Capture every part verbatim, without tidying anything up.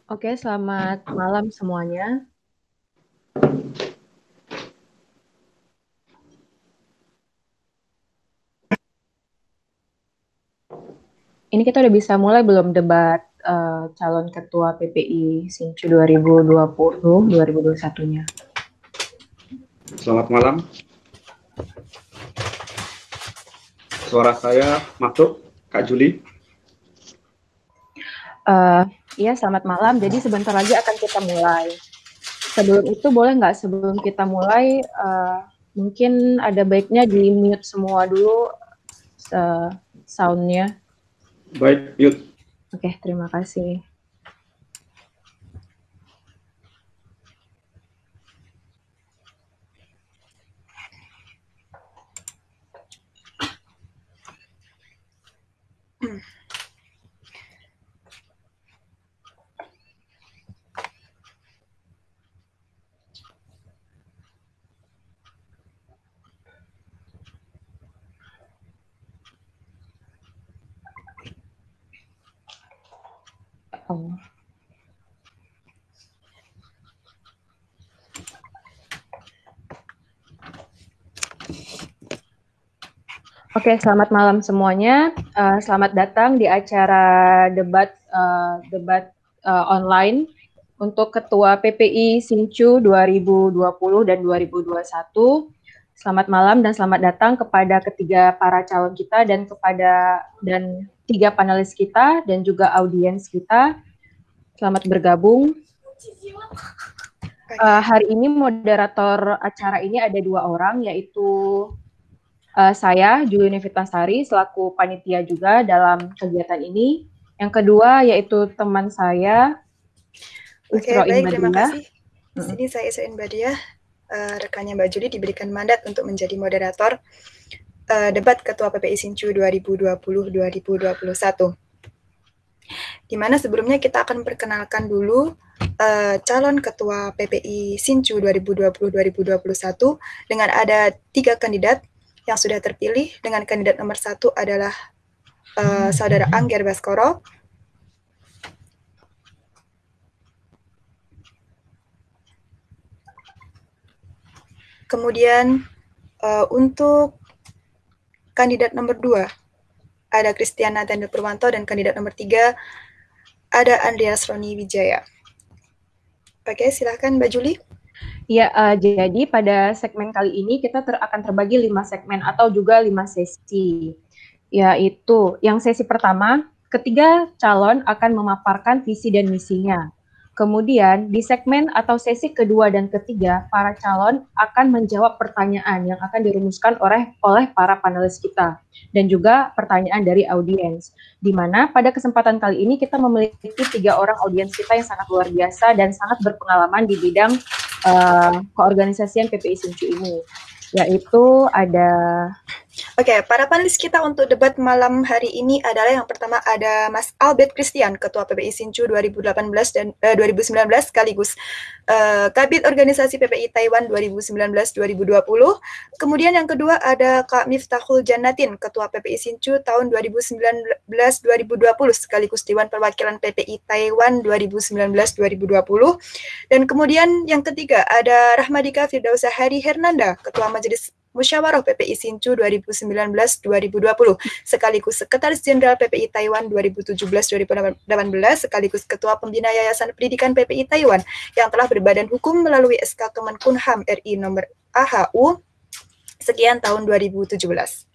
Oke, selamat malam semuanya. Ini kita udah bisa mulai belum debat uh, calon ketua P P I Sincu dua ribu dua puluh dua ribu dua puluh satu-nya? Selamat malam. Suara saya masuk, Kak Juli? Uh, Iya, selamat malam. Jadi sebentar lagi akan kita mulai. Sebelum itu boleh nggak sebelum kita mulai, uh, mungkin ada baiknya di mute semua dulu uh, sound-nya. Baik, mute. Oke, terima kasih. Oh. Oke, selamat malam semuanya. Uh, selamat datang di acara debat uh, debat uh, online untuk Ketua P P I Sincu dua ribu dua puluh dan dua ribu dua puluh satu. Selamat malam dan selamat datang kepada ketiga para calon kita dan kepada dan tiga panelis kita dan juga audiens kita. Selamat bergabung. Uh, hari ini moderator acara ini ada dua orang, yaitu Uh, saya, Juliani Fitnasari, selaku panitia juga dalam kegiatan ini. Yang kedua yaitu teman saya, Oke, Isra baik, terima Imbadiah. kasih. Di sini saya Isra Imbadiah, uh, rekannya Mbak Juli diberikan mandat untuk menjadi moderator uh, debat Ketua P P I Sincu dua ribu dua puluh sampai dua ribu dua puluh satu. Di mana sebelumnya kita akan perkenalkan dulu uh, calon Ketua P P I Sincu dua ribu dua puluh sampai dua ribu dua puluh satu dengan ada tiga kandidat yang sudah terpilih. Dengan kandidat nomor satu adalah uh, Saudara Angger Baskoro. Kemudian uh, untuk kandidat nomor dua ada Kristiana Tendel Purwanto dan kandidat nomor tiga ada Andreas Roni Wijaya. Oke, silahkan Mbak Juli. Ya, uh, jadi pada segmen kali ini kita ter akan terbagi lima segmen atau juga lima sesi. Yaitu yang sesi pertama, ketiga calon akan memaparkan visi dan misinya. Kemudian di segmen atau sesi kedua dan ketiga, para calon akan menjawab pertanyaan yang akan dirumuskan oleh oleh para panelis kita dan juga pertanyaan dari audiens. Di mana pada kesempatan kali ini kita memiliki tiga orang audiens kita yang sangat luar biasa dan sangat berpengalaman di bidang uh, keorganisasian P P I Sincu ini. Yaitu ada Oke, okay, para panelis kita untuk debat malam hari ini adalah yang pertama ada Mas Albert Christian, Ketua P P I Sincu dua ribu delapan belas dan uh, dua ribu sembilan belas sekaligus uh, Kabid Organisasi P P I Taiwan dua ribu sembilan belas sampai dua ribu dua puluh. Kemudian yang kedua ada Kak Miftahul Jannatin, Ketua P P I Sincu tahun dua ribu sembilan belas sampai dua ribu dua puluh sekaligus Dewan Perwakilan P P I Taiwan dua ribu sembilan belas sampai dua ribu dua puluh. Dan kemudian yang ketiga ada Rahmadika Firdausa Hari Hernanda, Ketua Majelis Musyawarah P P I Sincu dua ribu sembilan belas sampai dua ribu dua puluh, sekaligus Sekretaris Jenderal P P I Taiwan dua ribu tujuh belas sampai dua ribu delapan belas, sekaligus Ketua Pembina Yayasan Pendidikan P P I Taiwan yang telah berbadan hukum melalui S K Kemenkumham R I nomor A H U sekian tahun dua ribu tujuh belas.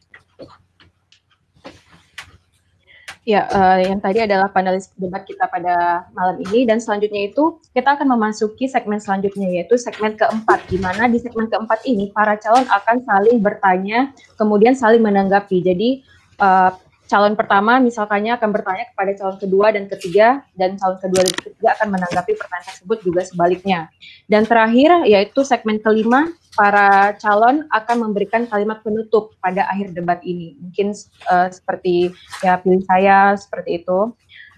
Ya, uh, yang tadi adalah panelis debat kita pada malam ini, dan selanjutnya itu kita akan memasuki segmen selanjutnya, yaitu segmen keempat, di mana di segmen keempat ini para calon akan saling bertanya, kemudian saling menanggapi. Jadi uh, calon pertama misalkannya akan bertanya kepada calon kedua dan ketiga, dan calon kedua dan ketiga akan menanggapi pertanyaan tersebut juga sebaliknya. Dan terakhir, yaitu segmen kelima, para calon akan memberikan kalimat penutup pada akhir debat ini. Mungkin uh, seperti ya pilih saya seperti itu.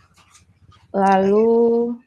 Lalu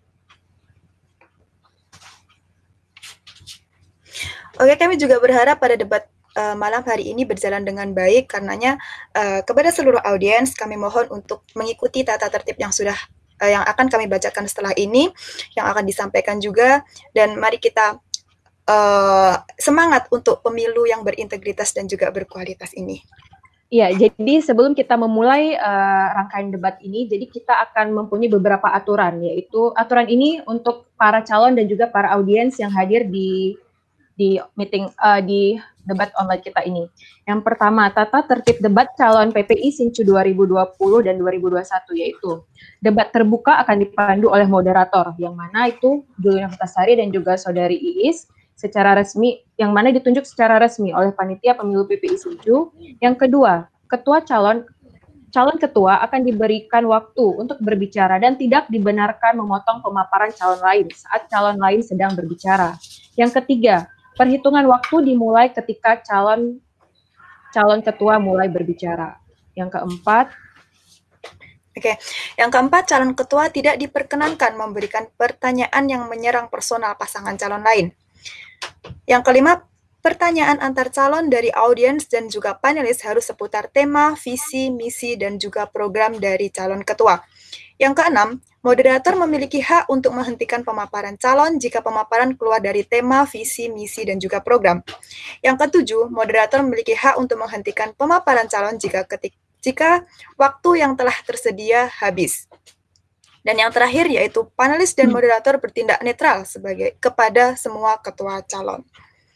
Oke, kami juga berharap pada debat uh, malam hari ini berjalan dengan baik. Karenanya uh, kepada seluruh audiens kami mohon untuk mengikuti tata tertib yang sudah uh, yang akan kami bacakan setelah ini, yang akan disampaikan juga, dan mari kita uh, semangat untuk pemilu yang berintegritas dan juga berkualitas ini. Iya, jadi sebelum kita memulai uh, rangkaian debat ini, jadi kita akan mempunyai beberapa aturan, yaitu aturan ini untuk para calon dan juga para audiens yang hadir di di meeting uh, di debat online kita ini. Yang pertama, tata tertib debat calon P P I Sincu dua ribu dua puluh dan dua ribu dua puluh satu, yaitu debat terbuka akan dipandu oleh moderator, yang mana itu Juliana Putasari dan juga Saudari Iis, secara resmi, yang mana ditunjuk secara resmi oleh Panitia Pemilu P P I Sincu. Yang kedua, ketua calon calon ketua akan diberikan waktu untuk berbicara dan tidak dibenarkan memotong pemaparan calon lain saat calon lain sedang berbicara. Yang ketiga, perhitungan waktu dimulai ketika calon calon ketua mulai berbicara. Yang keempat, Oke, yang keempat, calon ketua tidak diperkenankan memberikan pertanyaan yang menyerang personal pasangan calon lain. Yang kelima, pertanyaan antar calon dari audiens dan juga panelis harus seputar tema, visi, misi, dan juga program dari calon ketua. Yang keenam, moderator memiliki hak untuk menghentikan pemaparan calon jika pemaparan keluar dari tema, visi, misi, dan juga program. Yang ketujuh, moderator memiliki hak untuk menghentikan pemaparan calon jika ketik, jika waktu yang telah tersedia habis. Dan yang terakhir yaitu panelis dan moderator bertindak netral sebagai kepada semua ketua calon.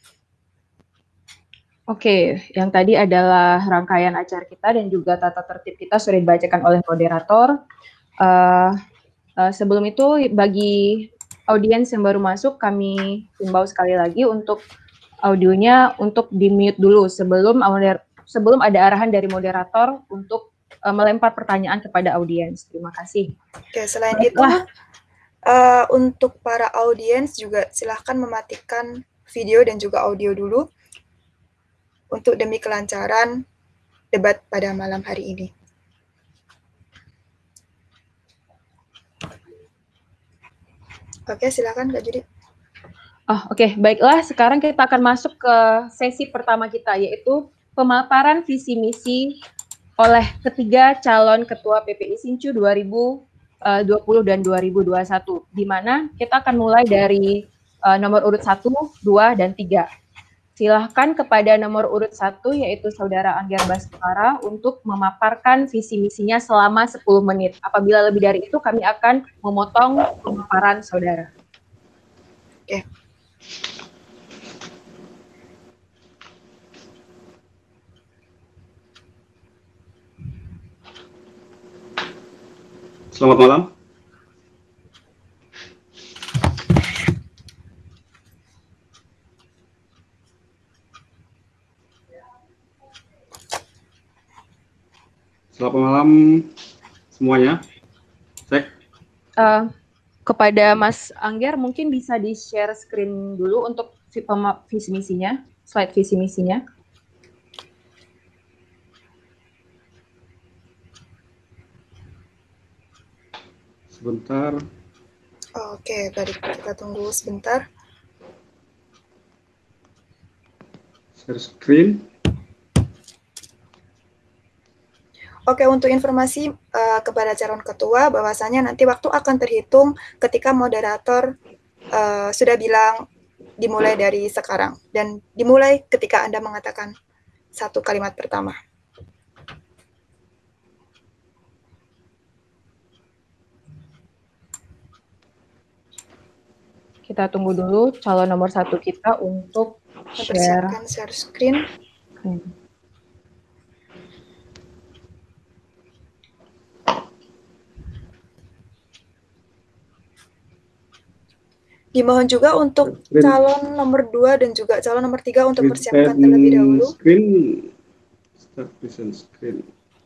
Oke, yang tadi adalah rangkaian acara kita dan juga tata tertib kita sudah dibacakan oleh moderator. Uh, uh, sebelum itu, bagi audiens yang baru masuk, kami himbau sekali lagi untuk audionya untuk di-mute dulu sebelum sebelum ada arahan dari moderator untuk uh, melempar pertanyaan kepada audiens. Terima kasih. Oke, selain Baiklah. itu, uh, untuk para audiens juga silahkan mematikan video dan juga audio dulu untuk demi kelancaran debat pada malam hari ini. Oke, silakan Kak Judit. Oh, oke, okay. Baiklah. Sekarang kita akan masuk ke sesi pertama kita, yaitu pemaparan visi misi oleh ketiga calon ketua P P I Sincu dua ribu dua puluh dan dua ribu dua puluh satu, di mana kita akan mulai dari uh, nomor urut satu, dua, dan tiga. Silahkan kepada nomor urut satu, yaitu Saudara Angger Baskara, untuk memaparkan visi misinya selama sepuluh menit. Apabila lebih dari itu, kami akan memotong pemaparan saudara. Oke. Selamat malam. Selamat malam semuanya. Cek. Uh, kepada Mas Angger, mungkin bisa di-share screen dulu untuk visi misinya, slide visi misinya. Sebentar. Oke, baik, kita tunggu sebentar. Share screen. Oke, untuk informasi uh, kepada calon ketua, bahwasanya nanti waktu akan terhitung ketika moderator uh, sudah bilang dimulai dari sekarang. Dan dimulai ketika Anda mengatakan satu kalimat pertama. Kita tunggu dulu calon nomor satu kita untuk share. share screen. Hmm. Dimohon juga untuk screen. Calon nomor dua dan juga calon nomor tiga untuk persiapkan terlebih dahulu. Screen. Start present screen.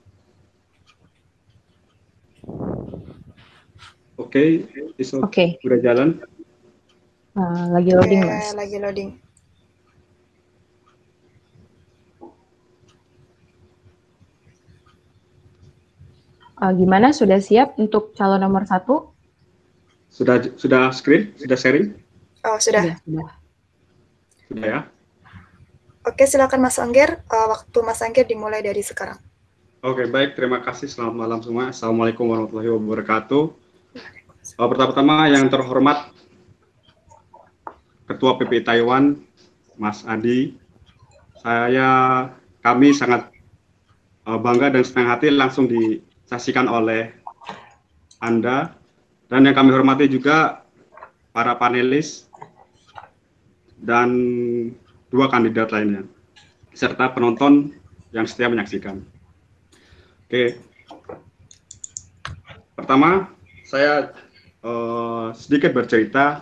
Oke, okay. Oke. Okay. Udah jalan. Uh, lagi loading, okay, Mas. Lagi loading. Uh, gimana? Sudah siap untuk calon nomor satu? Sudah sudah screen? Sudah sharing? Oh, sudah. Sudah. Sudah ya? Oke, silakan Mas Angger. Uh, waktu Mas Angger dimulai dari sekarang. Oke, baik. Terima kasih. Selamat malam semua. Assalamualaikum warahmatullahi wabarakatuh. Uh, pertama-tama yang terhormat Ketua P P I Taiwan, Mas Adi, saya kami sangat uh, bangga dan senang hati langsung disaksikan oleh Anda, dan yang kami hormati juga para panelis dan dua kandidat lainnya, serta penonton yang setia menyaksikan. Oke, pertama saya uh, sedikit bercerita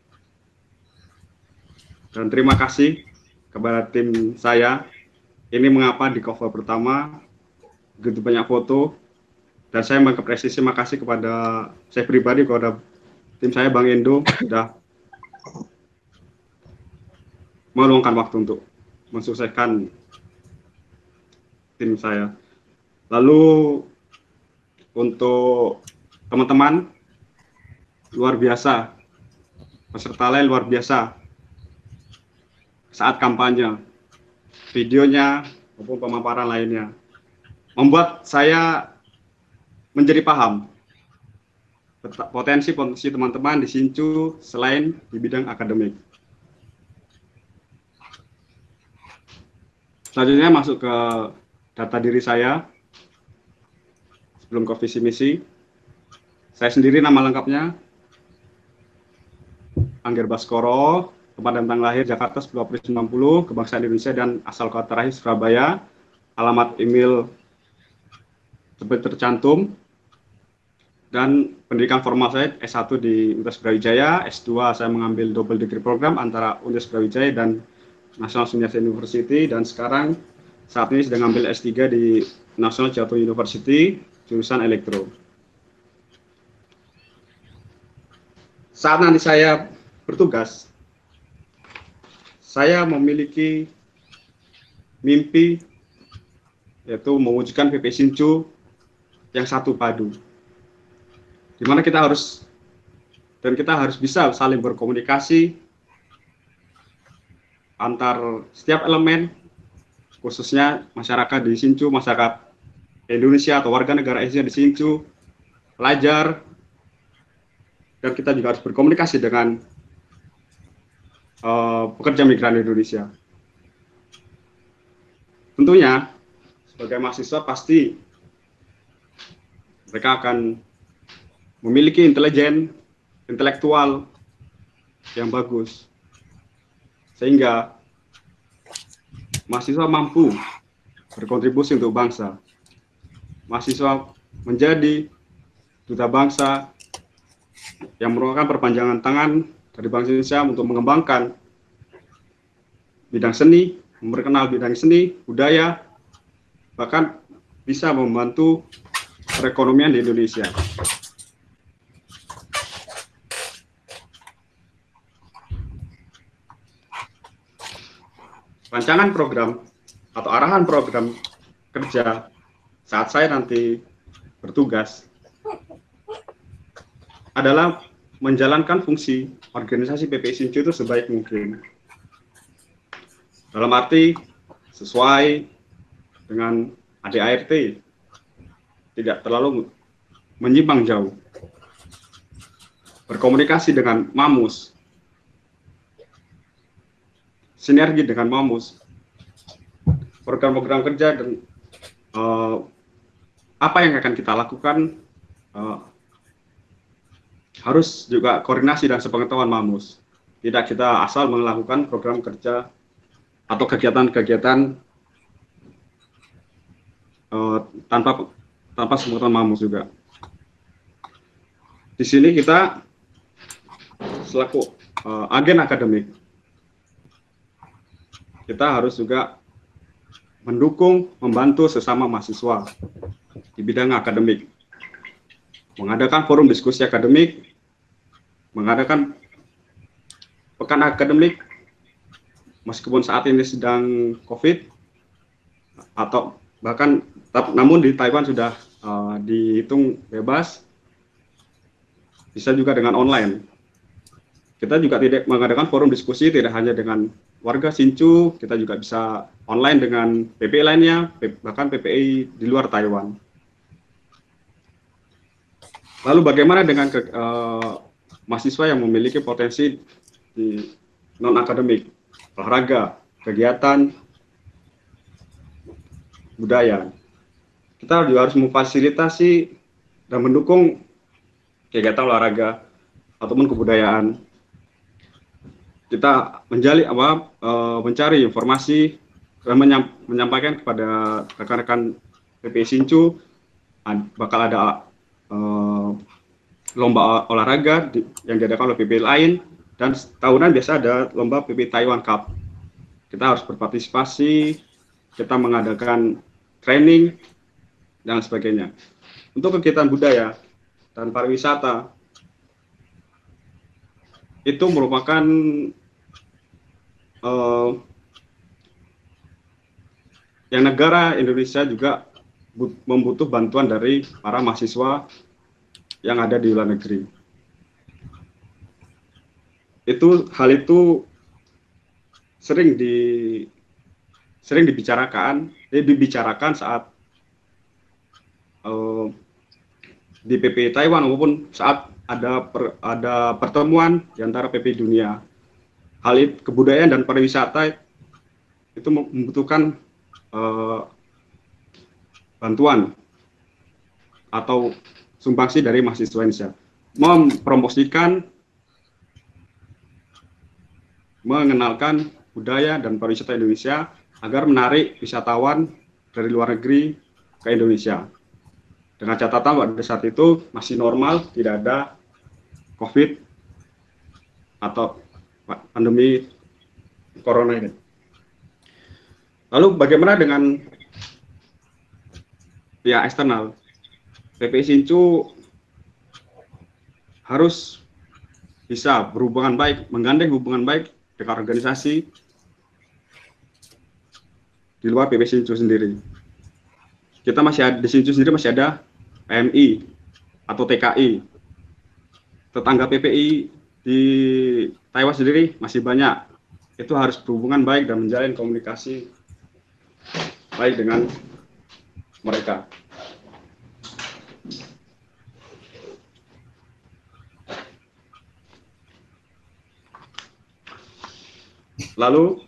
dan terima kasih kepada tim saya. Ini mengapa di cover pertama begitu banyak foto, dan saya mengapresiasi, makasih kepada saya pribadi, kepada tim saya, Bang Endo, sudah meluangkan waktu untuk mensukseskan tim saya. Lalu untuk teman-teman, luar biasa, peserta lain luar biasa saat kampanye, videonya maupun pemaparan lainnya membuat saya menjadi paham potensi-potensi teman-teman di Sincu selain di bidang akademik. Selanjutnya masuk ke data diri saya sebelum ke visi misi. Saya sendiri nama lengkapnya Angger Baskoro, tempat dan tanggal lahir Jakarta sepuluh April sembilan puluh, kebangsaan Indonesia dan asal kota terakhir Surabaya. Alamat email seperti tercantum, dan pendidikan formal saya S satu di Universitas Brawijaya, S dua saya mengambil double degree program antara Universitas Brawijaya dan National Sunyasa University, dan sekarang saat ini sedang ambil S tiga di National Cato University, jurusan elektro. Saat nanti saya bertugas, saya memiliki mimpi, yaitu mewujudkan P P I Sincu yang satu padu, di mana kita harus dan kita harus bisa saling berkomunikasi antar setiap elemen, khususnya masyarakat di Sincu, masyarakat Indonesia atau warga negara Indonesia di Sincu, pelajar, dan kita juga harus berkomunikasi dengan uh, pekerja migran Indonesia. Tentunya sebagai mahasiswa pasti mereka akan memiliki intelijen, intelektual yang bagus, sehingga mahasiswa mampu berkontribusi untuk bangsa. Mahasiswa menjadi duta bangsa yang merupakan perpanjangan tangan dari bangsa Indonesia untuk mengembangkan bidang seni, memperkenal bidang seni, budaya, bahkan bisa membantu perekonomian di Indonesia. Rancangan program atau arahan program kerja saat saya nanti bertugas adalah menjalankan fungsi organisasi P P I Sincu itu sebaik mungkin. Dalam arti sesuai dengan A D A R T, tidak terlalu menyimpang jauh. Berkomunikasi dengan Mamus, sinergi dengan Mamus, program-program kerja, dan uh, apa yang akan kita lakukan uh, harus juga koordinasi dan sepengetahuan Mamus. Tidak kita asal melakukan program kerja atau kegiatan-kegiatan uh, tanpa tanpa sepengetahuan Mamus juga. Di sini kita selaku uh, agen akademik, kita harus juga mendukung, membantu sesama mahasiswa di bidang akademik, mengadakan forum diskusi akademik, mengadakan pekan akademik, meskipun saat ini sedang COVID, atau bahkan namun di Taiwan sudah uh, dihitung bebas, bisa juga dengan online. Kita juga tidak mengadakan forum diskusi tidak hanya dengan warga Sincu, kita juga bisa online dengan P P I lainnya, bahkan P P I di luar Taiwan. Lalu bagaimana dengan ke, uh, mahasiswa yang memiliki potensi di non-akademik, olahraga, kegiatan, budaya? Kita juga harus memfasilitasi dan mendukung kegiatan olahraga ataupun kebudayaan. Kita menjali apa uh, mencari informasi dan menyampaikan kepada rekan-rekan P P I Sincu bakal ada uh, lomba olahraga di, yang diadakan oleh P P I lain, dan tahunan biasa ada lomba P P I Taiwan Cup. Kita harus berpartisipasi, kita mengadakan training dan sebagainya. Untuk kegiatan budaya dan pariwisata itu merupakan uh, yang negara Indonesia juga membutuh bantuan dari para mahasiswa yang ada di luar negeri. Itu hal itu sering di sering dibicarakan, eh, dibicarakan saat uh, di P P I Taiwan maupun saat ada per, ada pertemuan di antara P P I dunia. Hal itu, kebudayaan dan pariwisata itu membutuhkan uh, bantuan atau sumbangsi dari mahasiswa Indonesia, mempromosikan, mengenalkan budaya dan pariwisata Indonesia agar menarik wisatawan dari luar negeri ke Indonesia. Dengan catatan pada saat itu masih normal, tidak ada COVID atau pandemi corona ini. Lalu bagaimana dengan pihak eksternal? P P I Sincu harus bisa berhubungan baik, menggandeng hubungan baik dengan organisasi di luar P P I Sincu sendiri. Kita masih ada, di Sincu sendiri masih ada P M I atau T K I. Tetangga P P I di Taiwan sendiri masih banyak. Itu harus berhubungan baik dan menjalin komunikasi baik dengan mereka. Lalu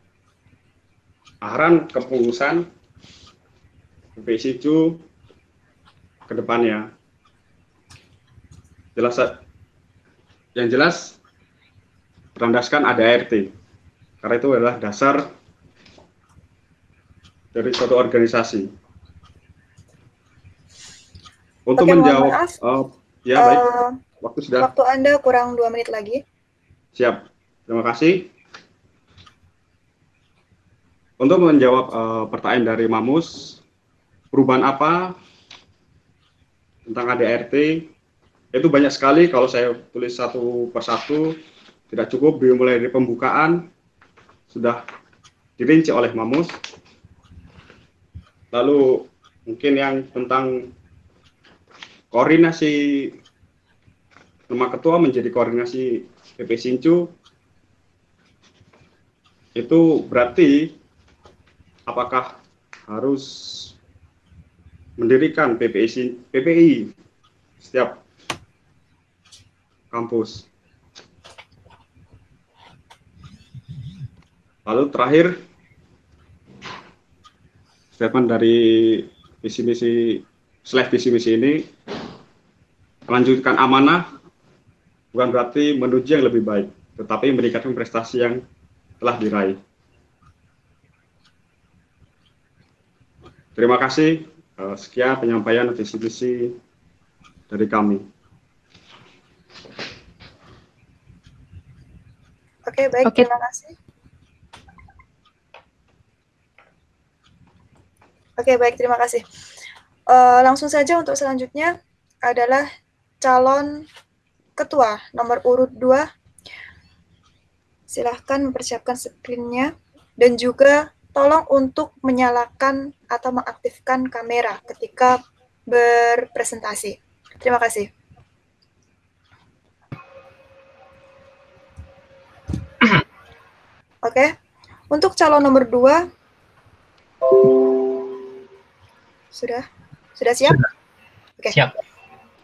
arahan kepengurusan P P I Sincu ke depannya. Jelas, yang jelas berlandaskan A D A R T, karena itu adalah dasar dari suatu organisasi. Untuk Oke, menjawab, maaf, uh, ya baik, uh, waktu sudah. Waktu Anda kurang dua menit lagi. Siap, terima kasih. Untuk menjawab uh, pertanyaan dari Mamus, perubahan apa tentang A D A R T? Itu banyak sekali, kalau saya tulis satu persatu tidak cukup, dimulai dari pembukaan sudah dirinci oleh Mamus. Lalu mungkin yang tentang koordinasi nama ketua menjadi koordinasi P P I Sincu, itu berarti apakah harus mendirikan P P I, P P I setiap kampus. Lalu terakhir, statement dari visi misi slash visi misi ini, melanjutkan amanah bukan berarti menuju yang lebih baik, tetapi meningkatkan prestasi yang telah diraih. Terima kasih. Sekian penyampaian visi misi dari kami. Oke, baik. Oke. Terima kasih. Oke, baik. Terima kasih. Uh, langsung saja untuk selanjutnya adalah calon ketua nomor urut dua. Silahkan mempersiapkan screen-nya dan juga tolong untuk menyalakan atau mengaktifkan kamera ketika berpresentasi. Terima kasih. Oke, untuk calon nomor dua, sudah, sudah siap? Sudah. Oke. Siap.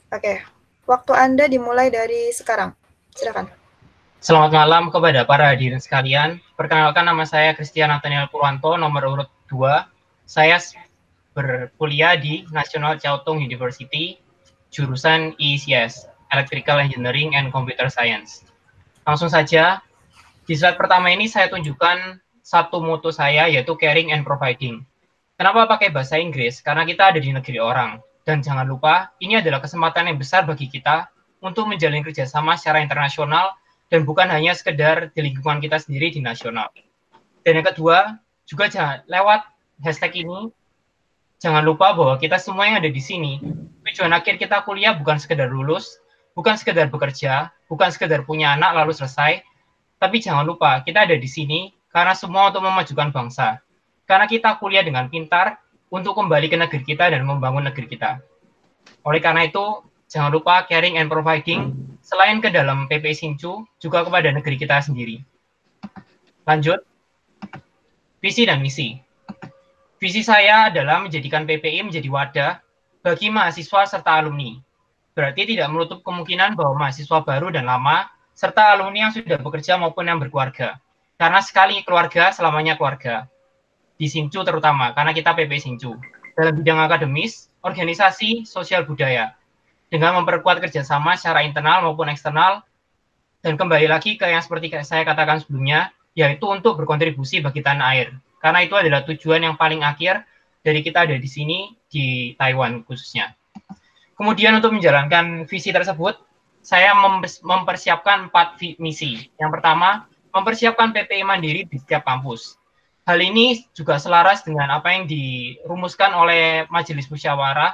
Oke, waktu Anda dimulai dari sekarang. Silakan. Selamat malam kepada para hadirin sekalian. Perkenalkan, nama saya Christian Nathaniel Purwanto, nomor urut dua. Saya berkuliah di National Chiao Tung University, jurusan E C S, Electrical Engineering and Computer Science. Langsung saja, di slide pertama ini saya tunjukkan satu moto saya, yaitu caring and providing. Kenapa pakai bahasa Inggris? Karena kita ada di negeri orang. Dan jangan lupa, ini adalah kesempatan yang besar bagi kita untuk menjalin kerjasama secara internasional dan bukan hanya sekedar di lingkungan kita sendiri di nasional. Dan yang kedua, juga jangan lewat hashtag ini, jangan lupa bahwa kita semua yang ada di sini, tujuan akhir kita kuliah bukan sekedar lulus, bukan sekedar bekerja, bukan sekedar punya anak lalu selesai, tapi jangan lupa kita ada di sini karena semua untuk memajukan bangsa. Karena kita kuliah dengan pintar untuk kembali ke negeri kita dan membangun negeri kita. Oleh karena itu, jangan lupa caring and providing selain ke dalam P P I Hsinchu, juga kepada negeri kita sendiri. Lanjut, visi dan misi. Visi saya adalah menjadikan P P I menjadi wadah bagi mahasiswa serta alumni. Berarti tidak menutup kemungkinan bahwa mahasiswa baru dan lama, serta alumni yang sudah bekerja maupun yang berkeluarga. Karena sekali keluarga, selamanya keluarga. Di Hsinchu terutama, karena kita P P I Hsinchu. Dalam bidang akademis, organisasi, sosial budaya. Dengan memperkuat kerjasama secara internal maupun eksternal, dan kembali lagi ke yang seperti saya katakan sebelumnya, yaitu untuk berkontribusi bagi tanah air. Karena itu adalah tujuan yang paling akhir dari kita ada di sini, di Taiwan khususnya. Kemudian untuk menjalankan visi tersebut, saya mempersiapkan empat misi. Yang pertama, mempersiapkan P P I mandiri di setiap kampus. Hal ini juga selaras dengan apa yang dirumuskan oleh Majelis Musyawarah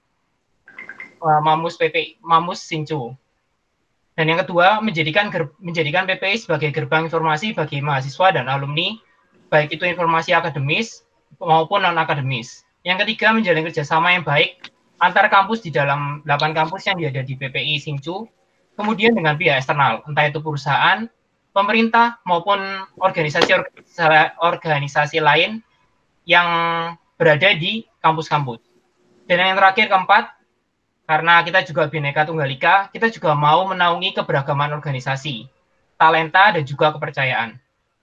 Mamus P P I, Mamus Hsinchu. Dan yang kedua, menjadikan menjadikan P P I sebagai gerbang informasi bagi mahasiswa dan alumni, baik itu informasi akademis maupun non-akademis. Yang ketiga, menjalin kerjasama yang baik antar kampus di dalam delapan kampus yang ada di P P I Hsinchu, kemudian dengan pihak eksternal, entah itu perusahaan, pemerintah, maupun organisasi-organisasi lain yang berada di kampus-kampus. Dan yang terakhir, keempat, karena kita juga Bhinneka Tunggal Ika, kita juga mau menaungi keberagaman organisasi, talenta, dan juga kepercayaan.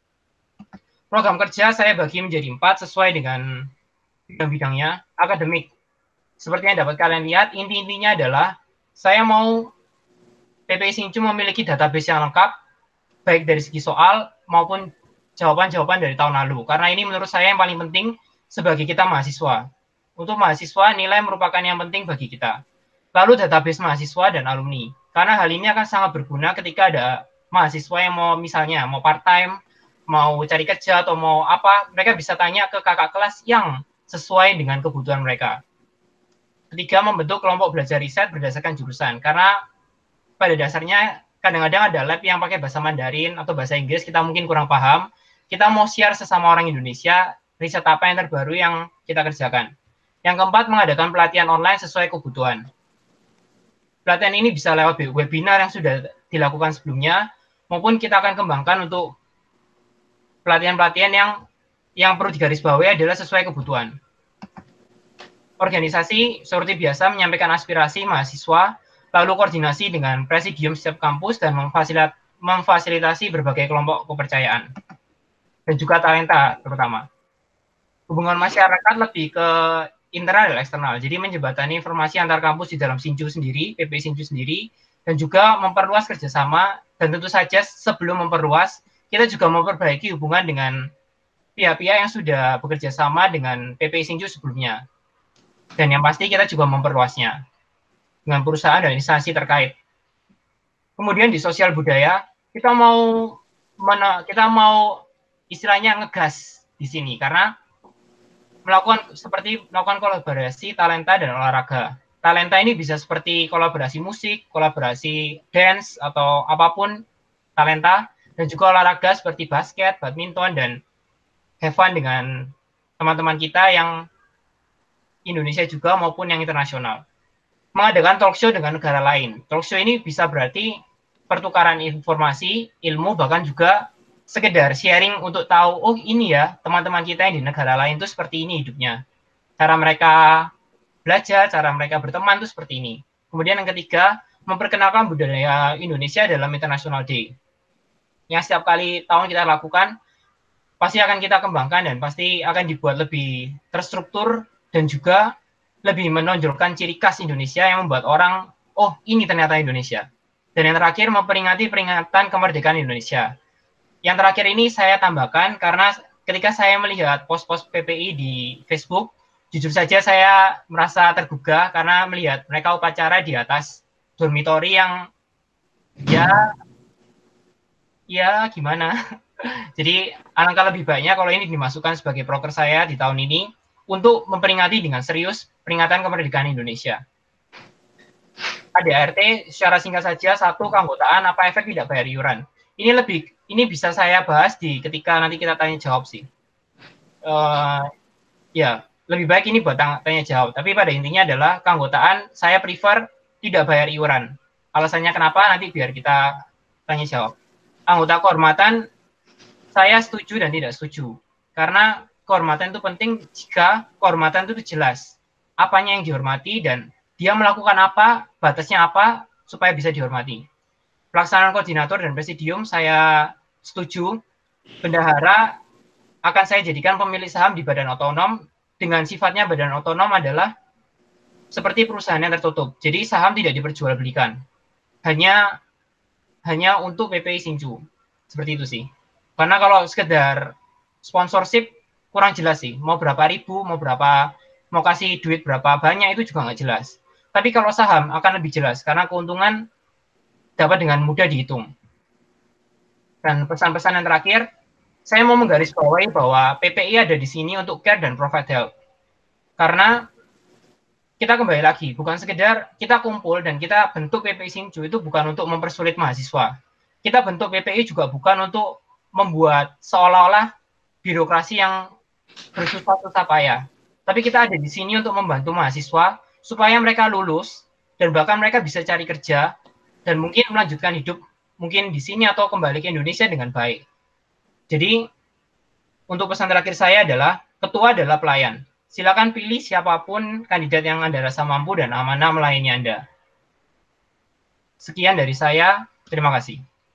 Program kerja saya bagi menjadi empat sesuai dengan bidang-bidangnya. Akademik. Seperti yang dapat kalian lihat, inti-intinya adalah saya mau P P I Hsinchu memiliki database yang lengkap, baik dari segi soal maupun jawaban-jawaban dari tahun lalu. Karena ini menurut saya yang paling penting sebagai kita mahasiswa. Untuk mahasiswa, nilai merupakan yang penting bagi kita. Lalu database mahasiswa dan alumni. Karena hal ini akan sangat berguna ketika ada mahasiswa yang mau misalnya mau part-time, mau cari kerja atau mau apa, mereka bisa tanya ke kakak kelas yang sesuai dengan kebutuhan mereka. Ketiga, membentuk kelompok belajar riset berdasarkan jurusan. Karena pada dasarnya kadang-kadang ada lab yang pakai bahasa Mandarin atau bahasa Inggris, kita mungkin kurang paham. Kita mau share sesama orang Indonesia, riset apa yang terbaru yang kita kerjakan. Yang keempat, mengadakan pelatihan online sesuai kebutuhan. Pelatihan ini bisa lewat webinar yang sudah dilakukan sebelumnya, maupun kita akan kembangkan untuk pelatihan-pelatihan yang yang perlu digarisbawahi adalah sesuai kebutuhan. Organisasi seperti biasa menyampaikan aspirasi mahasiswa, lalu koordinasi dengan presidium setiap kampus dan memfasilitasi berbagai kelompok kepercayaan. Dan juga talenta terutama. Hubungan masyarakat lebih ke internal dan eksternal, jadi menjembatani informasi antar kampus di dalam Hsinchu sendiri, P P I Hsinchu sendiri, dan juga memperluas kerjasama, dan tentu saja sebelum memperluas, kita juga memperbaiki hubungan dengan pihak-pihak yang sudah bekerja sama dengan P P I Hsinchu sebelumnya. Dan yang pasti kita juga memperluasnya dengan perusahaan dan instansi terkait. Kemudian di sosial budaya, kita mau mana, kita mau istilahnya ngegas di sini, karena melakukan seperti melakukan kolaborasi talenta dan olahraga. Talenta ini bisa seperti kolaborasi musik, kolaborasi dance atau apapun talenta, dan juga olahraga seperti basket, badminton, dan have fun dengan teman-teman kita yang Indonesia juga maupun yang internasional. Mengadakan talk show dengan negara lain. Talk show ini bisa berarti pertukaran informasi, ilmu, bahkan juga sekedar sharing untuk tahu, oh ini ya, teman-teman kita yang di negara lain itu seperti ini hidupnya. Cara mereka belajar, cara mereka berteman itu seperti ini. Kemudian yang ketiga, memperkenalkan budaya Indonesia dalam International Day. Yang setiap kali tahun kita lakukan, pasti akan kita kembangkan dan pasti akan dibuat lebih terstruktur dan juga lebih menonjolkan ciri khas Indonesia yang membuat orang, oh ini ternyata Indonesia. Dan yang terakhir, memperingati peringatan kemerdekaan Indonesia. Yang terakhir ini saya tambahkan karena ketika saya melihat pos-pos P P I di Facebook, jujur saja saya merasa tergugah karena melihat mereka upacara di atas dormitori yang ya, ya gimana. Jadi alangkah lebih baiknya kalau ini dimasukkan sebagai proker saya di tahun ini untuk memperingati dengan serius peringatan kemerdekaan Indonesia. A D A R T secara singkat saja, satu, keanggotaan, apa efek tidak bayar iuran. Ini lebih, ini bisa saya bahas di ketika nanti kita tanya jawab sih. Uh, ya, lebih baik ini buat tanya jawab. Tapi pada intinya adalah keanggotaan saya prefer tidak bayar iuran. Alasannya kenapa nanti biar kita tanya jawab. Anggota kehormatan saya setuju dan tidak setuju. Karena kehormatan itu penting jika kehormatan itu jelas. Apanya yang dihormati dan dia melakukan apa, batasnya apa, supaya bisa dihormati. Pelaksanaan koordinator dan presidium saya setuju. Bendahara akan saya jadikan pemilik saham di badan otonom. Dengan sifatnya badan otonom adalah seperti perusahaan yang tertutup. Jadi saham tidak diperjualbelikan. Hanya hanya untuk P P I Sinju. Seperti itu sih. Karena kalau sekedar sponsorship kurang jelas sih. Mau berapa ribu, mau berapa, mau kasih duit berapa banyak itu juga nggak jelas. Tapi kalau saham akan lebih jelas karena keuntungan dapat dengan mudah dihitung. Dan pesan-pesan yang terakhir, saya mau menggarisbawahi bahwa P P I ada di sini untuk care dan provide help. Karena kita kembali lagi, bukan sekedar kita kumpul dan kita bentuk P P I Sinju itu bukan untuk mempersulit mahasiswa. Kita bentuk P P I juga bukan untuk membuat seolah-olah birokrasi yang bersusah-susah payah. Tapi kita ada di sini untuk membantu mahasiswa supaya mereka lulus dan bahkan mereka bisa cari kerja dan mungkin melanjutkan hidup mungkin di sini atau kembali ke Indonesia dengan baik. Jadi untuk pesan terakhir saya adalah ketua adalah pelayan. Silakan pilih siapapun kandidat yang Anda rasa mampu dan amanah melayani Anda. Sekian dari saya, terima kasih.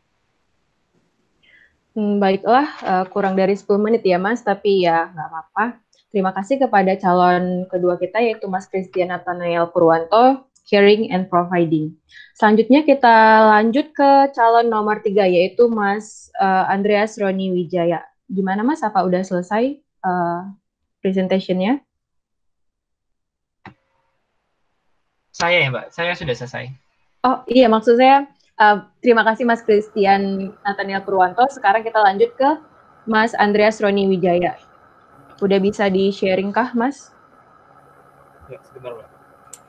Hmm, baiklah, uh, kurang dari sepuluh menit ya Mas, tapi ya nggak apa-apa. Terima kasih kepada calon kedua kita yaitu Mas Christian Nathaniel Purwanto, Caring and Providing. Selanjutnya kita lanjut ke calon nomor tiga yaitu Mas uh, Andreas Roni Wijaya. Gimana Mas, apa udah selesai uh, presentation-nya? Saya ya Mbak, saya sudah selesai. Oh iya, maksud saya uh, terima kasih Mas Christian Nathaniel Purwanto. Sekarang kita lanjut ke Mas Andreas Roni Wijaya. Udah bisa di-sharing kah, Mas? Ya, sebentar, Mbak.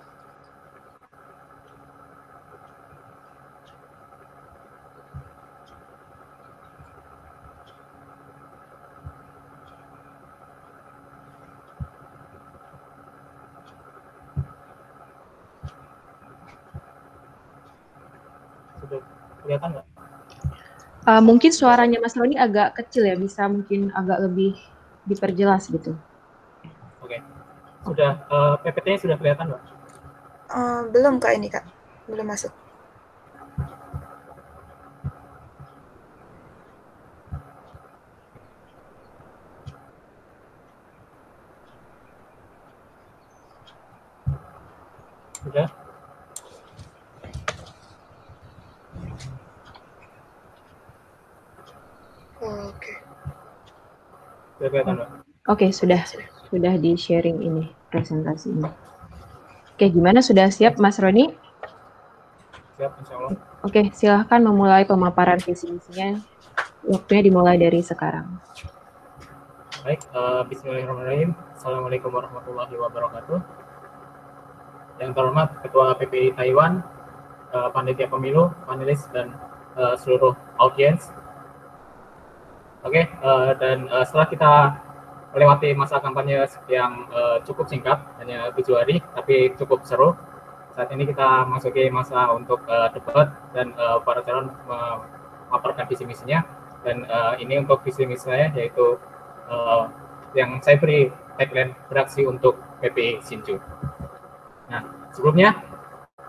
Sudah kelihatan nggak? Uh, mungkin suaranya Mas Roni agak kecil ya, bisa mungkin agak lebih diperjelas gitu. Oke, sudah uh, P P T-nya sudah kelihatan, Mbak? Uh, belum Kak ini Kak, belum masuk. Sudah? Oh, Oke. Okay. Sudah kelihatan, Mbak? Oke, okay, sudah. Sudah di-sharing ini, presentasi ini. Oke, okay, gimana? Sudah siap, Mas Roni? Siap, insya Allah. Oke, okay, silahkan memulai pemaparan visi misinya. Waktunya dimulai dari sekarang. Baik, uh, bismillahirrahmanirrahim. Assalamualaikum warahmatullahi wabarakatuh. Yang terhormat Ketua P P I Taiwan, uh, Panitia Pemilu, panelis, dan uh, seluruh audiens. Oke, okay, uh, dan uh, setelah kita melewati masa kampanye yang uh, cukup singkat, hanya tujuh hari, tapi cukup seru. Saat ini kita masuki masa untuk uh, debat dan uh, para calon memaparkan visi misinya. Dan uh, ini untuk visi misi saya, yaitu uh, yang saya beri tagline beraksi untuk P P I Sinju. Nah, sebelumnya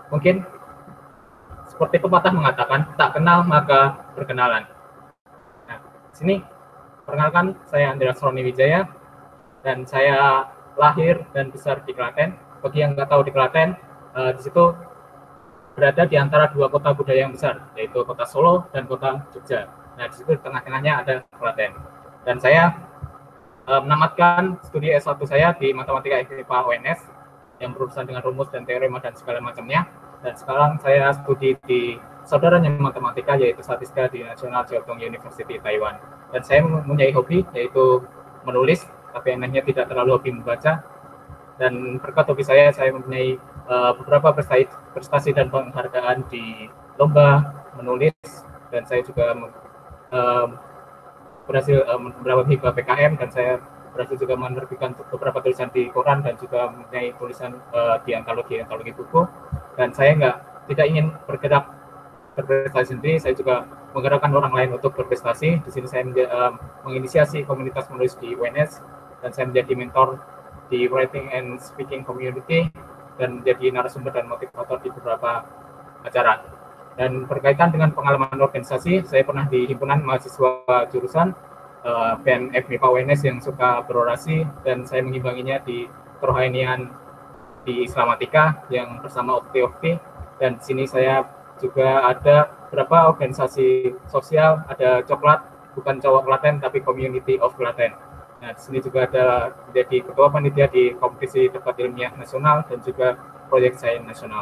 mungkin seperti pepatah mengatakan, tak kenal maka berkenalan. Nah, sini perkenalkan, saya Andreas Roni Wijaya, dan saya lahir dan besar di Klaten. Bagi yang nggak tahu di Klaten, uh, di situ berada di antara dua kota budaya yang besar, yaitu kota Solo dan kota Jogja. Nah, di situ di tengah-tengahnya ada Klaten. Dan saya uh, menamatkan studi S satu saya di Matematika I P A U N S, yang berurusan dengan rumus dan teorema dan segala macamnya. Dan sekarang saya studi di saudaranya matematika, yaitu statistika di National Chiao Tung University Taiwan. Dan saya mempunyai hobi, yaitu menulis, tapi anehnya tidak terlalu hobi membaca. Dan berkat hobi saya, saya mempunyai uh, beberapa prestasi, prestasi dan penghargaan di lomba menulis, dan saya juga uh, berhasil uh, beberapa hibah P K M, dan saya berhasil juga menerbitkan beberapa tulisan di koran, dan juga mempunyai tulisan uh, di antologi-antologi buku. Dan saya nggak tidak ingin bergerak berprestasi sendiri, saya juga menggerakkan orang lain untuk berprestasi. Di sini saya menja- uh, menginisiasi komunitas menulis di U N S, dan saya menjadi mentor di Writing and Speaking Community, dan menjadi narasumber dan motivator di beberapa acara. Dan berkaitan dengan pengalaman organisasi, saya pernah di himpunan mahasiswa jurusan uh, B N F M I P A U N S yang suka berorasi, dan saya mengimbanginya di kerohanian di Islamatika yang bersama Ukti-Ukti. Dan di sini saya juga ada beberapa organisasi sosial, ada Coklat, bukan Cowok Klaten, tapi Community of Klaten. Nah, di sini juga ada menjadi ketua panitia di kompetisi debat ilmiah nasional dan juga proyek sains nasional.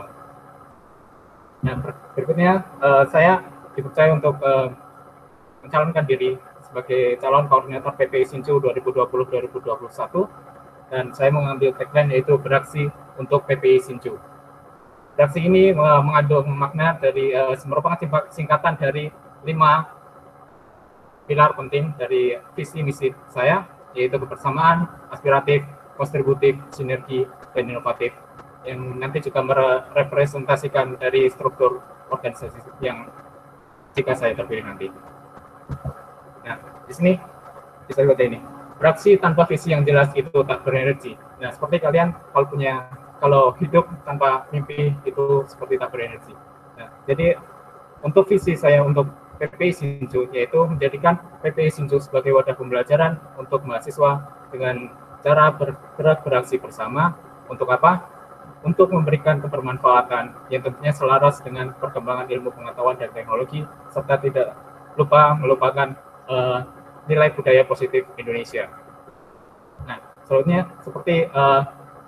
Nah, berikutnya uh, saya dipercaya untuk uh, mencalonkan diri sebagai calon koordinator P P I Sinju dua ribu dua puluh sampai dua ribu dua puluh satu, dan saya mengambil tagline yaitu beraksi untuk P P I Sinju. Beraksi ini uh, mengandung makna dari uh, merupakan singkatan dari lima pilar penting dari visi misi saya, yaitu kebersamaan, aspiratif, kontributif, sinergi, dan inovatif, yang nanti juga merepresentasikan dari struktur organisasi yang jika saya terpilih nanti. Nah, di sini bisa seperti ini. Beraksi tanpa visi yang jelas itu tak berenergi. Nah, seperti kalian kalau punya, kalau hidup tanpa mimpi itu seperti tak berenergi. Nah, jadi untuk visi saya untuk P P I Sinju, yaitu menjadikan P P I Sinju sebagai wadah pembelajaran untuk mahasiswa dengan cara bergerak beraksi bersama. Untuk apa? Untuk memberikan kebermanfaatan yang tentunya selaras dengan perkembangan ilmu pengetahuan dan teknologi, serta tidak lupa melupakan uh, nilai budaya positif Indonesia. Nah, selanjutnya seperti uh,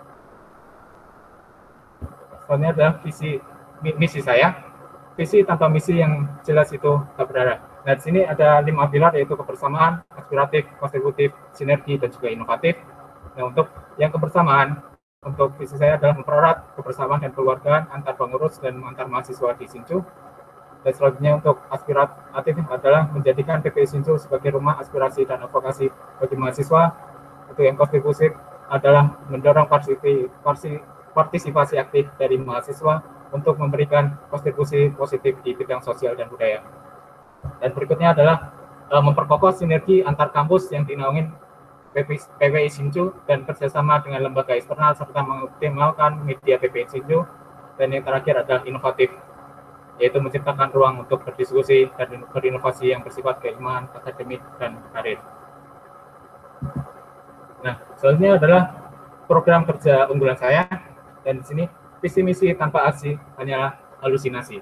selanjutnya adalah visi misi saya. Visi tanpa misi yang jelas itu tak berarti. Nah, di sini ada lima pilar, yaitu kebersamaan, aspiratif, kontributif, sinergi, dan juga inovatif. Nah, untuk yang kebersamaan, untuk visi saya adalah mempererat kebersamaan dan keluargaan antar pengurus dan antar mahasiswa di Sinju. Dan selanjutnya untuk aspiratif adalah menjadikan P P I Sinju sebagai rumah aspirasi dan advokasi bagi mahasiswa. Untuk yang kontributif adalah mendorong partisipasi aktif dari mahasiswa untuk memberikan kontribusi positif di bidang sosial dan budaya. Dan berikutnya adalah uh, memperkokoh sinergi antar kampus yang dinaungin P P I Sinju dan kerjasama dengan lembaga eksternal, serta mengoptimalkan media P P I Sinju. Dan yang terakhir adalah inovatif, yaitu menciptakan ruang untuk berdiskusi dan berinovasi yang bersifat keilmuan, akademik, dan karir. Nah, selanjutnya adalah program kerja unggulan saya, dan di sini visi misi tanpa aksi hanyalah halusinasi.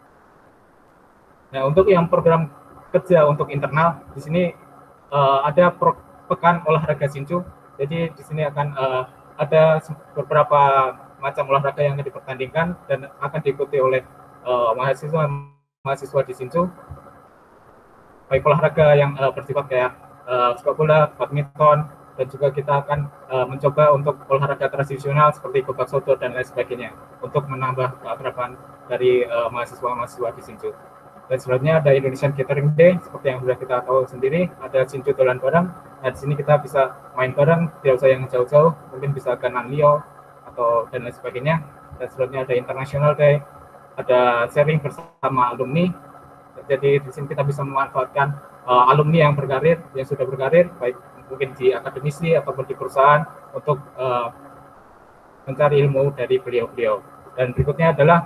Nah, untuk yang program kerja untuk internal, di sini uh, ada pro, pekan olahraga Sinju. Jadi di sini akan uh, ada beberapa macam olahraga yang akan dipertandingkan dan akan diikuti oleh uh, mahasiswa mahasiswa di Sinju. Baik olahraga yang uh, bersifat kayak uh, sepak bola, badminton, dan juga kita akan uh, mencoba untuk olahraga tradisional seperti gobak soto dan lain sebagainya untuk menambah keakraban dari uh, mahasiswa-mahasiswa di Sinju. Dan selanjutnya ada Indonesian Catering Day, seperti yang sudah kita tahu sendiri, ada Sinju dolan bareng. Nah, di sini kita bisa main bareng, tidak usah yang jauh-jauh, mungkin bisa ke Nanlio atau dan lain sebagainya. Dan selanjutnya ada International Day, ada sharing bersama alumni. Jadi di sini kita bisa memanfaatkan uh, alumni yang berkarir, yang sudah berkarir, baik mungkin di akademisi ataupun di perusahaan, untuk uh, mencari ilmu dari beliau-beliau. Dan berikutnya adalah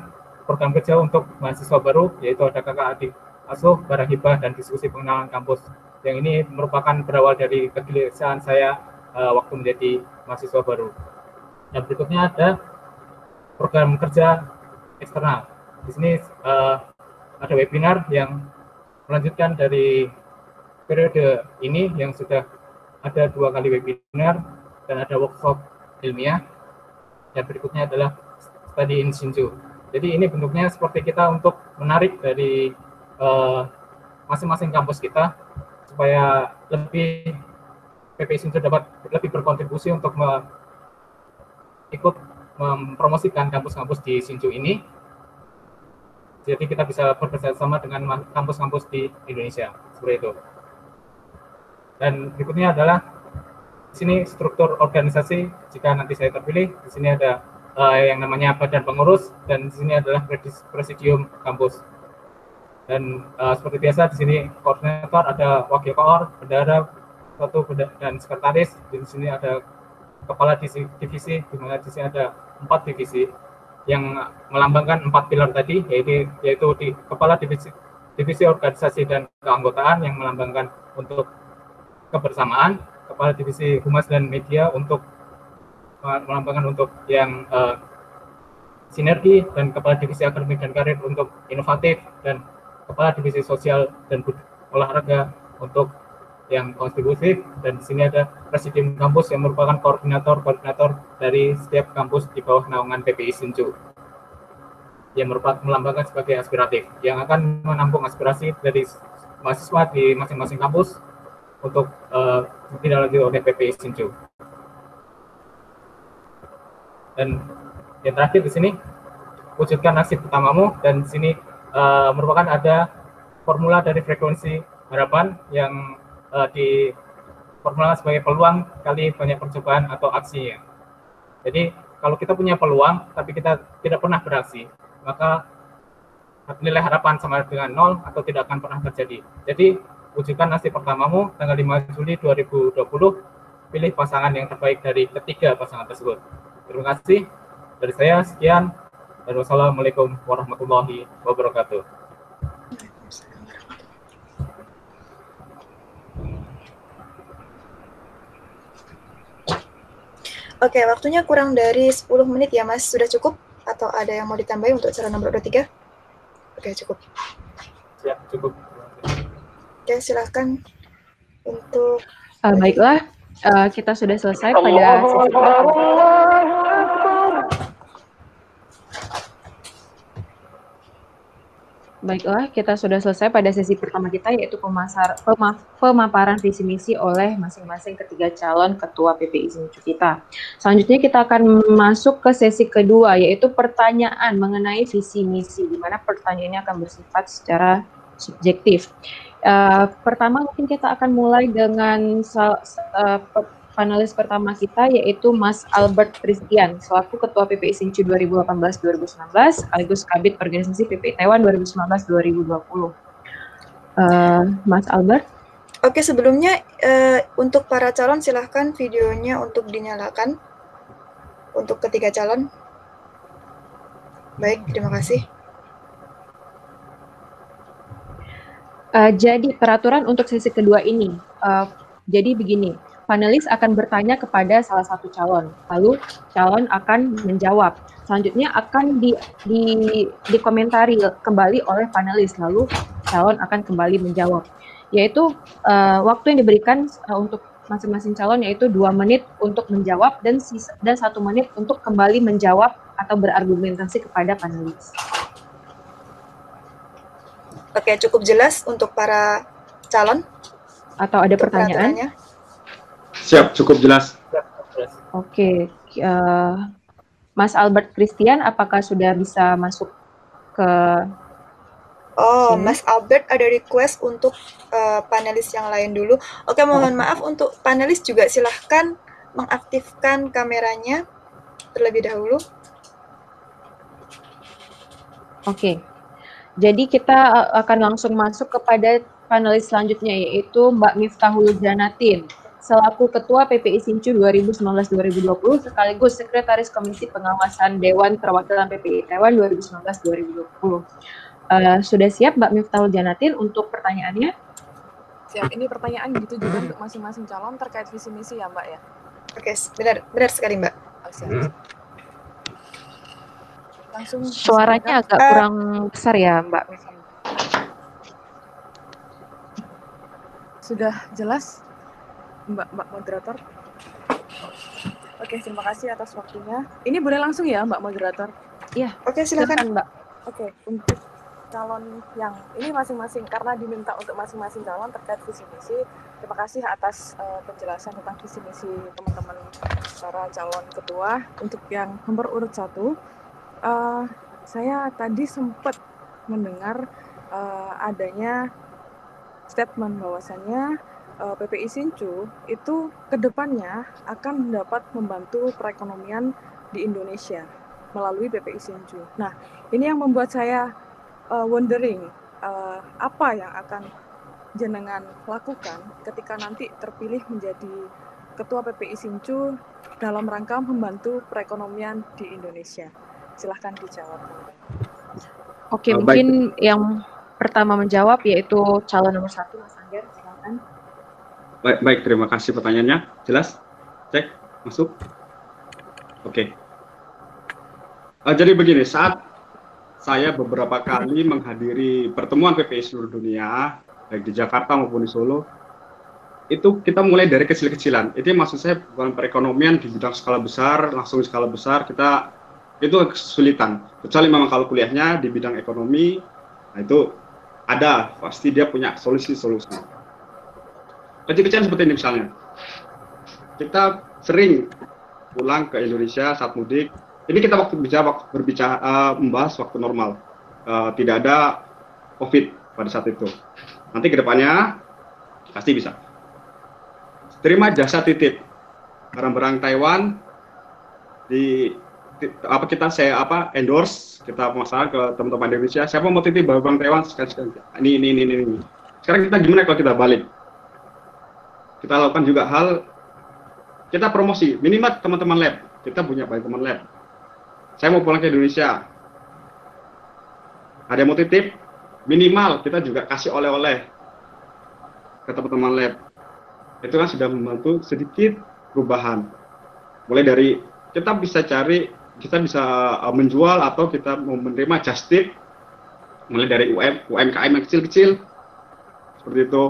program kerja untuk mahasiswa baru, yaitu ada kakak adik asuh, barang hibah, dan diskusi pengenalan kampus. Yang ini merupakan berawal dari kegelisahan saya uh, waktu menjadi mahasiswa baru. Yang berikutnya ada program kerja eksternal. Di sini uh, ada webinar yang melanjutkan dari periode ini yang sudah ada dua kali webinar dan ada workshop ilmiah. Yang berikutnya adalah study in Hsinchu. Jadi ini bentuknya seperti kita untuk menarik dari masing-masing uh, kampus kita supaya lebih P P I Hsinchu dapat lebih berkontribusi untuk me, ikut mempromosikan kampus-kampus di Hsinchu ini. Jadi kita bisa bekerjasama dengan kampus-kampus di Indonesia seperti itu. Dan berikutnya adalah di sini struktur organisasi jika nanti saya terpilih. Di sini ada uh, yang namanya badan pengurus dan di sini adalah presidium kampus. Dan uh, seperti biasa di sini koordinator, ada wakil koor, bendahara, satu dan sekretaris. Di sini ada kepala divisi, divisi di mana di sini ada empat divisi yang melambangkan empat pilar tadi, yaitu yaitu di kepala divisi divisi organisasi dan keanggotaan yang melambangkan untuk kebersamaan, kepala divisi humas dan media untuk melambangkan untuk yang uh, sinergi, dan kepala divisi akademik dan karir untuk inovatif, dan kepala divisi sosial dan olahraga untuk yang kontributif. Dan di sini ada presidium kampus yang merupakan koordinator-koordinator dari setiap kampus di bawah naungan P P I Hsinchu yang merupakan melambangkan sebagai aspiratif yang akan menampung aspirasi dari mahasiswa di masing-masing kampus untuk uh, ditindaklanjuti oleh P P I Hsinchu. Dan yang terakhir di sini, wujudkan nasib utamamu, dan di sini uh, merupakan ada formula dari frekuensi harapan yang uh, di formula sebagai peluang kali banyak percobaan atau aksinya. Jadi kalau kita punya peluang tapi kita tidak pernah beraksi, maka nilai harapan sama dengan nol atau tidak akan pernah terjadi. Jadi wujudkan nasib pertamamu tanggal lima Juli dua ribu dua puluh, pilih pasangan yang terbaik dari ketiga pasangan tersebut. Terima kasih dari saya, sekian, dan wassalamualaikum warahmatullahi wabarakatuh. Oke, waktunya kurang dari sepuluh menit ya Mas, sudah cukup? Atau ada yang mau ditambahin untuk cara nomor dua tiga? Oke, cukup. Ya, cukup. Oke, silakan untuk... Uh, baiklah, uh, kita sudah selesai pada sesi pertama. Baiklah, kita sudah selesai pada sesi pertama kita, yaitu pemasar, pema, pemaparan visi misi oleh masing-masing ketiga calon ketua P P I Hsinchu kita. Selanjutnya kita akan masuk ke sesi kedua, yaitu pertanyaan mengenai visi misi, di mana pertanyaannya akan bersifat secara subjektif. Uh, pertama mungkin kita akan mulai dengan uh, panelis pertama kita, yaitu Mas Albert Christian, selaku Ketua P P I Hsinchu dua ribu delapan belas dua ribu sembilan belas, sekaligus Kabid Organisasi P P I Taiwan dua ribu sembilan belas dua ribu dua puluh. Uh, Mas Albert? Oke, sebelumnya uh, untuk para calon silahkan videonya untuk dinyalakan untuk ketiga calon. Baik, terima kasih. Uh, jadi peraturan untuk sesi kedua ini, uh, jadi begini, panelis akan bertanya kepada salah satu calon, lalu calon akan menjawab. Selanjutnya akan di, di, dikomentari kembali oleh panelis, lalu calon akan kembali menjawab. Yaitu uh, waktu yang diberikan uh, untuk masing-masing calon yaitu dua menit untuk menjawab dan sisa, dan satu menit untuk kembali menjawab atau berargumentasi kepada panelis. Oke, cukup jelas untuk para calon? Atau ada pertanyaan? Siap, cukup jelas. Oke, uh, Mas Albert Christian, apakah sudah bisa masuk ke... Oh, sini? Mas Albert ada request untuk uh, panelis yang lain dulu. Oke, mohon maaf untuk panelis juga silahkan mengaktifkan kameranya terlebih dahulu. Oke. Jadi kita akan langsung masuk kepada panelis selanjutnya, yaitu Mbak Miftahul Janatin, selaku Ketua P P I Sincu dua ribu sembilan belas dua ribu dua puluh sekaligus Sekretaris Komisi Pengawasan Dewan Perwakilan P P I Taiwan dua ribu sembilan belas dua ribu dua puluh. Uh, sudah siap Mbak Miftahul Janatin untuk pertanyaannya? Siap, ini pertanyaan ditujukan untuk masing-masing calon terkait visi misi ya Mbak ya? Oke, benar, benar sekali Mbak. Oh, siap. Langsung suaranya agak uh, kurang besar ya Mbak. Sudah jelas Mbak Mbak moderator? Oke, terima kasih atas waktunya. Ini boleh langsung ya Mbak moderator? Iya. Oke, silakan Mbak. Oke, untuk calon yang ini masing-masing karena diminta untuk masing-masing calon terkait visi misi. Terima kasih atas uh, penjelasan tentang visi misi teman-teman para calon ketua. Untuk yang nomor urut satu, uh, saya tadi sempat mendengar uh, adanya statement bahwasannya uh, P P I Sincu itu kedepannya akan dapat membantu perekonomian di Indonesia melalui P P I Sincu. Nah, ini yang membuat saya Uh, wondering uh, apa yang akan jenengan lakukan ketika nanti terpilih menjadi Ketua P P I Sincu dalam rangka membantu perekonomian di Indonesia. Silahkan dijawab. Oke, uh, mungkin baik. Yang pertama menjawab yaitu calon nomor satu, Mas Angger, silakan. Baik, baik, terima kasih pertanyaannya. Jelas? Cek, masuk. Oke. Uh, jadi begini, saat saya beberapa kali menghadiri pertemuan P P I seluruh dunia, baik di Jakarta maupun di Solo, itu kita mulai dari kecil-kecilan. Itu maksud saya bukan perekonomian di bidang skala besar, langsung skala besar, kita itu kesulitan. Kecuali memang kalau kuliahnya di bidang ekonomi, nah itu ada, pasti dia punya solusi-solusi. Kecil-kecilan seperti ini misalnya. Kita sering pulang ke Indonesia saat mudik. Ini kita waktu bicara berbicara uh, membahas waktu normal, uh, tidak ada COVID pada saat itu. Nanti kedepannya pasti bisa. Terima jasa titip barang-barang Taiwan di, di apa kita saya apa endorse kita pemasaran ke teman-teman Indonesia. Siapa mau titip barang-barang Taiwan sekali-sekali. Ini, ini ini ini ini. Sekarang kita gimana kalau kita balik? Kita lakukan juga hal kita promosi minimal teman-teman lab. Kita punya banyak teman lab. Saya mau pulang ke Indonesia, ada yang mau titip, minimal kita juga kasih oleh-oleh ke teman-teman lab. Itu kan sudah membantu sedikit perubahan. Mulai dari kita bisa cari, kita bisa uh, menjual atau kita mau menerima just tip, mulai dari U M K M yang kecil-kecil, seperti itu.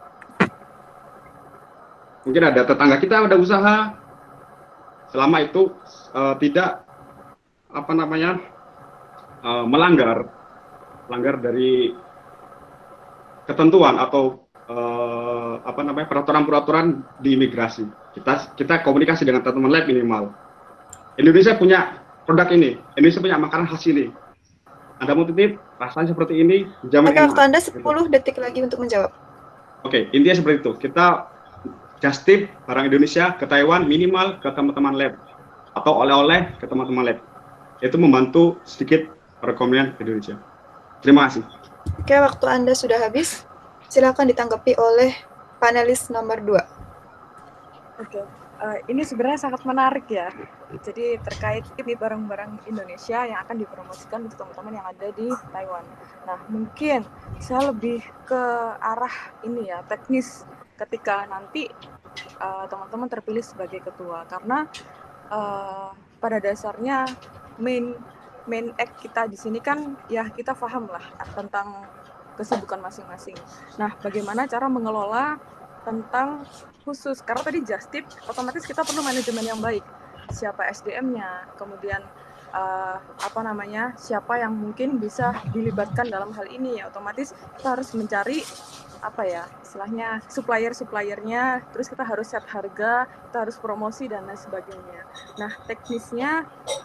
Mungkin ada tetangga kita ada usaha, selama itu uh, tidak apa namanya uh, melanggar melanggar dari ketentuan atau uh, apa namanya peraturan-peraturan di imigrasi. Kita kita komunikasi dengan teman-teman lab minimal. Indonesia punya produk ini, Indonesia punya makanan khas ini. Anda mau titip, rasanya seperti ini, jamin Oke, enak. waktu Anda sepuluh detik lagi untuk menjawab. Oke, intinya seperti itu. Kita just tip barang Indonesia ke Taiwan minimal ke teman-teman lab atau oleh-oleh ke teman-teman lab. Itu membantu sedikit perekonomian Indonesia. Terima kasih. Oke, waktu Anda sudah habis. Silakan ditanggapi oleh panelis nomor dua. Oke, uh, ini sebenarnya sangat menarik ya. Jadi terkait ini barang-barang Indonesia yang akan dipromosikan untuk teman-teman yang ada di Taiwan. Nah, mungkin saya lebih ke arah ini ya, teknis ketika nanti uh, teman-teman terpilih sebagai ketua. Karena uh, pada dasarnya main main act kita di sini kan ya kita paham lah tentang kesibukan masing-masing. Nah, bagaimana cara mengelola tentang khusus karena tadi just tip otomatis kita perlu manajemen yang baik. Siapa S D M-nya, kemudian uh, apa namanya? Siapa yang mungkin bisa dilibatkan dalam hal ini ya. Otomatis kita harus mencari apa ya? Istilahnya supplier-suppliernya, terus kita harus set harga, kita harus promosi dan lain sebagainya. Nah, teknisnya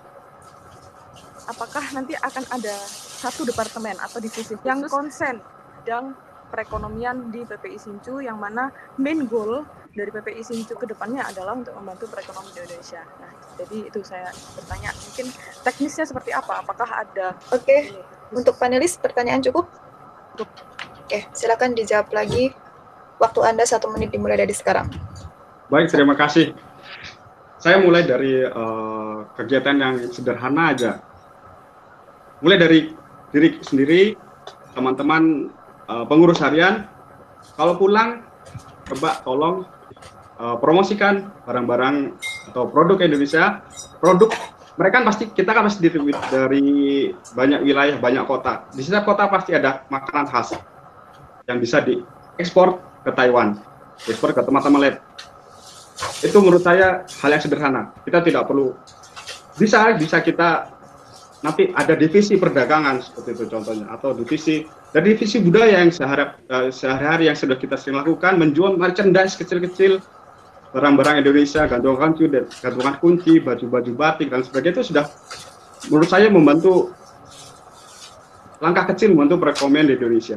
apakah nanti akan ada satu departemen atau divisi yang konsen bidang perekonomian di P P I Sincu yang mana main goal dari P P I Sincu ke depannya adalah untuk membantu perekonomian di Indonesia. Nah, jadi itu saya bertanya, mungkin teknisnya seperti apa? Apakah ada? Oke, ini, untuk panelis pertanyaan cukup? Cukup. Oke, silakan dijawab lagi. Waktu Anda satu menit dimulai dari sekarang. Baik, terima kasih. Saya mulai dari uh, kegiatan yang sederhana aja. Mulai dari diri sendiri, teman-teman uh, pengurus harian, kalau pulang, coba tolong uh, promosikan barang-barang atau produk Indonesia. Produk mereka kan pasti, kita kan pasti dari, dari banyak wilayah, banyak kota. Di setiap kota pasti ada makanan khas yang bisa diekspor ke Taiwan, ekspor ke teman-teman lain. Itu menurut saya hal yang sederhana. Kita tidak perlu, bisa bisa kita nanti ada divisi perdagangan seperti itu contohnya, atau divisi dari divisi budaya yang sehari, uh, sehari-hari yang sudah kita sering lakukan, menjual merchandise kecil-kecil, barang-barang Indonesia, gantungan kunci, gantungan kunci, baju-baju batik dan sebagainya, itu sudah menurut saya membantu, langkah kecil membantu perekonomian di Indonesia.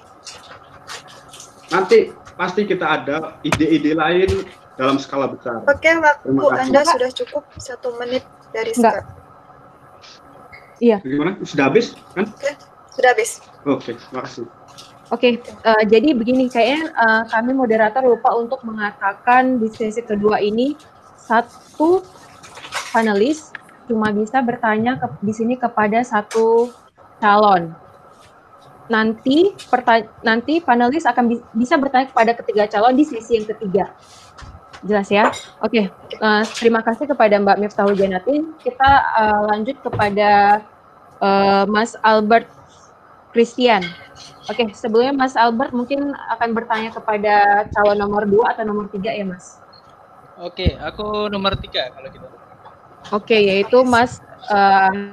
Nanti pasti kita ada ide-ide lain dalam skala besar. Oke, waktu Anda sudah cukup satu menit dari sekarang. Iya. Bagaimana? Sudah habis kan? Oke, sudah habis. Oke, terima kasih. Oke, uh, jadi begini, kayaknya uh, kami moderator lupa untuk mengatakan di sesi kedua ini satu panelis cuma bisa bertanya ke, di sini kepada satu calon. Nanti nanti panelis akan bi bisa bertanya kepada ketiga calon di sesi yang ketiga. Jelas ya? Oke, uh, terima kasih kepada Mbak Miftahul Janatin. Kita uh, lanjut kepada uh, Mas Albert Christian. Oke, sebelumnya Mas Albert mungkin akan bertanya kepada calon nomor dua atau nomor tiga ya, Mas? Oke, aku nomor tiga kalau gitu. Oke, yaitu Mas uh,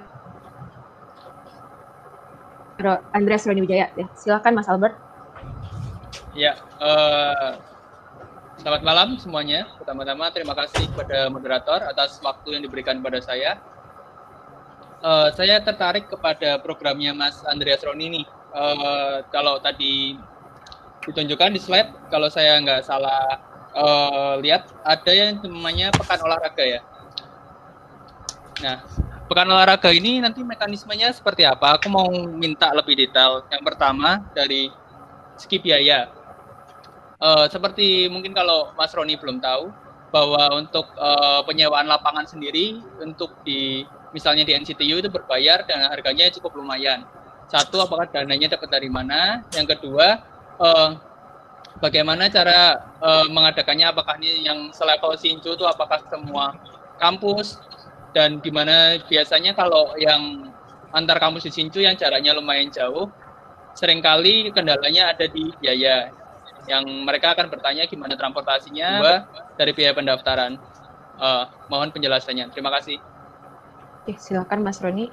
Andreas Roni Wijaya. Ya, silakan Mas Albert. Ya, uh, selamat malam semuanya. Pertama-tama terima kasih kepada moderator atas waktu yang diberikan kepada saya. Uh, saya tertarik kepada programnya Mas Andreas Roni ini. Uh, kalau tadi ditunjukkan di slide, kalau saya nggak salah uh, lihat, ada yang namanya Pekan Olahraga ya. Nah, Pekan Olahraga ini nanti mekanismenya seperti apa? Aku mau minta lebih detail. Yang pertama dari segi biaya. Uh, seperti mungkin kalau Mas Roni belum tahu, bahwa untuk uh, penyewaan lapangan sendiri, untuk di misalnya di N C T U itu berbayar dan harganya cukup lumayan. Satu, apakah dananya dapat dari mana? Yang kedua, uh, bagaimana cara uh, mengadakannya? Apakah ini yang selevel Sinju itu apakah semua kampus? Dan gimana biasanya kalau yang antar kampus di Sinju yang jaraknya lumayan jauh, seringkali kendalanya ada di biaya. Yang mereka akan bertanya gimana transportasinya, dua, dari biaya pendaftaran. Uh, mohon penjelasannya. Terima kasih. Oke, silakan Mas Roni.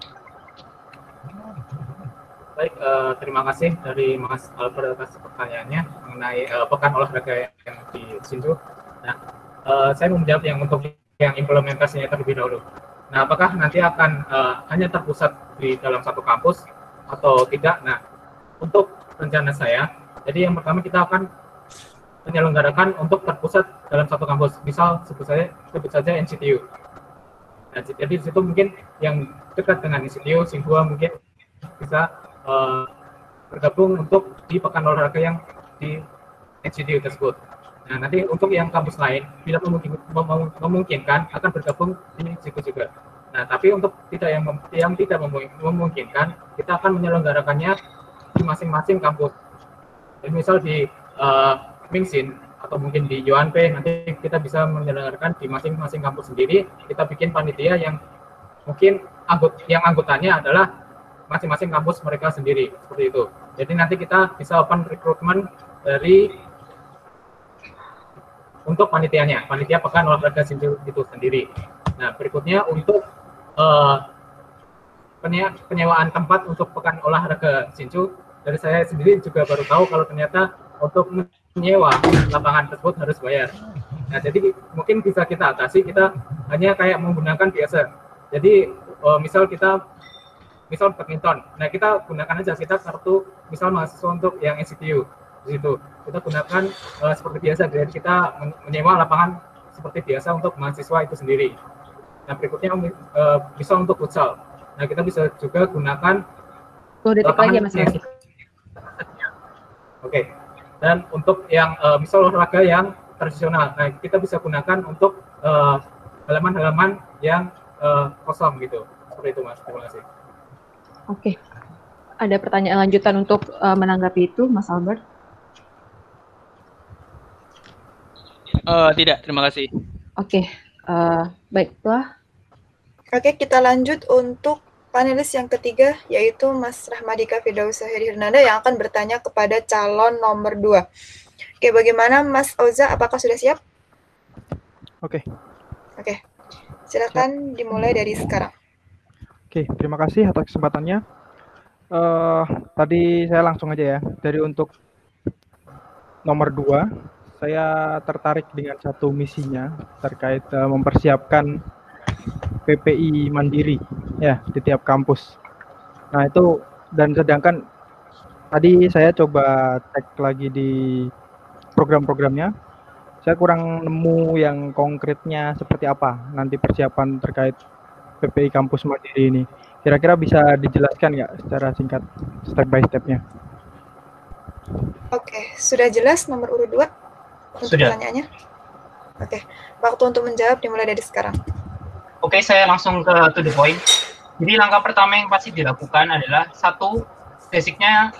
Baik, uh, terima kasih dari Mas Albert atas pertanyaannya mengenai uh, Pekan Olahraga yang di Sinju. Nah, uh, saya mau menjawab yang untuk yang implementasinya terlebih dahulu. Nah, apakah nanti akan uh, hanya terpusat di dalam satu kampus atau tidak? Nah, untuk rencana saya, jadi yang pertama kita akan menyelenggarakan untuk terpusat dalam satu kampus. Misal sebut saja sebut saja N C T U. Nah, jadi di situ mungkin yang dekat dengan N C T U, Singhua mungkin bisa uh, bergabung untuk di Pekan Olahraga yang di N C T U tersebut. Nah, nanti untuk yang kampus lain bila memungkin, mem memungkinkan akan bergabung di situ juga. Nah, tapi untuk tidak yang mem yang tidak memungkinkan, kita akan menyelenggarakannya di masing-masing kampus. Jadi misal di uh, Mingxin atau mungkin di Yuanpei, nanti kita bisa menyelenggarakan di masing-masing kampus sendiri. Kita bikin panitia yang mungkin anggot yang anggotanya adalah masing-masing kampus mereka sendiri, seperti itu. Jadi nanti kita bisa open recruitment dari untuk panitianya, panitia Pekan Olahraga Sinju itu sendiri. Nah, berikutnya untuk uh, penye penyewaan tempat untuk Pekan Olahraga Sinju, dari saya sendiri juga baru tahu kalau ternyata untuk menyewa lapangan tersebut harus bayar. Nah, jadi mungkin bisa kita atasi, kita hanya kayak menggunakan biasa. Jadi uh, misal kita misal badminton, nah kita gunakan aja kita kartu misal mahasiswa untuk yang N C T U di situ. Kita gunakan uh, seperti biasa, jadi kita menyewa lapangan seperti biasa untuk mahasiswa itu sendiri. Nah, berikutnya uh, bisa untuk futsal. Nah, kita bisa juga gunakan lapangan yang Oke. Okay. Dan untuk yang uh, misal olahraga yang tradisional. Nah, kita bisa gunakan untuk uh, halaman-halaman yang uh, kosong gitu. Seperti itu, Mas. Terima kasih. Oke. Ada pertanyaan lanjutan untuk uh, menanggapi itu, Mas Albert? Uh, tidak, terima kasih. Oke, uh, baiklah. Oke, kita lanjut untuk panelis yang ketiga, yaitu Mas Rahmadika Firdausah Hernanda yang akan bertanya kepada calon nomor dua. Oke, bagaimana Mas Oza? Apakah sudah siap? Oke. Oke, silakan dimulai dari sekarang. Oke, terima kasih atas kesempatannya. Uh, tadi saya langsung aja ya, dari untuk nomor dua, saya tertarik dengan satu misinya terkait uh, mempersiapkan P P I mandiri ya di tiap kampus. Nah itu, dan sedangkan tadi saya coba cek lagi di program-programnya, saya kurang nemu yang konkretnya seperti apa nanti persiapan terkait P P I kampus mandiri ini. Kira-kira bisa dijelaskan nggak secara singkat step by step-nya? Oke, sudah jelas nomor urut dua untuk Sudah. pertanyaannya? Oke, waktu untuk menjawab dimulai dari sekarang. Oke, saya langsung ke to the point. Jadi langkah pertama yang pasti dilakukan adalah satu, basicnya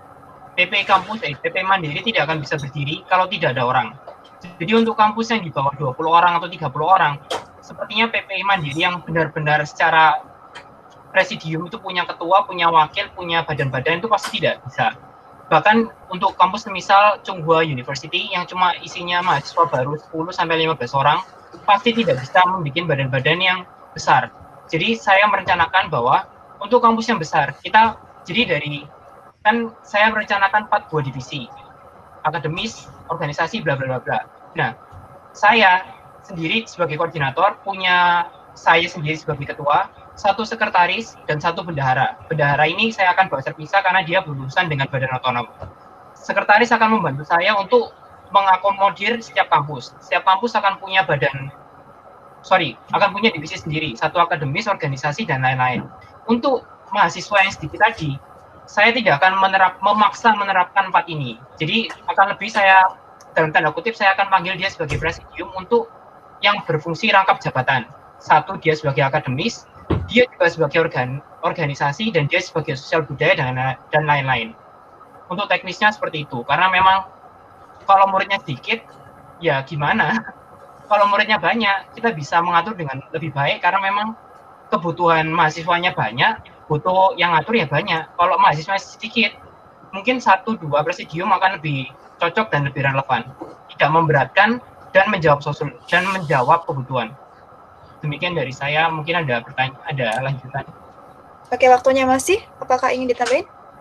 P P I kampus, eh, P P I mandiri tidak akan bisa berdiri kalau tidak ada orang. Jadi untuk kampus yang di bawah dua puluh orang atau tiga puluh orang, sepertinya P P I mandiri yang benar-benar secara presidium itu punya ketua, punya wakil, punya badan-badan itu pasti tidak bisa. Bahkan untuk kampus misal Tsinghua University yang cuma isinya mahasiswa baru sepuluh sampai lima belas orang, pasti tidak bisa membuat badan-badan yang besar. Jadi saya merencanakan bahwa untuk kampus yang besar, kita jadi dari, kan saya merencanakan empat buah divisi, akademis, organisasi, bla bla bla bla. Nah, saya sendiri sebagai koordinator, punya saya sendiri sebagai ketua, satu sekretaris, dan satu bendahara. Bendahara ini saya akan bawa terpisah karena dia berurusan dengan badan otonom. Sekretaris akan membantu saya untuk mengakomodir setiap kampus. Setiap kampus akan punya badan, sorry, akan punya divisi sendiri, satu akademis, organisasi, dan lain-lain. Untuk mahasiswa yang sedikit tadi, saya tidak akan menerap, memaksa menerapkan empat ini. Jadi akan lebih saya, dalam tanda kutip, saya akan panggil dia sebagai presidium untuk yang berfungsi rangkap jabatan. Satu, dia sebagai akademis, dia juga sebagai organ, organisasi, dan dia sebagai sosial budaya, dan, dan lain-lain. Untuk teknisnya seperti itu, karena memang kalau muridnya sedikit, ya gimana? Kalau muridnya banyak, kita bisa mengatur dengan lebih baik, karena memang kebutuhan mahasiswanya banyak, butuh yang ngatur ya banyak. Kalau mahasiswanya sedikit, mungkin satu dua presidium akan lebih cocok dan lebih relevan, tidak memberatkan dan menjawab sosial dan menjawab kebutuhan. Demikian dari saya, mungkin ada pertanyaan, ada lanjutan. Oke, waktunya masih, apakah ingin ditambahin?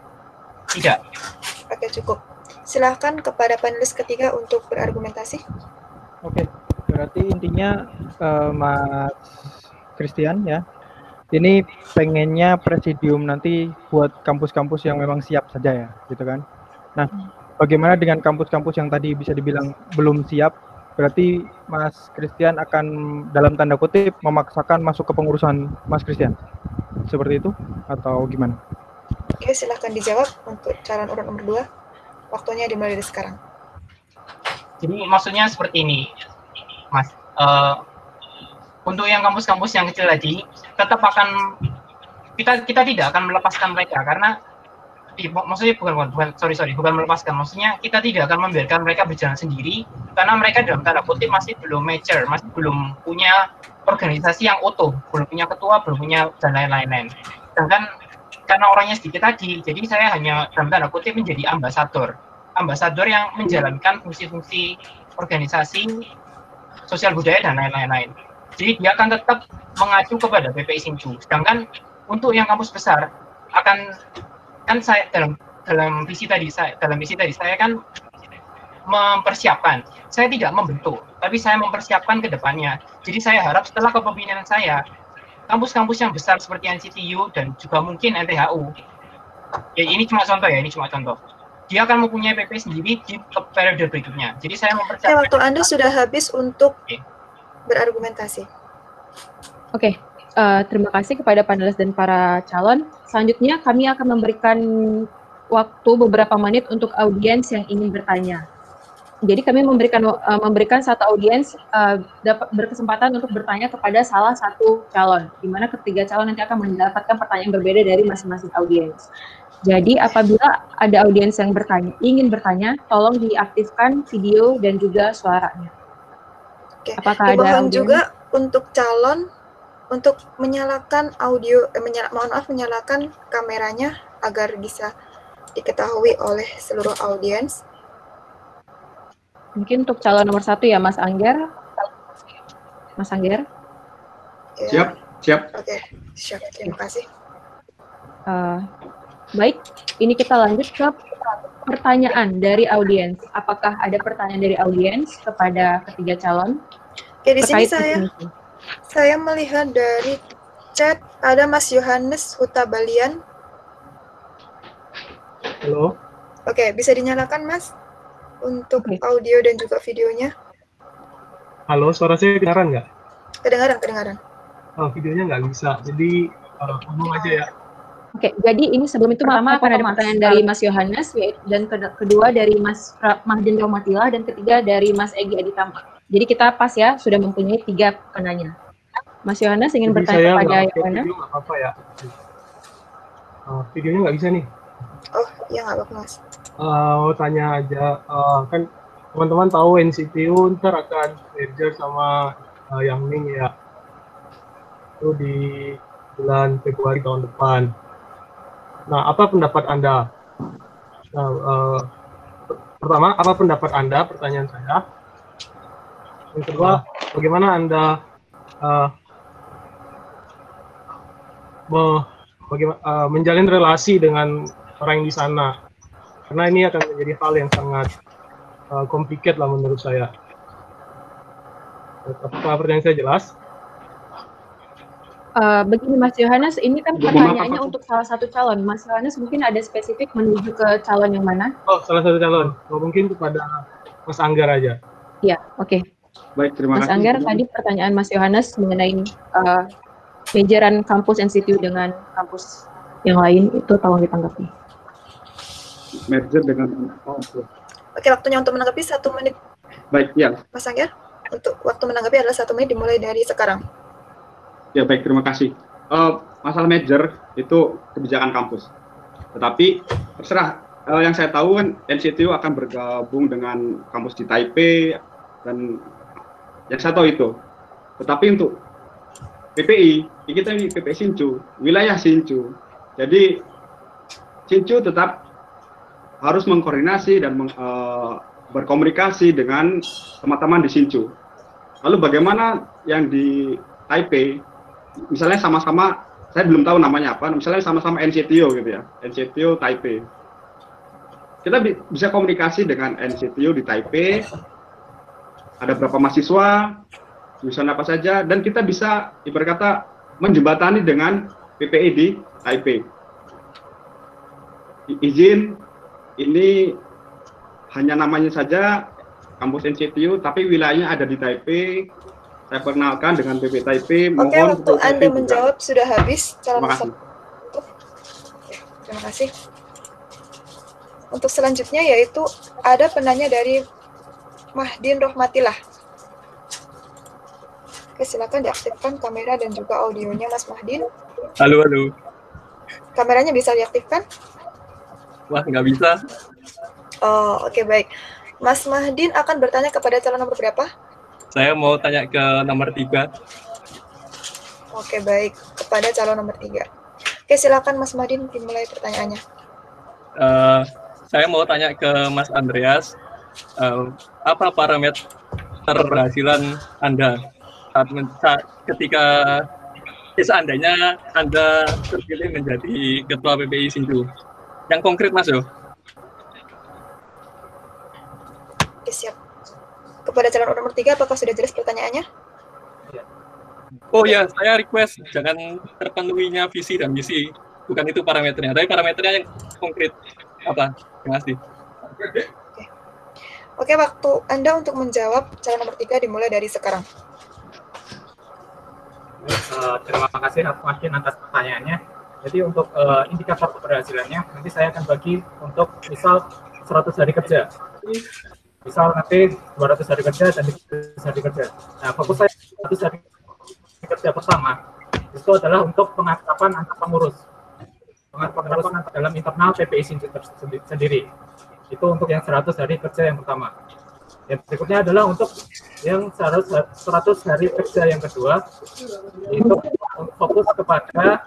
Tidak. Oke, cukup. Silahkan kepada panelis ketiga untuk berargumentasi. Oke, berarti intinya uh, Mas Christian ya, ini pengennya presidium nanti buat kampus-kampus yang memang siap saja ya, gitu kan? Nah, bagaimana dengan kampus-kampus yang tadi bisa dibilang belum siap? Berarti Mas Christian akan dalam tanda kutip memaksakan masuk ke pengurusan Mas Christian, seperti itu atau gimana? Oke, silahkan dijawab untuk calon urut nomor dua. Waktunya dimulai dari sekarang. Jadi maksudnya seperti ini, Mas. Uh, untuk yang kampus-kampus yang kecil tadi, tetap akan kita kita tidak akan melepaskan mereka karena maksudnya bukan bukan sorry sorry bukan melepaskan, maksudnya kita tidak akan membiarkan mereka berjalan sendiri karena mereka dalam tanda kutip masih belum mature, masih belum punya organisasi yang utuh, belum punya ketua, belum punya dan lain-lain. Sedangkan karena orangnya sedikit tadi, jadi saya hanya dalam tanda kutip menjadi ambasador, ambasador yang menjalankan fungsi-fungsi organisasi, sosial budaya dan lain-lain. Jadi dia akan tetap mengacu kepada P P I Sinju. Sedangkan untuk yang kampus besar akan kan saya dalam dalam visi tadi saya dalam visi tadi saya kan mempersiapkan, saya tidak membentuk, tapi saya mempersiapkan ke depannya. Jadi saya harap setelah kepemimpinan saya, kampus-kampus yang besar seperti N C T U dan juga mungkin N T H U, ya ini cuma contoh ya, ini cuma contoh, dia akan mempunyai P P sendiri di periode berikutnya. Jadi saya mempersiapkan. Ya, waktu Anda sudah habis untuk okay. berargumentasi. Oke. Okay. Uh, terima kasih kepada panelis dan para calon. Selanjutnya kami akan memberikan waktu beberapa menit untuk audiens yang ingin bertanya. jadi kami memberikan uh, memberikan satu audiens uh, dapat berkesempatan untuk bertanya kepada salah satu calon, di mana ketiga calon nanti akan mendapatkan pertanyaan berbeda dari masing-masing audiens. Jadi apabila ada audiens yang bertanya, ingin bertanya, tolong diaktifkan video dan juga suaranya. Oke. Apakah ada Dimohon audiens? juga untuk calon untuk menyalakan audio, eh, menyala, mohon maaf menyalakan kameranya agar bisa diketahui oleh seluruh audiens. Mungkin untuk calon nomor satu ya, Mas Angger. Mas Angger. Ya. Siap, siap. Oke, siap. Terima kasih. Uh, baik, ini kita lanjut ke pertanyaan dari audiens. Apakah ada pertanyaan dari audiens kepada ketiga calon? Oke, di sini terkait saya definisi? saya melihat dari chat ada Mas Yohanes Hutabalian. Halo. Oke, bisa dinyalakan Mas untuk Oke. audio dan juga videonya. Halo, suara saya kedengaran nggak? Kedengaran, kedengaran. Oh, videonya nggak bisa. Jadi uh, ngomong aja ya. Oke, jadi ini sebelum itu pertama akan ada pertanyaan dari Mas Yohanes, yaitu- dan ke- kedua dari Mas Ra- Mahdin Raumatila, dan ketiga dari Mas Egy Aditama. Jadi kita pas ya, sudah mempunyai tiga penanya. Mas Yohanes ingin Jadi bertanya saya kepada nggak pakai Yohanes. video nggak apa-apa ya. Uh, videonya nggak bisa nih. Oh, ya nggak apa-apa Mas. Uh, mau tanya aja, uh, kan teman-teman tahu N C T U ntar akan merger sama uh, Yang Ning ya. Itu di bulan Februari tahun depan. Nah, apa pendapat Anda? Nah, uh, pertama, apa pendapat Anda? Pertanyaan saya. Yang kedua, bagaimana Anda uh, me, bagaimana, uh, menjalin relasi dengan orang yang di sana? Karena ini akan menjadi hal yang sangat uh, complicated lah menurut saya. Apakah pertanyaan saya jelas? Uh, begini Mas Yohanes, ini kan Mohon maaf, pertanyaannya apa? untuk salah satu calon. Mas Yohanes mungkin ada spesifik menuju ke calon yang mana? Oh, salah satu calon. Oh, mungkin kepada Mas Anggar aja. Ya, oke. Baik, terima Mas kasih. Anggar, tadi pertanyaan Mas Yohanes mengenai uh, majoran kampus N C T U dengan kampus yang lain, itu tolong ditanggapi. Merger dengan oh, oke. Oke, waktunya untuk menanggapi satu menit, Baik, ya. Mas Angger. Untuk waktu menanggapi adalah satu menit dimulai dari sekarang. Ya, baik, terima kasih. Uh, masalah merger itu kebijakan kampus. Tetapi terserah, uh, yang saya tahu kan N C T U akan bergabung dengan kampus di Taipei dan yang saya tahu itu. Tetapi untuk P P I, kita ini P P I Hsinchu, wilayah Hsinchu. Jadi Hsinchu tetap harus mengkoordinasi dan meng, uh, berkomunikasi dengan teman-teman di Hsinchu. Lalu bagaimana yang di Taipei? Misalnya sama-sama, saya belum tahu namanya apa, misalnya sama-sama N C T U gitu ya, N C T U Taipei. Kita bi bisa komunikasi dengan N C T U di Taipei, ada berapa mahasiswa, jurusan apa saja, dan kita bisa ibarat kata menjembatani dengan P P I di Taipei. I izin, ini hanya namanya saja kampus N C T U, tapi wilayahnya ada di Taipei. Saya perkenalkan dengan P P Taipei. Oke, Mohon waktu Anda menjawab sudah habis. Calon Terima kasih. satu. Oke, terima kasih. Untuk selanjutnya yaitu ada penanya dari Mahdin Rohmatillah. Oke, silakan diaktifkan kamera dan juga audionya Mas Mahdin. Halo, halo. Kameranya bisa diaktifkan? Wah, nggak bisa. Oh, oke, baik. Mas Mahdin akan bertanya kepada calon nomor berapa? Saya mau tanya ke nomor tiga. Oke, baik. Kepada calon nomor tiga. Oke, silakan Mas Mahdin dimulai pertanyaannya. Uh, saya mau tanya ke Mas Andreas, uh, apa parameter keberhasilan Anda saat, saat ketika ya seandainya Anda terpilih menjadi Ketua P P I Hsinchu? Yang konkret, Mas, yo. Oke, siap. Kepada calon nomor tiga, apakah sudah jelas pertanyaannya? Oh ya, saya request jangan terpenuhinya visi dan misi. Bukan itu parameternya, tapi parameternya yang konkret. Apa? Terima kasih. Oke. Oke, waktu Anda untuk menjawab calon nomor tiga dimulai dari sekarang. Uh, terima kasih Makin atas pertanyaannya. Jadi untuk uh, indikator keberhasilannya, nanti saya akan bagi untuk misal seratus hari kerja. Misal nanti dua ratus hari kerja dan tiga ratus hari kerja. Nah, fokus saya seratus hari kerja pertama itu adalah untuk pengakraban antar pengurus. Pengakraban dalam internal P P I Sinju sendiri. Itu untuk yang seratus hari kerja yang pertama. Yang berikutnya adalah untuk yang seratus hari kerja yang kedua, itu fokus kepada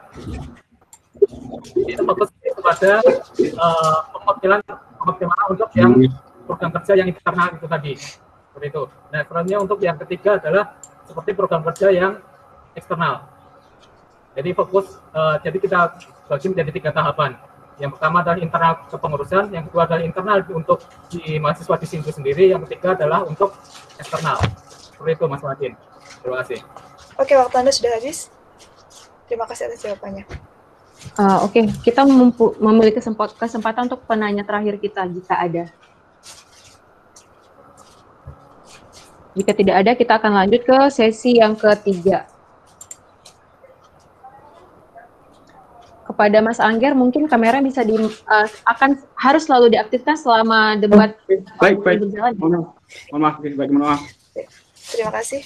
itu fokus kepada uh, pengoptimalan pengoptimalan untuk yang program kerja yang internal itu tadi, seperti itu. Nah, selanjutnya untuk yang ketiga adalah seperti program kerja yang eksternal. Jadi fokus, uh, jadi kita bagi menjadi tiga tahapan. Yang pertama adalah internal kepengurusan, yang kedua adalah internal untuk di mahasiswa di Sinju sendiri, yang ketiga adalah untuk eksternal. Seperti itu, Mas Martin. Terima kasih. Oke, waktu Anda sudah habis. Terima kasih atas jawabannya. Uh, Oke, okay. Kita memiliki kesempatan untuk penanya terakhir kita jika ada. Jika tidak ada, kita akan lanjut ke sesi yang ketiga. Kepada Mas Angger, mungkin kamera bisa di uh, akan harus selalu diaktifkan selama debat baik baik berjalan. Mohon maaf, baik mohon maaf. Terima kasih.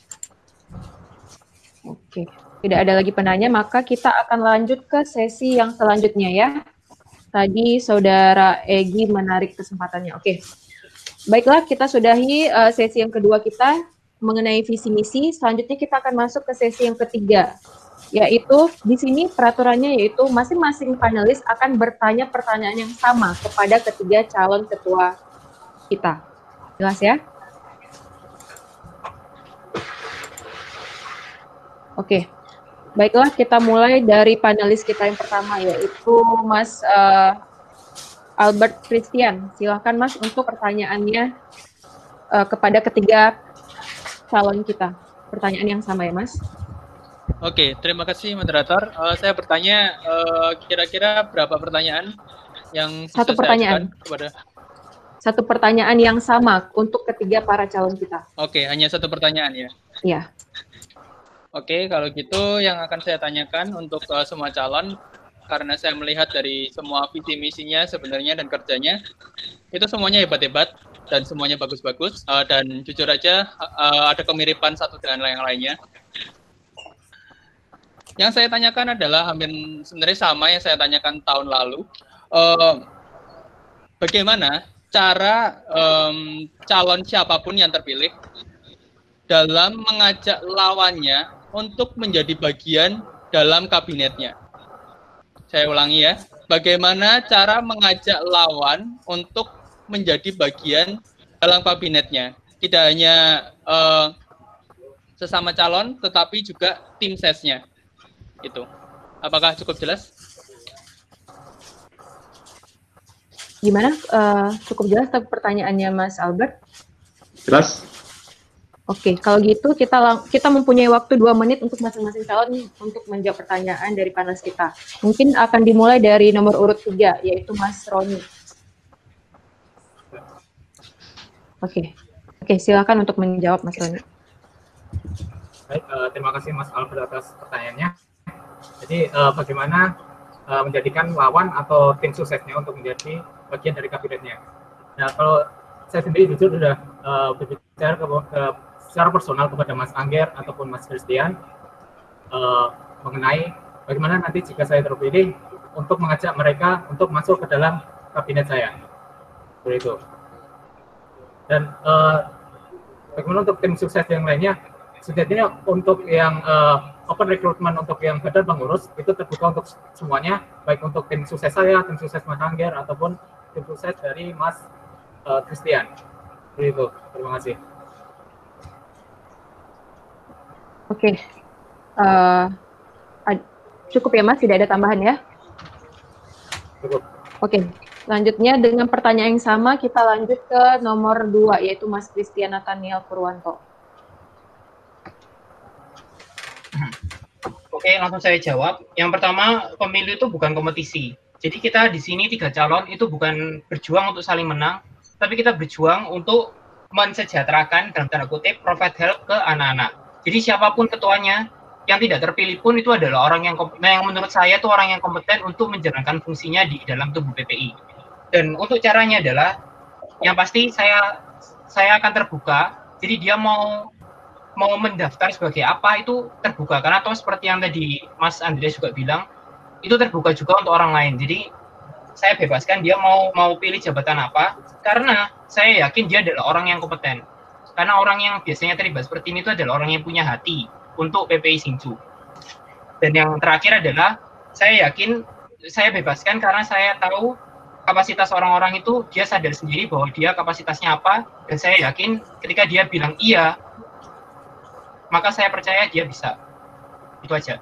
Oke, tidak ada lagi penanya, maka kita akan lanjut ke sesi yang selanjutnya ya. Tadi Saudara Egy menarik kesempatannya. Oke, baiklah, kita sudahi uh, sesi yang kedua kita mengenai visi misi. Selanjutnya kita akan masuk ke sesi yang ketiga. Yaitu di sini peraturannya yaitu masing-masing panelis akan bertanya pertanyaan yang sama kepada ketiga calon ketua kita. Jelas ya? Oke, baiklah kita mulai dari panelis kita yang pertama yaitu Mas uh, Albert Christian. Silakan Mas untuk pertanyaannya uh, kepada ketiga calon kita. Pertanyaan yang sama ya Mas. Oke, terima kasih moderator. Uh, saya bertanya kira-kira uh, berapa pertanyaan yang satu pertanyaan kepada satu pertanyaan yang sama untuk ketiga para calon kita. Oke, hanya satu pertanyaan ya. Iya. Oke, kalau gitu yang akan saya tanyakan untuk uh, semua calon, karena saya melihat dari semua visi misinya sebenarnya dan kerjanya itu semuanya hebat-hebat dan semuanya bagus-bagus uh, dan jujur aja uh, ada kemiripan satu dengan yang lainnya. Yang saya tanyakan adalah hampir sebenarnya sama yang saya tanyakan tahun lalu. Uh, bagaimana cara um, calon siapapun yang terpilih dalam mengajak lawannya untuk menjadi bagian dalam kabinetnya? Saya ulangi ya. Bagaimana cara mengajak lawan untuk menjadi bagian dalam kabinetnya? Tidak hanya uh, sesama calon, tetapi juga tim sesnya. Itu, apakah cukup jelas? Gimana? Uh, cukup jelas tapi pertanyaannya Mas Albert? Jelas. Oke, kalau gitu kita kita mempunyai waktu dua menit untuk masing-masing calon untuk menjawab pertanyaan dari panelis kita. Mungkin akan dimulai dari nomor urut tiga, yaitu Mas Roni. Oke, oke silakan untuk menjawab Mas Roni. Baik, uh, terima kasih Mas Albert atas pertanyaannya. Jadi uh, bagaimana uh, menjadikan lawan atau tim suksesnya untuk menjadi bagian dari kabinetnya. Nah, kalau saya sendiri jujur sudah uh, berbicara ke, ke, secara personal kepada Mas Angger ataupun Mas Christian uh, mengenai bagaimana nanti jika saya terpilih untuk mengajak mereka untuk masuk ke dalam kabinet saya. Seperti itu. Dan uh, bagaimana untuk tim sukses yang lainnya? Sejatinya untuk yang uh, open recruitment untuk yang kader pengurus itu terbuka untuk semuanya, baik untuk tim sukses saya, tim sukses Mas Angger, ataupun tim sukses dari Mas uh, Christian. Seperti itu. Terima kasih. Oke, uh, cukup ya Mas, tidak ada tambahan ya? Cukup. Oke, selanjutnya dengan pertanyaan yang sama kita lanjut ke nomor dua, yaitu Mas Christian Nathaniel Purwanto. Oke, langsung saya jawab. Yang pertama, pemilu itu bukan kompetisi. Jadi kita di sini tiga calon itu bukan berjuang untuk saling menang, tapi kita berjuang untuk mensejahterakan dalam tanda kutip provide help ke anak-anak. Jadi siapapun ketuanya yang tidak terpilih pun itu adalah orang yang yang menurut saya itu orang yang kompeten untuk menjalankan fungsinya di dalam tubuh P P I. Dan untuk caranya adalah yang pasti saya saya akan terbuka. Jadi dia mau mau mendaftar sebagai apa itu terbuka, karena atau seperti yang tadi Mas Andreas juga bilang, itu terbuka juga untuk orang lain. Jadi saya bebaskan dia mau mau pilih jabatan apa, karena saya yakin dia adalah orang yang kompeten. Karena orang yang biasanya terlibat seperti ini itu adalah orang yang punya hati untuk P P I Hsinchu. Dan yang terakhir adalah saya yakin saya bebaskan karena saya tahu kapasitas orang-orang itu, dia sadar sendiri bahwa dia kapasitasnya apa, dan saya yakin ketika dia bilang iya, maka saya percaya dia bisa. Itu aja.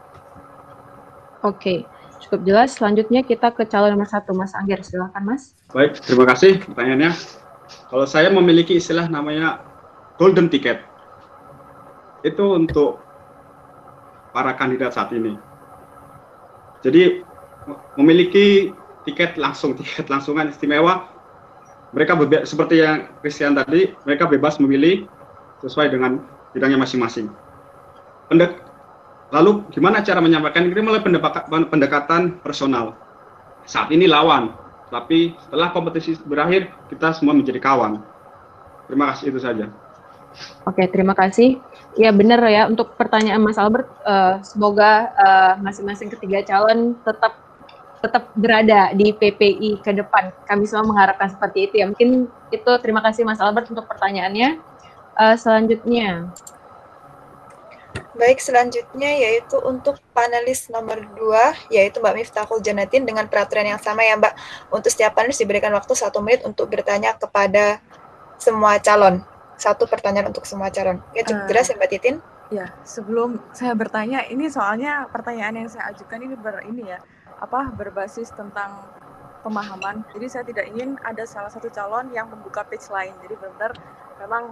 Oke, cukup jelas. Selanjutnya kita ke calon nomor satu, Mas Angger. Silakan, Mas. Baik, terima kasih pertanyaannya. Kalau saya memiliki istilah namanya golden ticket, itu untuk para kandidat saat ini. Jadi memiliki tiket langsung, tiket langsungan istimewa. Mereka bebe- seperti yang Christian tadi, mereka bebas memilih sesuai dengan bidangnya masing-masing. Pendek, lalu gimana cara menyampaikan ini melalui pendekatan personal. Saat ini lawan, tapi setelah kompetisi berakhir, kita semua menjadi kawan. Terima kasih, itu saja. Oke, terima kasih. Ya benar ya, untuk pertanyaan Mas Albert, uh, semoga uh, masing-masing ketiga calon tetap tetap berada di P P I ke depan. Kami semua mengharapkan seperti itu ya. Mungkin itu, terima kasih Mas Albert untuk pertanyaannya. Uh, selanjutnya. Baik, selanjutnya yaitu untuk panelis nomor dua, yaitu Mbak Miftahul Janatin, dengan peraturan yang sama ya Mbak. Untuk setiap panelis diberikan waktu satu menit untuk bertanya kepada semua calon. Satu pertanyaan untuk semua calon. Ya, cukup jelas ya Mbak Titin? Ya, sebelum saya bertanya, ini soalnya pertanyaan yang saya ajukan ini ber ini ya, apa berbasis tentang pemahaman. Jadi saya tidak ingin ada salah satu calon yang membuka page lain. Jadi benar-benar memang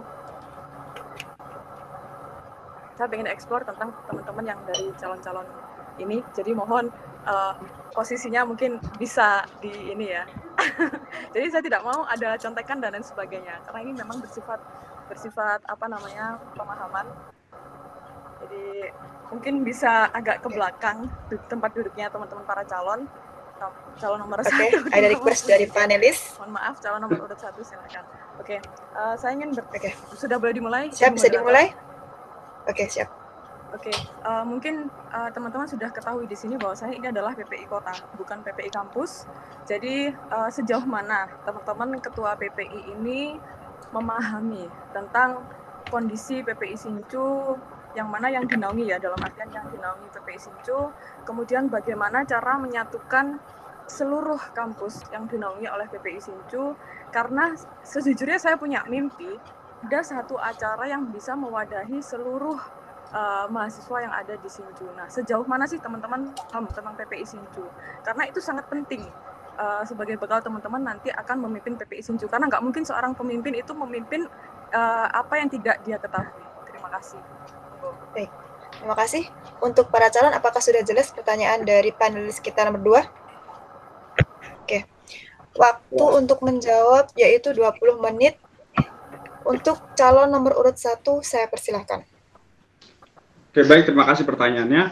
saya ingin explore tentang teman-teman yang dari calon-calon ini. Jadi mohon uh, posisinya mungkin bisa di ini ya. Jadi saya tidak mau ada contekan dan lain sebagainya. Karena ini memang bersifat bersifat apa namanya pemahaman. Jadi mungkin bisa agak ke belakang tempat duduknya teman-teman para calon. Calon nomor Oke, satu. ada request dari panelis. Mohon maaf, calon nomor urut satu silakan. Oke, uh, saya ingin ber. Oke, sudah boleh dimulai? Siap, bisa dimulai? Oke, siap. Oke, uh, mungkin uh, teman-teman sudah ketahui di sini bahwasanya ini adalah P P I kota, bukan P P I kampus. Jadi uh, sejauh mana teman-teman ketua P P I ini memahami tentang kondisi P P I Hsinchu yang mana yang dinaungi ya, dalam artian yang dinaungi P P I Hsinchu, kemudian bagaimana cara menyatukan seluruh kampus yang dinaungi oleh P P I Hsinchu, karena sejujurnya saya punya mimpi ada satu acara yang bisa mewadahi seluruh uh, mahasiswa yang ada di Hsinchu. Nah, sejauh mana sih teman-teman paham tentang P P I Hsinchu? Karena itu sangat penting uh, sebagai bekal teman-teman nanti akan memimpin P P I Hsinchu. Karena nggak mungkin seorang pemimpin itu memimpin uh, apa yang tidak dia ketahui. Terima kasih. Baik, terima kasih. Untuk para calon, apakah sudah jelas pertanyaan dari panelis kita nomor dua? Oke, waktu untuk menjawab yaitu dua puluh menit. Untuk calon nomor urut satu, saya persilahkan. Oke, baik, terima kasih pertanyaannya.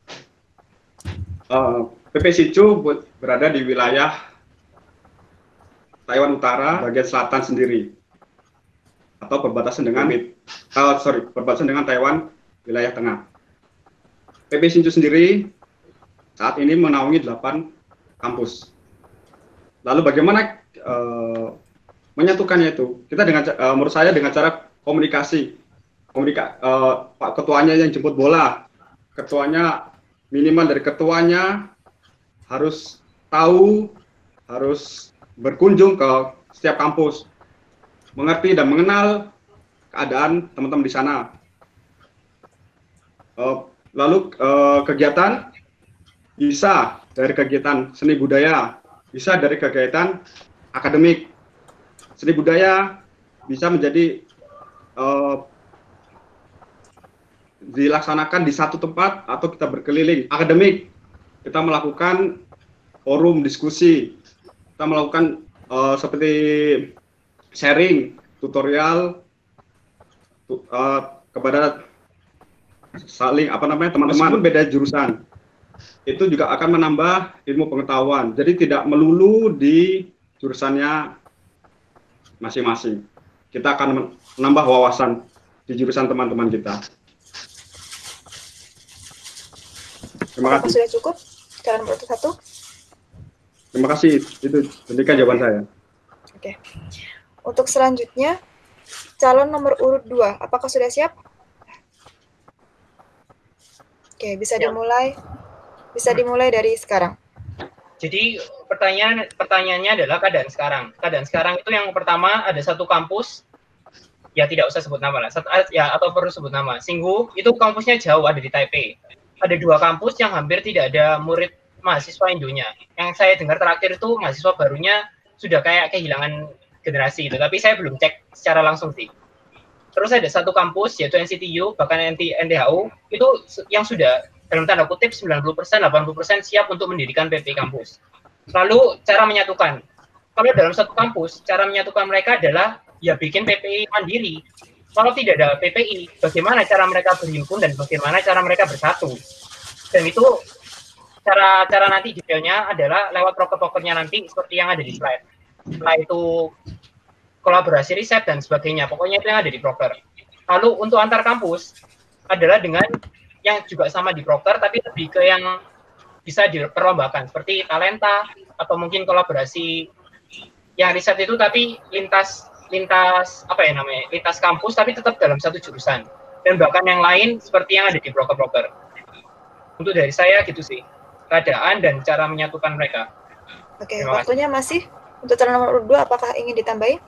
Uh, P P I Hsinchu berada di wilayah Taiwan Utara, bagian selatan sendiri, atau perbatasan dengan uh, sorry, perbatasan dengan Taiwan, wilayah tengah. P P I Hsinchu sendiri saat ini menaungi delapan kampus. Lalu bagaimana uh, menyatukannya itu? Kita dengan uh, menurut saya dengan cara komunikasi. Komunika uh, Pak ketuanya yang jemput bola. Ketuanya minimal dari ketuanya harus tahu, harus berkunjung ke setiap kampus. Mengerti dan mengenal keadaan teman-teman di sana. Uh, lalu uh, kegiatan bisa dari kegiatan seni budaya, bisa dari kegiatan akademik. Seni budaya bisa menjadi uh, dilaksanakan di satu tempat atau kita berkeliling. Akademik, kita melakukan forum diskusi, kita melakukan uh, seperti sharing, tutorial uh, kepada saling apa namanya teman-teman beda jurusan. Itu juga akan menambah ilmu pengetahuan. Jadi tidak melulu di jurusannya masing-masing. kita akan menambah wawasan di jurusan teman-teman kita. Terima Apakah kasih. sudah cukup? Calon nomor urut satu. Terima kasih. Itu demikian jawaban saya. Oke. Untuk selanjutnya, calon nomor urut dua. Apakah sudah siap? Oke, bisa Ya. dimulai. Bisa dimulai dari sekarang. Jadi pertanyaan pertanyaannya adalah keadaan sekarang. Keadaan sekarang itu yang pertama ada satu kampus, ya tidak usah sebut nama lah, satu, ya atau perlu sebut nama. Singgu itu kampusnya jauh, ada di Taipei. Ada dua kampus yang hampir tidak ada murid mahasiswa Indonya. Yang saya dengar terakhir itu mahasiswa barunya sudah kayak kehilangan generasi itu, tapi saya belum cek secara langsung sih. Terus ada satu kampus yaitu N C T U, bahkan N T H U itu yang sudah dalam tanda kutip sembilan puluh persen, delapan puluh persen siap untuk mendirikan P P I kampus. Lalu cara menyatukan. Kalau dalam satu kampus, cara menyatukan mereka adalah ya bikin P P I mandiri. Kalau tidak ada P P I, bagaimana cara mereka berhimpun dan bagaimana cara mereka bersatu? Dan itu cara cara nanti detailnya adalah lewat proker-prokernya nanti seperti yang ada di slide. Setelah itu kolaborasi riset dan sebagainya. Pokoknya itu yang ada di proker. Lalu untuk antar kampus adalah dengan yang juga sama di proker tapi lebih ke yang bisa diperlombakan seperti talenta atau mungkin kolaborasi yang riset itu tapi lintas lintas apa ya namanya lintas kampus tapi tetap dalam satu jurusan, dan bahkan yang lain seperti yang ada di proker-proker. Untuk dari saya gitu sih keadaan dan cara menyatukan mereka. Oke, waktunya masih untuk calon nomor urut dua. Apakah ingin ditambahi?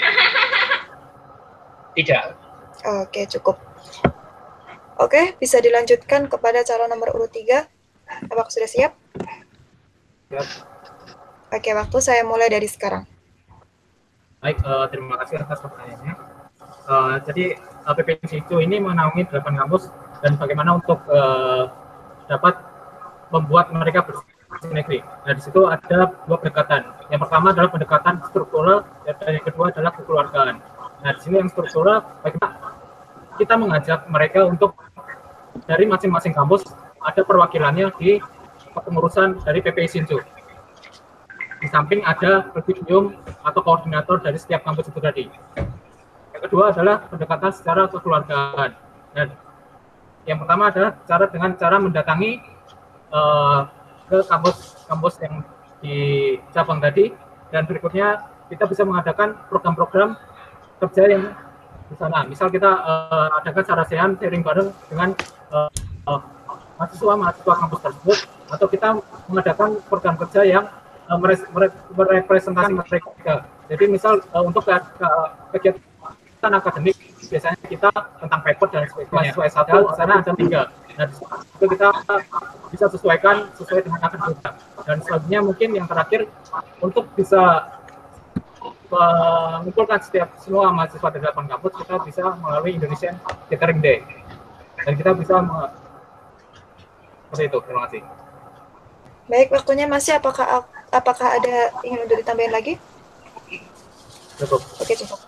Tidak. Oke, cukup. Oke, bisa dilanjutkan kepada calon nomor urut tiga. Apakah sudah siap? Siap. Oke, waktu saya mulai dari sekarang. Baik, uh, terima kasih atas pertanyaannya. Uh, jadi uh, P P I Sinju ini menaungi delapan kampus dan bagaimana untuk uh, dapat membuat mereka bersinergi. Nah, di situ ada dua pendekatan. Yang pertama adalah pendekatan struktural dan yang kedua adalah kekeluargaan. Nah, di sini yang struktural bagaimana kita mengajak mereka untuk dari masing-masing kampus ada perwakilannya di kepengurusan dari P P I Sinju. Di samping ada presidium atau koordinator dari setiap kampus itu tadi. Yang kedua adalah pendekatan secara kekeluargaan. Dan yang pertama adalah cara dengan cara mendatangi uh, ke kampus-kampus yang di cabang tadi, dan berikutnya kita bisa mengadakan program-program kerja yang di sana. Misal kita uh, adakan sarasehan sharing bareng dengan uh, uh, mahasiswa-mahasiswa kampus tersebut, atau kita mengadakan program kerja yang uh, merepresentasi mereka. Jadi misal uh, untuk ke, ke, kegiatan akademik biasanya kita tentang paper dan sebagainya. S satu sana ada tiga. Nah, itu kita bisa sesuaikan sesuai dengan akademik. Dan selanjutnya mungkin yang terakhir untuk bisa mengumpulkan setiap semua mahasiswa dari delapan kampus, kita bisa melalui Indonesian Catering Day. Dan kita bisa seperti itu. Terima kasih. Baik, waktunya masih. Apakah apakah ada ingin untuk ditambahin lagi? Cukup. Oke, cukup.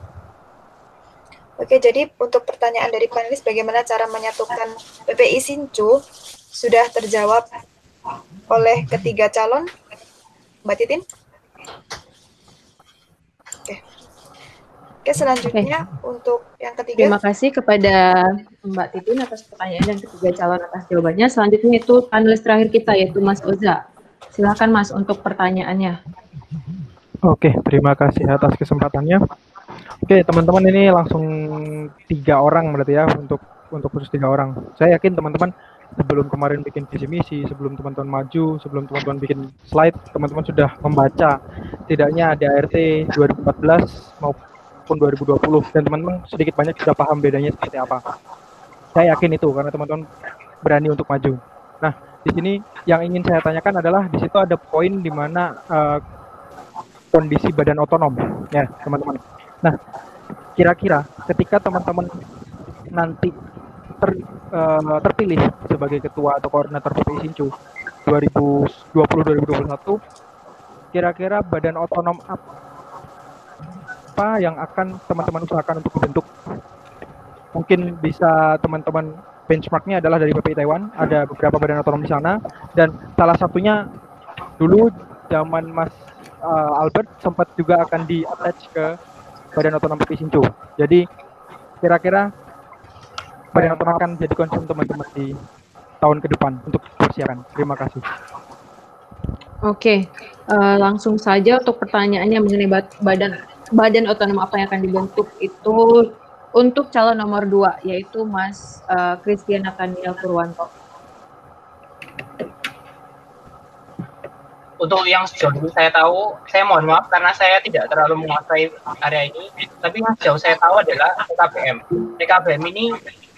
Oke, jadi untuk pertanyaan dari panelis bagaimana cara menyatukan P P I Sinju sudah terjawab oleh ketiga calon. Mbak Titin? Oke. Oke, selanjutnya Oke. untuk yang ketiga. Terima kasih kepada Mbak Titin atas pertanyaan dan ketiga calon atas jawabannya. Selanjutnya itu panelis terakhir kita yaitu Mas Oza. Silakan Mas untuk pertanyaannya. Oke, terima kasih atas kesempatannya. Oke, teman-teman, ini langsung tiga orang berarti ya untuk untuk khusus tiga orang. Saya yakin teman-teman sebelum kemarin bikin visi misi, sebelum teman-teman maju, sebelum teman-teman bikin slide, teman-teman sudah membaca tidaknya ada A R T dua ribu empat belas maupun dua ribu dua puluh, dan teman-teman sedikit banyak sudah paham bedanya seperti apa. Saya yakin itu karena teman-teman berani untuk maju. Nah, di sini yang ingin saya tanyakan adalah di situ ada poin di mana uh, kondisi badan otonom, ya teman-teman. Nah, kira-kira ketika teman-teman nanti ter, uh, terpilih sebagai ketua atau koordinator P P I Sinju dua ribu dua puluh dua ribu dua puluh satu, kira-kira badan otonom apa yang akan teman-teman usahakan untuk dibentuk? Mungkin bisa teman-teman benchmarknya adalah dari P P I Taiwan, ada beberapa badan otonom di sana, dan salah satunya dulu zaman Mas uh, Albert sempat juga akan di-attach ke Badan Otonom P P I Sincu. Jadi kira-kira Badan Otonom akan jadi concern teman-teman di tahun ke depan untuk persiapan. Terima kasih. Oke, uh, langsung saja untuk pertanyaannya mengenai badan badan otonom apa yang akan dibentuk itu untuk calon nomor dua, yaitu Mas uh, Christian Nathaniel Purwanto. Untuk yang sejauh ini saya tahu, saya mohon maaf karena saya tidak terlalu menguasai area ini, tapi yang sejauh saya tahu adalah T K B M. T K B M ini,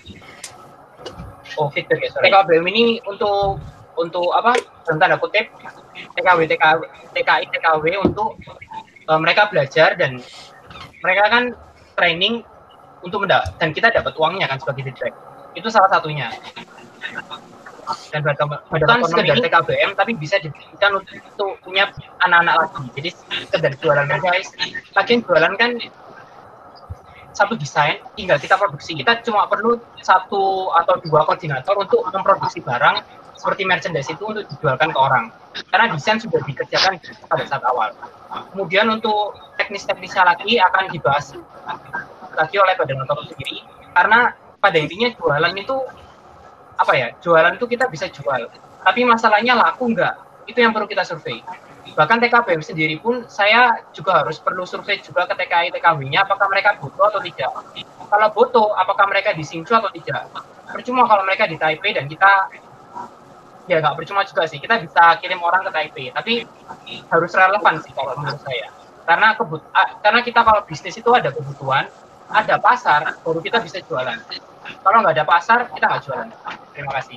oh Victor ya, sorry. T K B M ini untuk untuk apa? Dalam tanda kutip T K W, T K W, T K I, T K W untuk uh, mereka belajar dan mereka kan training untuk mendapat dan kita dapat uangnya kan sebagai feedback. Itu salah satunya. Dan bukan sekedar T K B M tapi bisa diberikan untuk punya anak-anak lagi. Jadi sekedar jualan guys. Lagian jualan kan satu desain tinggal kita produksi. Kita cuma perlu satu atau dua koordinator untuk memproduksi barang seperti merchandise itu untuk dijualkan ke orang. Karena desain sudah dikerjakan pada saat awal. Kemudian untuk teknis-teknisnya lagi akan dibahas lagi oleh Badan Otonom sendiri. Karena pada intinya jualan itu apa ya, jualan itu kita bisa jual, tapi masalahnya laku enggak, itu yang perlu kita survei. Bahkan T K B M sendiri pun saya juga harus perlu survei juga ke T K I, T K W-nya apakah mereka butuh atau tidak. Kalau butuh, apakah mereka di Sincu atau tidak. Percuma kalau mereka di Taipei dan kita, ya nggak percuma juga sih, kita bisa kirim orang ke Taipei, tapi harus relevan sih kalau menurut saya. Karena kebut, karena kita kalau bisnis itu ada kebutuhan, ada pasar, baru kita bisa jualan. Kalau nggak ada pasar, kita nggak jualan. Terima kasih.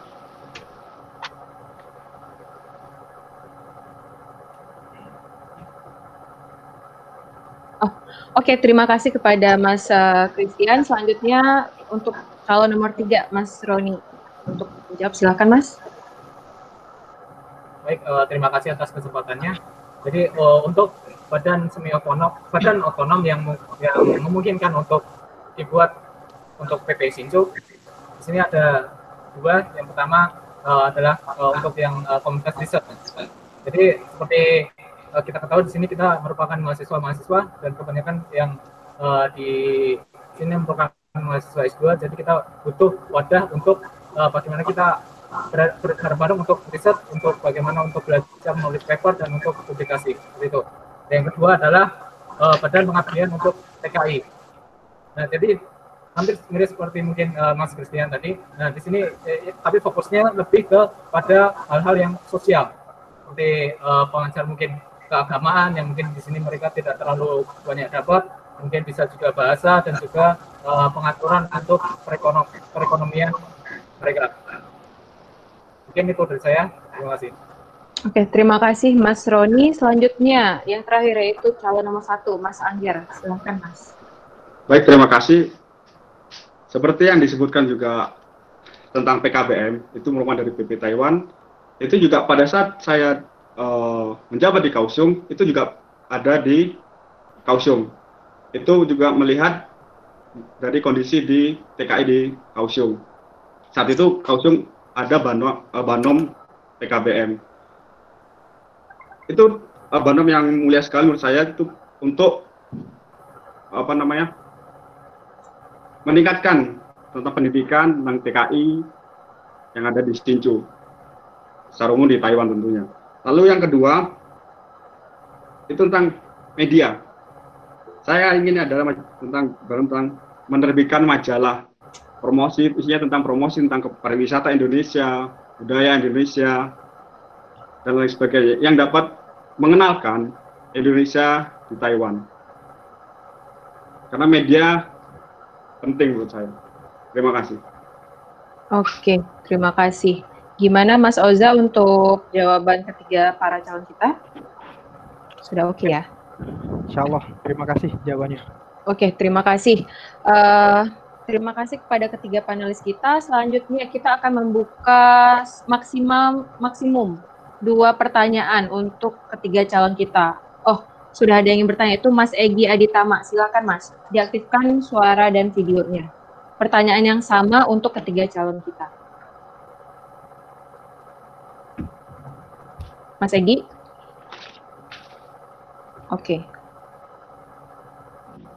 Oh, Oke, okay, terima kasih kepada Mas uh, Christian. Selanjutnya untuk calon nomor tiga, Mas Roni. Untuk menjawab, silakan Mas. Baik, uh, terima kasih atas kesempatannya. Jadi uh, untuk badan semi otonom, badan otonom yang, yang memungkinkan untuk dibuat untuk P P I Sincu, di sini ada dua. Yang pertama uh, adalah uh, untuk yang uh, komunitas riset. Jadi seperti uh, kita ketahui di sini kita merupakan mahasiswa-mahasiswa dan kebanyakan yang uh, di sini merupakan mahasiswa S dua. Jadi kita butuh wadah untuk uh, bagaimana kita berbareng untuk riset, untuk bagaimana untuk belajar menulis paper dan untuk publikasi. Seperti itu. Yang kedua adalah uh, badan pengabdian untuk T K I. Nah, jadi hampir mirip seperti mungkin uh, Mas Christian tadi. Nah, di sini eh, tapi fokusnya lebih ke pada hal-hal yang sosial, seperti uh, pengajar mungkin keagamaan yang mungkin di sini mereka tidak terlalu banyak dapat, mungkin bisa juga bahasa dan juga uh, pengaturan untuk perekonom perekonomian mereka. Mungkin itu dari saya. Terima kasih. Oke, terima kasih Mas Roni. Selanjutnya yang terakhir yaitu calon nomor satu, Mas Angger. Silakan Mas. Baik, terima kasih. Seperti yang disebutkan juga tentang P K B M, itu merupakan dari P P Taiwan, itu juga pada saat saya uh, menjabat di Kaohsiung, itu juga ada di Kaohsiung. Itu juga melihat dari kondisi di T K I di Kaohsiung. Saat itu Kaohsiung ada banom, uh, banom P K B M. Itu uh, banom yang mulia sekali menurut saya, itu untuk apa namanya, meningkatkan tentang pendidikan tentang T K I yang ada di Sincu, secara umum di Taiwan tentunya. Lalu yang kedua, itu tentang media. Saya ingin adalah tentang tentang menerbitkan majalah promosi, isinya tentang promosi tentang pariwisata Indonesia, budaya Indonesia, dan lain sebagainya, yang dapat mengenalkan Indonesia di Taiwan. Karena media penting menurut saya. Terima kasih. Oke, terima kasih. Gimana Mas Oza untuk jawaban ketiga para calon kita? Sudah oke ya? Insya Allah, terima kasih jawabannya. Oke, terima kasih. Uh, terima kasih kepada ketiga panelis kita. Selanjutnya kita akan membuka maksimal maksimum dua pertanyaan untuk ketiga calon kita. Oh, sudah ada yang bertanya, itu Mas Egi Aditama. Silakan Mas, diaktifkan suara dan videonya. Pertanyaan yang sama untuk ketiga calon kita. Mas Egi? Oke.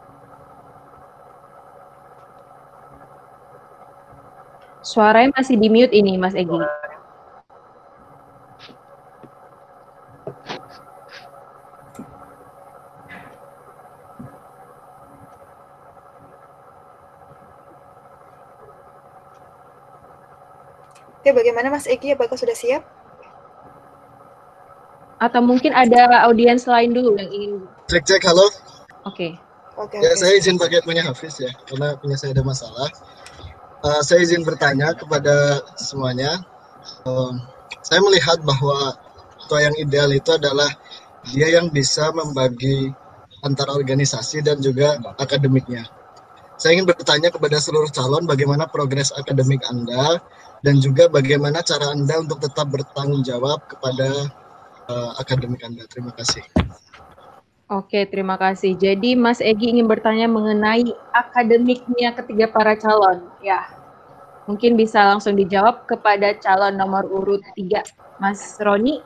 Suaranya masih di mute ini, Mas Egi. Oke, bagaimana Mas Egi? Apakah sudah siap? Atau mungkin ada audiens lain dulu yang ingin... Cek cek, halo. Oke. Oke, Ya, oke. saya izin pakai punya Hafiz ya, karena punya saya ada masalah. Uh, saya izin bertanya kepada semuanya. Um, saya melihat bahwa ketua yang ideal itu adalah dia yang bisa membagi antara organisasi dan juga akademiknya. Saya ingin bertanya kepada seluruh calon bagaimana progres akademik Anda dan juga bagaimana cara Anda untuk tetap bertanggung jawab kepada uh, akademik Anda. Terima kasih. Oke, terima kasih. Jadi Mas Egi ingin bertanya mengenai akademiknya ketiga para calon. Ya, mungkin bisa langsung dijawab kepada calon nomor urut tiga, Mas Roni.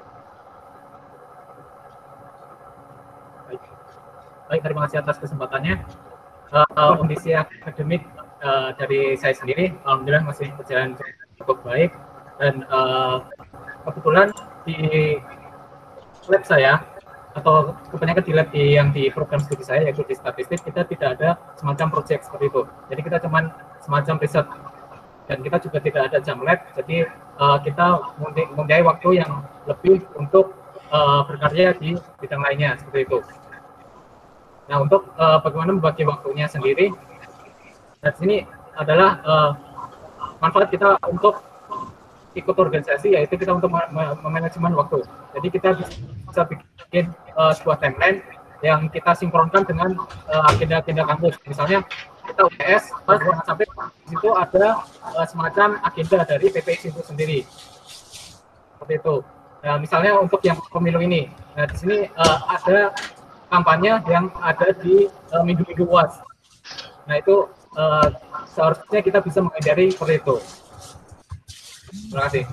Baik, Baik terima kasih atas kesempatannya. Uh, kondisi akademik uh, dari saya sendiri, alhamdulillah masih berjalan cukup baik. Dan uh, kebetulan di lab saya, atau kebanyakan di lab di, yang di program studi saya, yaitu di statistik, kita tidak ada semacam proyek seperti itu. Jadi kita cuma semacam riset. Dan kita juga tidak ada jam lab, jadi uh, kita mempunyai waktu yang lebih untuk uh, berkarya di bidang lainnya, seperti itu. Nah, untuk uh, bagaimana membagi waktunya sendiri, dan sini adalah uh, manfaat kita untuk ikut organisasi, yaitu kita untuk memanajemen waktu. Jadi kita bisa bikin uh, sebuah timeline yang kita sinkronkan dengan agenda-agenda uh, kampus. Misalnya kita U T S, pas sampai di situ ada uh, semacam agenda dari P P I itu sendiri. Seperti itu. Nah, misalnya untuk yang pemilu ini, nah di sini uh, ada kampanye yang ada di uh, minggu-minggu U A S. Nah itu uh, seharusnya kita bisa menghindari seperti itu. Terima kasih.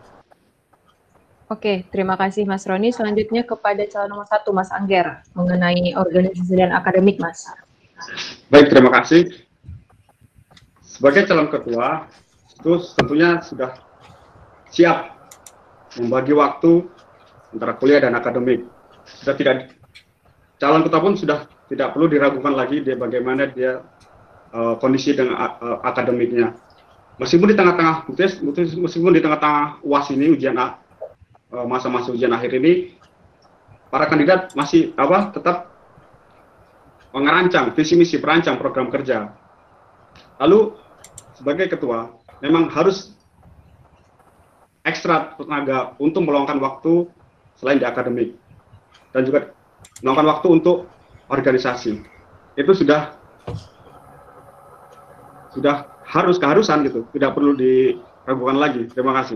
Oke, terima kasih Mas Roni. Selanjutnya kepada calon nomor satu, Mas Angger, mengenai organisasi dan akademik, Mas. Baik, terima kasih. Sebagai calon ketua, itu tentunya sudah siap membagi waktu antara kuliah dan akademik. Sudah tidak, calon ketua pun sudah tidak perlu diragukan lagi dia bagaimana dia uh, kondisi dengan uh, akademiknya. Meskipun di tengah-tengah, meskipun di tengah-tengah U A S ini, ujian masa-masa ujian akhir ini, para kandidat masih apa tetap merancang visi misi, perancang program kerja. Lalu sebagai ketua memang harus ekstra tenaga untuk meluangkan waktu selain di akademik dan juga meluangkan waktu untuk organisasi. Itu sudah sudah harus keharusan gitu, tidak perlu diragukan lagi. Terima kasih.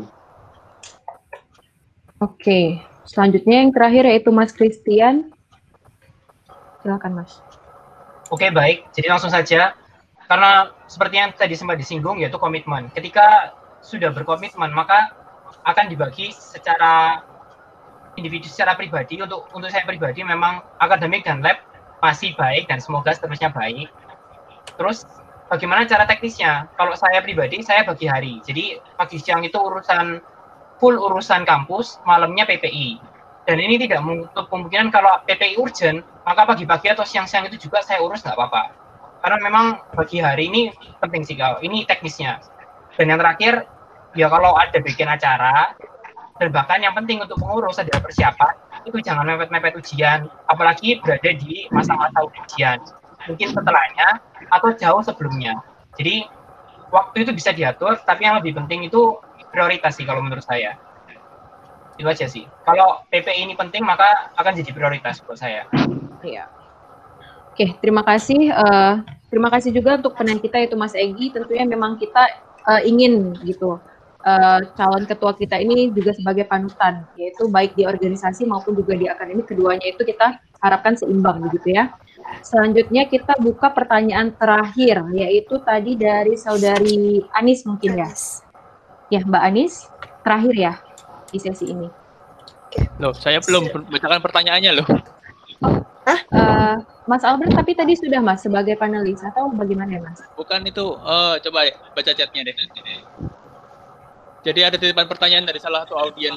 Oke, selanjutnya yang terakhir yaitu Mas Christian. Silakan Mas. Oke, baik. Jadi langsung saja, karena seperti yang tadi sempat disinggung, yaitu komitmen. Ketika sudah berkomitmen, maka akan dibagi secara individu, secara pribadi. Untuk untuk saya pribadi, memang akademik dan lab masih baik dan semoga seterusnya baik. Terus bagaimana cara teknisnya? Kalau saya pribadi, saya bagi hari. Jadi pagi siang itu urusan full urusan kampus, malamnya P P I. Dan ini tidak menutup kemungkinan kalau P P I urgent, maka pagi-pagi atau siang-siang itu juga saya urus nggak apa-apa. Karena memang bagi hari ini penting sih kalau ini teknisnya. Dan yang terakhir, ya kalau ada bikin acara, dan bahkan yang penting untuk pengurus adalah persiapan, itu jangan mepet-mepet ujian, apalagi berada di masa-masa ujian. Mungkin setelahnya atau jauh sebelumnya. Jadi waktu itu bisa diatur, tapi yang lebih penting itu prioritas sih kalau menurut saya. Itu aja sih. Kalau P P I ini penting, maka akan jadi prioritas buat saya. Iya. Oke, terima kasih. Uh, terima kasih juga untuk penanya kita yaitu Mas Egi. Tentunya memang kita uh, ingin gitu uh, calon ketua kita ini juga sebagai panutan, yaitu baik di organisasi maupun juga di akademik. Keduanya itu kita harapkan seimbang begitu ya. Selanjutnya kita buka pertanyaan terakhir, yaitu tadi dari saudari Anis mungkin ya. Ya, Mbak Anis, terakhir ya di sesi ini. Loh, saya belum bacakan pertanyaannya loh. Oh, uh, Mas Albert, tapi tadi sudah Mas sebagai panelis atau bagaimana ya Mas? Bukan itu, uh, coba deh baca chatnya deh. Jadi ada titipan pertanyaan dari salah satu audiens.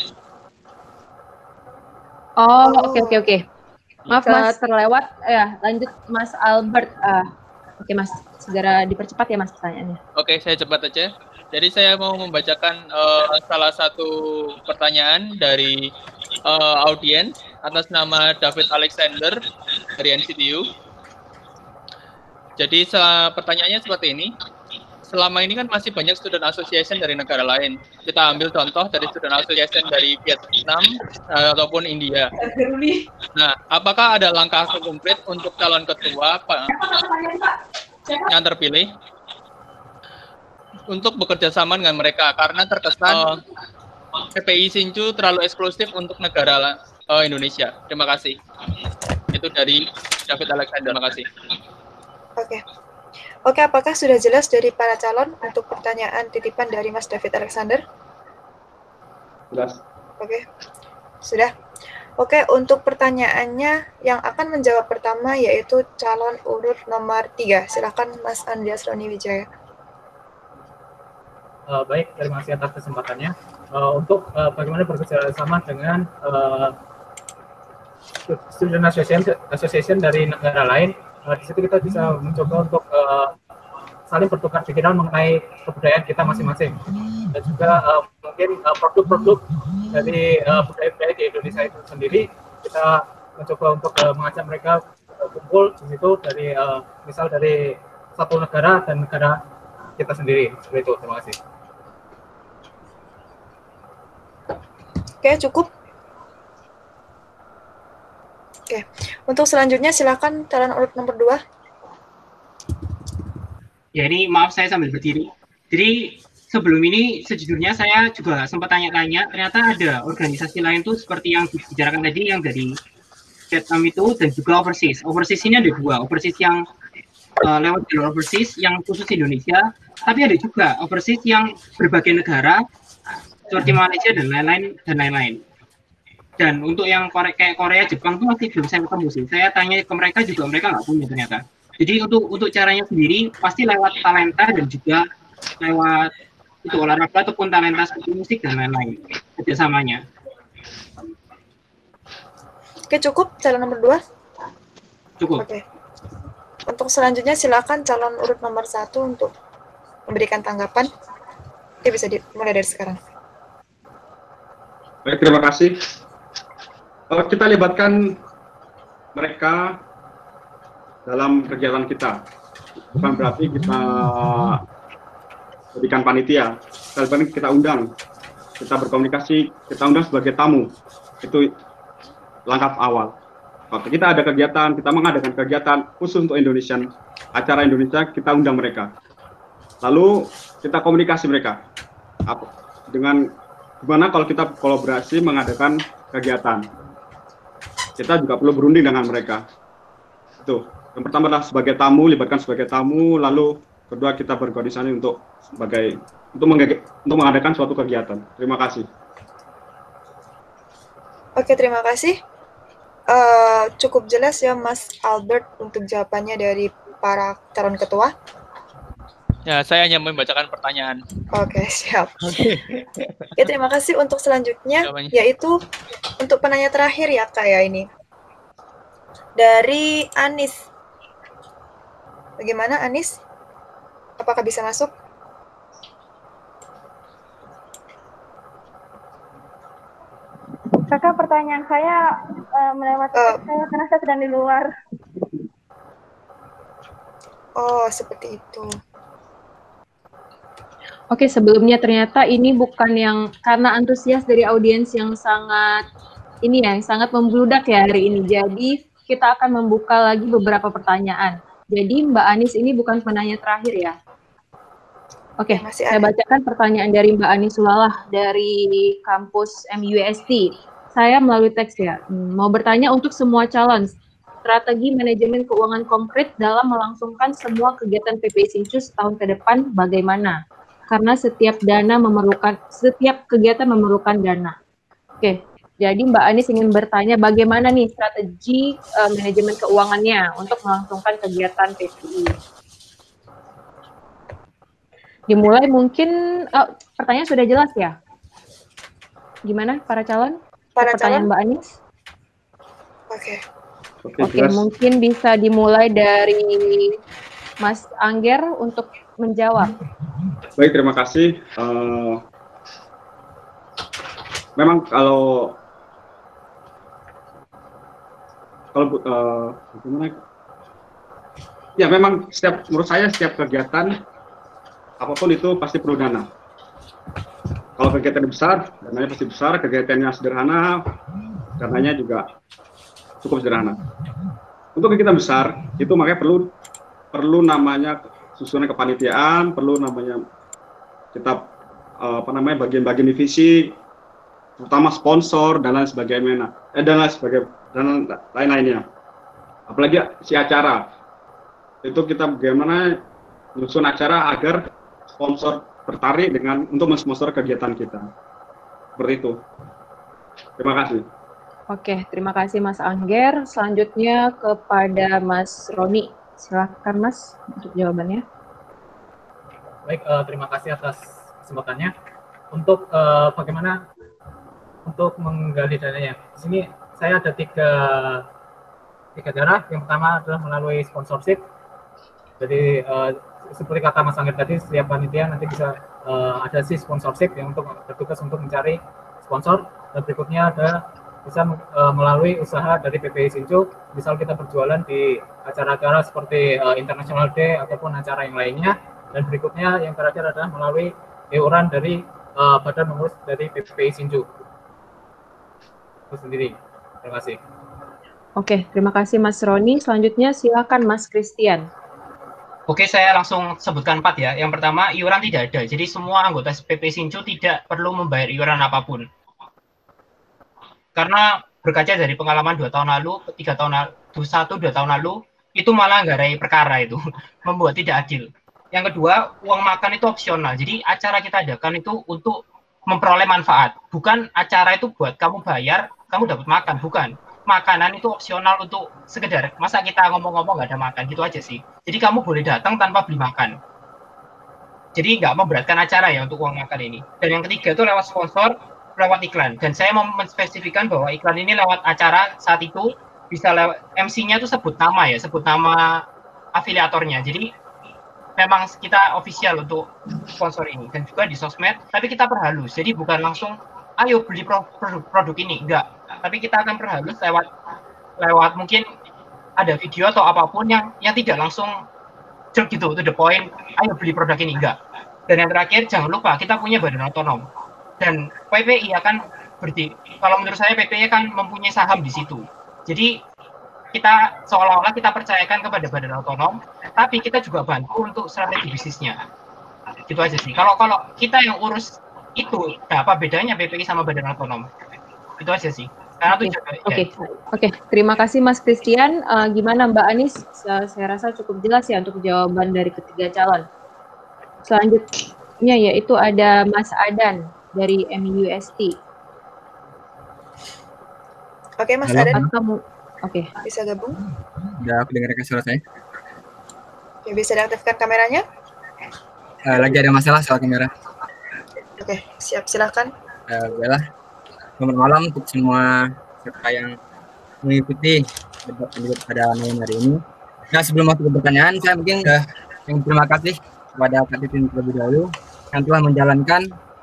Oh, oke oke oke. Maaf Mas terlewat. Ya, lanjut Mas Albert. Uh, oke Mas, segera dipercepat ya Mas pertanyaannya. Oke, saya cepat aja. Jadi saya mau membacakan uh, salah satu pertanyaan dari uh, audiens atas nama David Alexander dari N C T U. Jadi pertanyaannya seperti ini. Selama ini kan masih banyak student association dari negara lain. Kita ambil contoh dari student association dari Vietnam uh, ataupun India. Nah, apakah ada langkah konkret untuk calon ketua Pak yang terpilih untuk bekerja sama dengan mereka? Karena terkesan uh, P P I Hsinchu terlalu eksklusif untuk negara uh, Indonesia. Terima kasih. Itu dari David Alexander. Terima kasih. Oke. Oke, apakah sudah jelas dari para calon untuk pertanyaan titipan dari Mas David Alexander? Jelas. Oke, sudah. Oke, untuk pertanyaannya yang akan menjawab pertama yaitu calon urut nomor tiga. Silakan Mas Andreas Roni Wijaya. Uh, baik, terima kasih atas kesempatannya. Uh, untuk uh, bagaimana bekerja sama dengan uh, student association, association dari negara lain. Uh, di situ kita bisa mencoba untuk uh, saling bertukar pikiran mengenai kebudayaan kita masing-masing, dan juga uh, mungkin produk-produk uh, dari uh, budaya-budaya di Indonesia itu sendiri kita mencoba untuk uh, mengajak mereka uh, kumpul di situ dari uh, misal dari satu negara dan negara kita sendiri. Seperti itu. Terima kasih. Oke, cukup. Oke, untuk selanjutnya silakan calon urut nomor dua. Ya, ini maaf saya sambil berdiri. Jadi sebelum ini sejujurnya saya juga sempat tanya-tanya, ternyata ada organisasi lain tuh seperti yang dibicarakan tadi yang dari Vietnam itu dan juga overseas. Overseas ini ada dua, overseas yang uh, lewat jalur overseas yang khusus Indonesia, tapi ada juga overseas yang berbagai negara seperti Malaysia dan lain-lain dan lain-lain. Dan untuk yang Korea, kayak Korea, Jepang tuh masih belum saya ketemu sih. Saya tanya ke mereka juga mereka nggak punya ternyata. Jadi untuk untuk caranya sendiri pasti lewat talenta dan juga lewat itu olahraga ataupun talenta seperti musik dan lain-lain kerjasamanya. Oke, cukup calon nomor dua. Cukup. Oke. Untuk selanjutnya silakan calon urut nomor satu untuk memberikan tanggapan. Oke, bisa dimulai dari sekarang. Baik, terima kasih. Uh, kita libatkan mereka dalam kegiatan kita. Bukan berarti kita jadikan panitia. Kita, kita undang, kita berkomunikasi, kita undang sebagai tamu. Itu langkah awal. Kalau kita ada kegiatan, kita mengadakan kegiatan khusus untuk Indonesian, acara Indonesia, kita undang mereka. Lalu kita komunikasi mereka. Dengan gimana kalau kita kolaborasi mengadakan kegiatan. Kita juga perlu berunding dengan mereka. Itu. Yang pertama adalah sebagai tamu, libatkan sebagai tamu, lalu kedua kita berkoordinasi untuk sebagai untuk, untuk mengadakan suatu kegiatan. Terima kasih. Oke, terima kasih. Uh, cukup jelas ya Mas Albert untuk jawabannya dari para calon ketua. Ya, saya hanya membacakan pertanyaan. Oke, siap. Ya, terima kasih untuk selanjutnya, jawabannya. Yaitu untuk penanya terakhir ya Kak ya ini. Dari Anis. Bagaimana Anis? Apakah bisa masuk? Kakak, pertanyaan saya uh, melewati uh, saya karena saya sedang di luar. Oh, seperti itu. Oke, sebelumnya ternyata ini bukan yang karena antusias dari audiens yang sangat ini ya, yang sangat membludak ya hari ini. Jadi kita akan membuka lagi beberapa pertanyaan. Jadi Mbak Anis ini bukan penanya terakhir ya. Oke, saya bacakan pertanyaan dari Mbak Anis Sulalah dari kampus M U S T. Saya melalui teks ya. Mau bertanya untuk semua calon, strategi manajemen keuangan konkret dalam melangsungkan semua kegiatan P P I Hsinchu setahun ke depan bagaimana? Karena setiap dana memerlukan, setiap kegiatan memerlukan dana. Oke, Jadi Mbak Anis ingin bertanya bagaimana nih strategi uh, manajemen keuangannya untuk melangsungkan kegiatan P P I. Dimulai mungkin, oh, pertanyaan sudah jelas ya? Gimana para calon? Para pertanyaan calon? Mbak Anis? Oke. Oke, okay, mungkin bisa dimulai dari Mas Angger untuk menjawab. Baik, terima kasih. Uh, memang kalau kalau uh, bagaimana? Ya, memang setiap menurut saya setiap kegiatan apapun itu pasti perlu dana. Kalau kegiatan besar, dananya pasti besar. Kegiatannya sederhana, dananya juga cukup sederhana. Untuk kegiatan besar itu makanya perlu perlu namanya susunan kepanitiaan, perlu namanya kita uh, apa namanya bagian-bagian divisi, terutama sponsor dan lain sebagainya, eh, dan lain sebagainya dan lain-lainnya. Apalagi si acara itu kita bagaimana menyusun acara agar sponsor tertarik dengan untuk mensponsor kegiatan kita. Seperti itu. Terima kasih. Oke, terima kasih Mas Angger. Selanjutnya kepada Mas Roni. Silakan Mas untuk jawabannya. Baik, uh, terima kasih atas kesempatannya. Untuk uh, bagaimana untuk menggali dananya. Di sini saya ada tiga tiga cara. Yang pertama adalah melalui sponsorship. Jadi uh, seperti kata Mas Angger tadi, setiap panitia nanti bisa uh, ada sih sponsorship yang untuk bertugas untuk mencari sponsor. Dan berikutnya ada bisa uh, melalui usaha dari P P I Sinju, misal kita berjualan di acara-acara seperti uh, International Day ataupun acara yang lainnya. Dan berikutnya yang terakhir adalah melalui iuran dari uh, badan pengurus dari P P I Sinju itu sendiri. Terima kasih. Oke, terima kasih Mas Roni. Selanjutnya silakan Mas Christian. Oke, saya langsung sebutkan empat ya. Yang pertama, iuran tidak ada. Jadi semua anggota P P I Sinju tidak perlu membayar iuran apapun. Karena berkaca dari pengalaman dua tahun lalu, tiga tahun lalu, satu, dua tahun lalu, itu malah nggarai perkara itu, membuat tidak adil. Yang kedua, uang makan itu opsional. Jadi acara kita adakan itu untuk memperoleh manfaat. Bukan acara itu buat kamu bayar, kamu dapat makan. Bukan. Makanan itu opsional untuk sekedar, masa kita ngomong-ngomong nggak ada makan, gitu aja sih. Jadi kamu boleh datang tanpa beli makan. Jadi nggak memberatkan acara ya untuk uang makan ini. Dan yang ketiga itu lewat sponsor, lewat iklan. Dan saya mau menspesifikkan bahwa iklan ini lewat acara saat itu, bisa lewat, M C-nya itu sebut nama ya, sebut nama afiliatornya. Jadi memang kita official untuk sponsor ini. Dan juga di sosmed, tapi kita perhalus. Jadi bukan langsung, ayo beli produk, produk ini, enggak. Tapi kita akan perhalus lewat lewat mungkin ada video atau apapun yang yang tidak langsung cek gitu, to the point, ayo beli produk ini, enggak. Dan yang terakhir, jangan lupa kita punya badan otonom. Dan P P I akan berdiri, kalau menurut saya P P I akan mempunyai saham di situ. Jadi kita seolah-olah kita percayakan kepada badan otonom, tapi kita juga bantu untuk strategi bisnisnya. Gitu aja sih. Kalau kalau kita yang urus itu, nah apa bedanya P P I sama badan otonom? Itu aja sih. Oke, oke, okay. ya. okay. Terima kasih Mas Christian. Uh, gimana Mbak Anis? Uh, saya rasa cukup jelas ya untuk jawaban dari ketiga calon. Selanjutnya yaitu ada Mas Adan dari M U S T. Oke, Mas Halo. Adan. Kamu, oke. Okay. Bisa gabung? Udah aku dengarkan suara saya. Oke, bisa diaktifkan kameranya? Uh, lagi ada masalah soal kamera. Oke, siap. Silakan. Uh, Baiklah. Selamat malam untuk semua peserta yang mengikuti debat kandidat pada malam hari ini. Nah, sebelum masuk ke pertanyaan, saya mungkin uh, yang terima kasih kepada Kak Titin terlebih dahulu yang telah menjalankan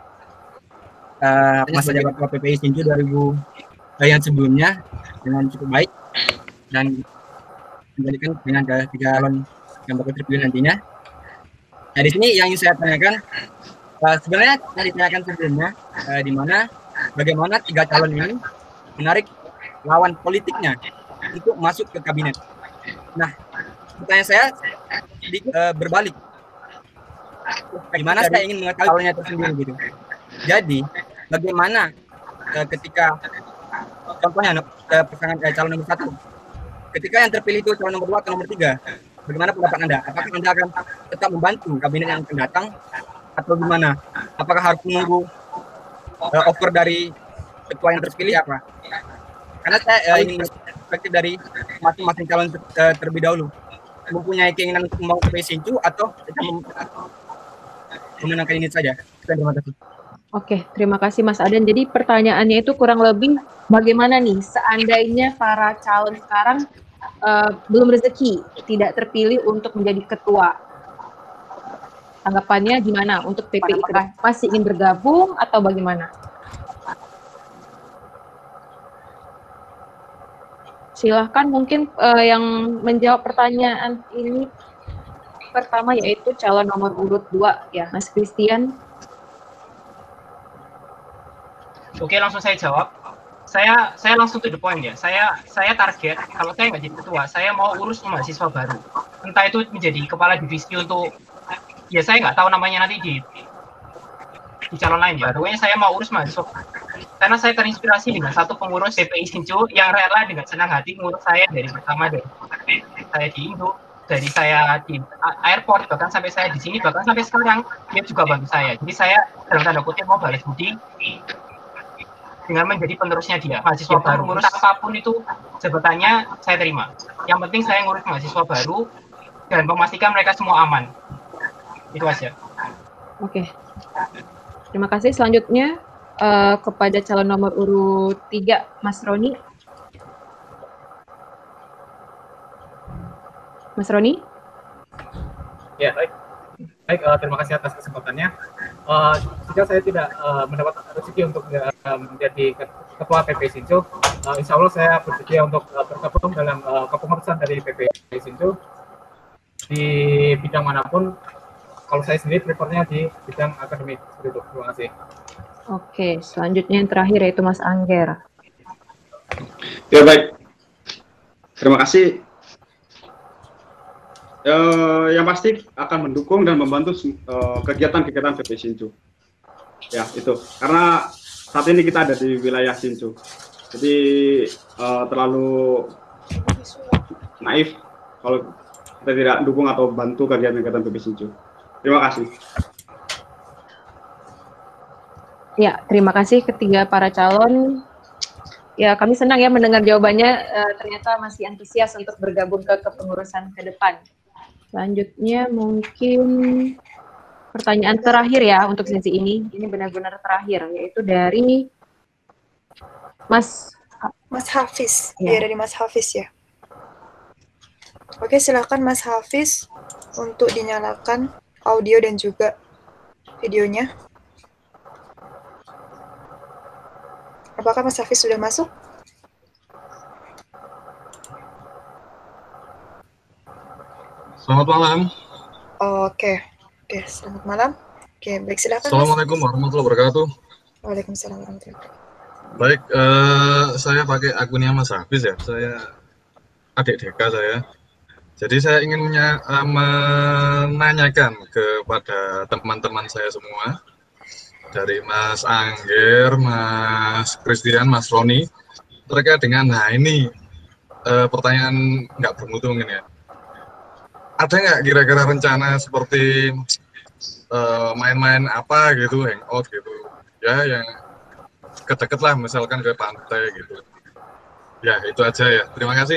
uh, masa jabatan P P I Sinju dua ribu uh, yang sebelumnya dengan cukup baik dan menjadikan dengan tiga calon yang bakal terpilih nantinya. Nah, di sini yang ingin saya tanyakan, uh, sebenarnya yang ditanyakan sebelumnya, uh, di mana bagaimana tiga calon ini menarik lawan politiknya untuk masuk ke kabinet. Nah, pertanyaan saya sedikit uh, berbalik. Gimana saya ingin mengetahui calonnya tersendiri gitu. Jadi, bagaimana uh, ketika contohnya uh, pasangan uh, calon nomor satu, ketika yang terpilih itu calon nomor dua atau nomor tiga, bagaimana pendapat Anda? Apakah Anda akan tetap membantu kabinet yang akan datang atau gimana? Apakah harus menunggu uh, offer dari ketua yang terpilih apa? Karena saya uh, ingin perspektif dari masing-masing calon ter, uh, terlebih dahulu. Mempunyai keinginan untuk membangun P P I Sincu atau kita memenangkan ini saja. Terima kasih. Oke, terima kasih Mas Adan. Jadi pertanyaannya itu kurang lebih bagaimana nih seandainya para calon sekarang uh, belum rezeki, tidak terpilih untuk menjadi ketua. Tanggapannya gimana untuk P P I? Masih ingin bergabung atau bagaimana? Silahkan mungkin uh, yang menjawab pertanyaan ini pertama yaitu calon nomor urut dua ya, Mas Christian. Oke, langsung saya jawab. Saya saya langsung to the point ya. Saya saya target kalau saya nggak jadi ketua, saya mau urus mahasiswa baru. Entah itu menjadi kepala divisi untuk, ya saya nggak tahu namanya nanti di di calon lain ya. Pokoknya saya mau urus mahasiswa. Karena saya terinspirasi dengan satu pengurus P P I Sincu yang rela dengan senang hati mengurus saya dari pertama dari saya di Indo, dari saya di airport, bahkan sampai saya di sini, bahkan sampai sekarang dia juga bantu saya. Jadi saya dalam tanda kutip mau balas budi dengan menjadi penerusnya dia, mahasiswa ya, baru. Ngurus apapun itu jabatannya saya terima. Yang penting saya ngurus mahasiswa baru dan memastikan mereka semua aman. Itu aja. Oke. Terima kasih. Selanjutnya uh, kepada calon nomor urut tiga, Mas Roni. Mas Roni? Ya, baik. Baik, uh, terima kasih atas kesempatannya. Uh, jika saya tidak uh, mendapat rezeki untuk uh, menjadi ketua P P I Sincu, uh, insya Allah saya bersedia untuk uh, bergabung dalam uh, kepengurusan dari P P I Sincu di bidang manapun. Kalau saya sendiri prefernya di bidang akademik. Seperti itu. Terima kasih. Oke, selanjutnya yang terakhir yaitu Mas Angger. Ya baik, terima kasih. Uh, yang pasti akan mendukung dan membantu kegiatan-kegiatan uh, P P I Sincu. Ya itu, karena saat ini kita ada di wilayah Sincu, jadi uh, terlalu naif kalau kita tidak dukung atau bantu kegiatan-kegiatan P P I Sincu. Terima kasih. Ya, terima kasih ketiga para calon. Ya, kami senang ya mendengar jawabannya. Uh, ternyata masih antusias untuk bergabung ke kepengurusan ke depan. Selanjutnya mungkin pertanyaan terakhir ya untuk sesi ini. Ini benar-benar terakhir, yaitu dari Mas Mas Hafiz. Ya, ya dari Mas Hafiz ya. Oke, silakan Mas Hafiz untuk dinyalakan audio dan juga videonya. Apakah Mas Hafiz sudah masuk? Selamat malam. Oke, oke, selamat malam. Oke, baik, silakan. Assalamualaikum warahmatullahi wabarakatuh. Waalaikumsalam warahmatullahi wabarakatuh. Baik, eh, saya pakai akunnya Mas Hafiz ya. Saya adik D K saya. Jadi saya ingin menya, uh, menanyakan kepada teman-teman saya semua, dari Mas Angger, Mas Christian, Mas Roni, terkait dengan, nah ini uh, pertanyaan nggak bermutu mungkin ya. Ada nggak kira-kira rencana seperti main-main uh, apa gitu, hangout gitu, ya yang deket-deket lah, misalkan ke pantai gitu. Ya itu aja ya. Terima kasih.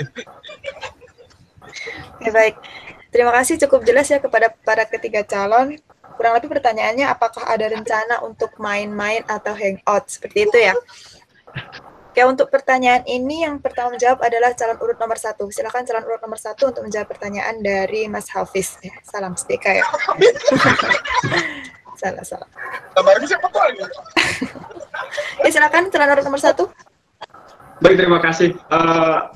Ya, baik, terima kasih, cukup jelas ya kepada para ketiga calon. Kurang lebih pertanyaannya, apakah ada rencana untuk main-main atau hangout, seperti itu ya. Oke, untuk pertanyaan ini yang pertama menjawab adalah calon urut nomor satu. Silakan calon urut nomor satu untuk menjawab pertanyaan dari Mas Hafiz. Ya, salam sedekah ya. salah salah. Ya, silakan calon urut nomor satu. Baik, terima kasih. Uh,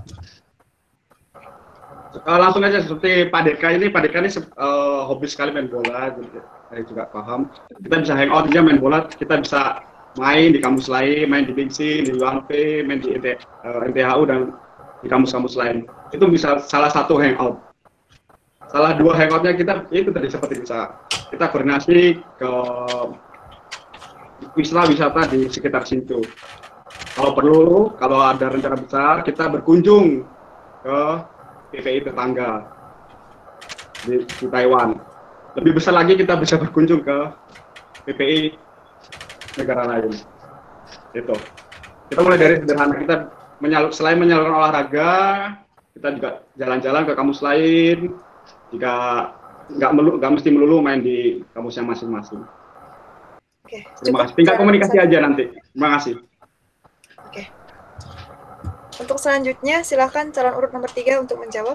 uh, langsung aja seperti Pak Deka ini, Pak Deka ini uh, hobi sekali main bola, jadi saya juga paham. Kita bisa hangout aja main bola, kita bisa main di kampus lain, main di Bingsi, di U A N P, main di N T H U dan di kampus-kampus lain. Itu bisa salah satu hangout. Salah dua hangoutnya kita itu tadi seperti bisa kita koordinasi ke wisata-wisata di sekitar situ. Kalau perlu, kalau ada rencana besar, kita berkunjung ke P P I tetangga di, di Taiwan. Lebih besar lagi kita bisa berkunjung ke P P I negara lain. Itu. kita mulai dari sederhana. Kita menyalur, selain menyalurkan olahraga, kita juga jalan-jalan ke kampus lain. Jika nggak melu, nggak mesti melulu main di kampusnya masing-masing. Oke, terima kasih. Tingkat komunikasi aja nanti. Terima kasih. Oke. Untuk selanjutnya, silakan calon urut nomor tiga untuk menjawab.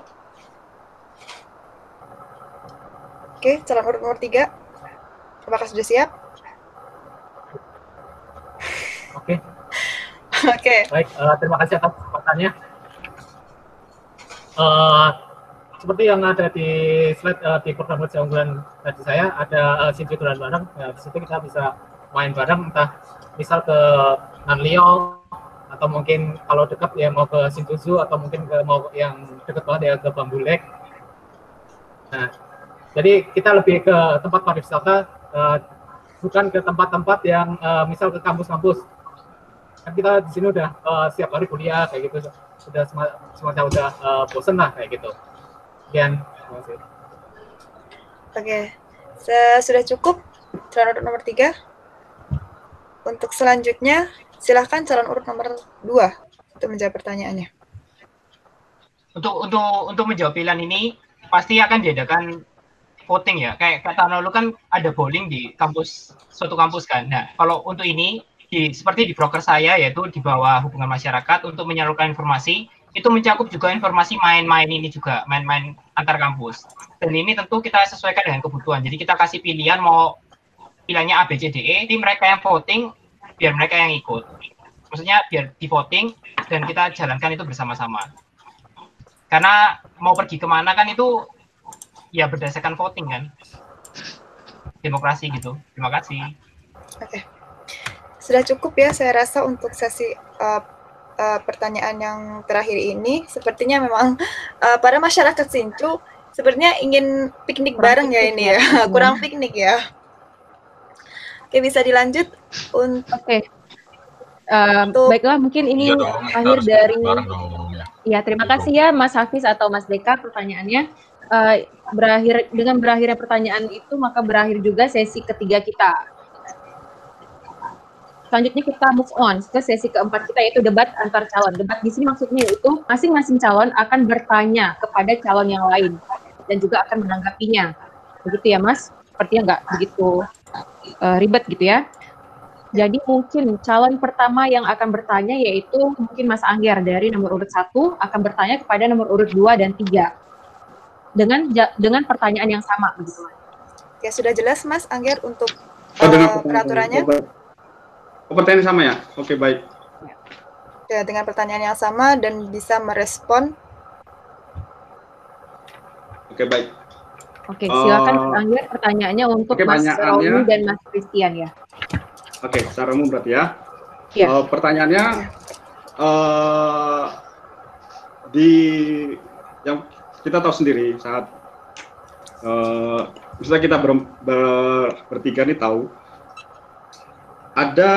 Oke, calon urut nomor tiga. Apakah sudah siap? Oke. Oke. Baik, uh, terima kasih atas kesempatannya. Uh, seperti yang ada di slide uh, di program kerja unggulan tadi saya, ada uh, Sinju dan bareng. Ya, di situ kita bisa main bareng, entah misal ke Nanlio, atau mungkin kalau dekat ya mau ke Sintuzu, atau mungkin ke mau yang dekat banget ya ke Bambulek. Nah, jadi kita lebih ke tempat pariwisata, uh, bukan ke tempat-tempat yang uh, misal ke kampus-kampus. Kan kita di sini udah uh, setiap hari kuliah kayak gitu, sudah semacam udah uh, bosen lah kayak gitu. Sekian, terima kasih. Oke, sudah cukup calon urut nomor tiga. Untuk selanjutnya, silahkan calon urut nomor dua untuk menjawab pertanyaannya. Untuk untuk untuk menjawab pilihan ini pasti akan diadakan voting ya. Kayak kata lalu kan ada bowling di kampus suatu kampus kan. Nah, kalau untuk ini di, seperti di broker saya yaitu di bawah hubungan masyarakat untuk menyalurkan informasi itu mencakup juga informasi main-main ini juga, main-main antar kampus. Dan ini tentu kita sesuaikan dengan kebutuhan. Jadi kita kasih pilihan mau pilihannya A, B, C, D, E, di mereka yang voting, biar mereka yang ikut. Maksudnya biar di voting dan kita jalankan itu bersama-sama. Karena mau pergi kemana kan itu ya berdasarkan voting kan. Demokrasi gitu. Terima kasih. Oke. Sudah cukup ya saya rasa untuk sesi uh, uh, pertanyaan yang terakhir ini. Sepertinya memang uh, para masyarakat Sincu sepertinya ingin piknik kurang bareng piknik ya ini ya. ya. Kurang piknik ya. Oke, bisa dilanjut. Untuk Oke. Uh, baiklah, mungkin ini Iya dong, akhir harus dari bareng dong, ya. Ya, terima kasih ya Mas Hafiz atau Mas Deka pertanyaannya. Uh, berakhir dengan berakhirnya pertanyaan itu maka berakhir juga sesi ketiga kita. Selanjutnya kita move on ke sesi keempat kita yaitu debat antar calon. Debat di sini maksudnya yaitu masing-masing calon akan bertanya kepada calon yang lain dan juga akan menanggapinya. Begitu ya Mas? Sepertinya nggak begitu uh, ribet gitu ya. Jadi mungkin calon pertama yang akan bertanya yaitu mungkin Mas Angger dari nomor urut satu akan bertanya kepada nomor urut dua dan tiga dengan dengan pertanyaan yang sama begitu. Ya sudah jelas Mas Angger untuk oh, uh, peraturannya. Oh, pertanyaan sama ya? Oke, baik. Ya, dengan pertanyaan yang sama dan bisa merespon. Oke, baik. Oke, silakan uh, Mas Angger pertanyaannya untuk oke, Mas Rauni dan Mas Christian ya. Oke, secara umum berarti ya. Ya. Uh, pertanyaannya uh, di yang kita tahu sendiri saat uh, misalnya kita ber, ber, bertiga nih tahu ada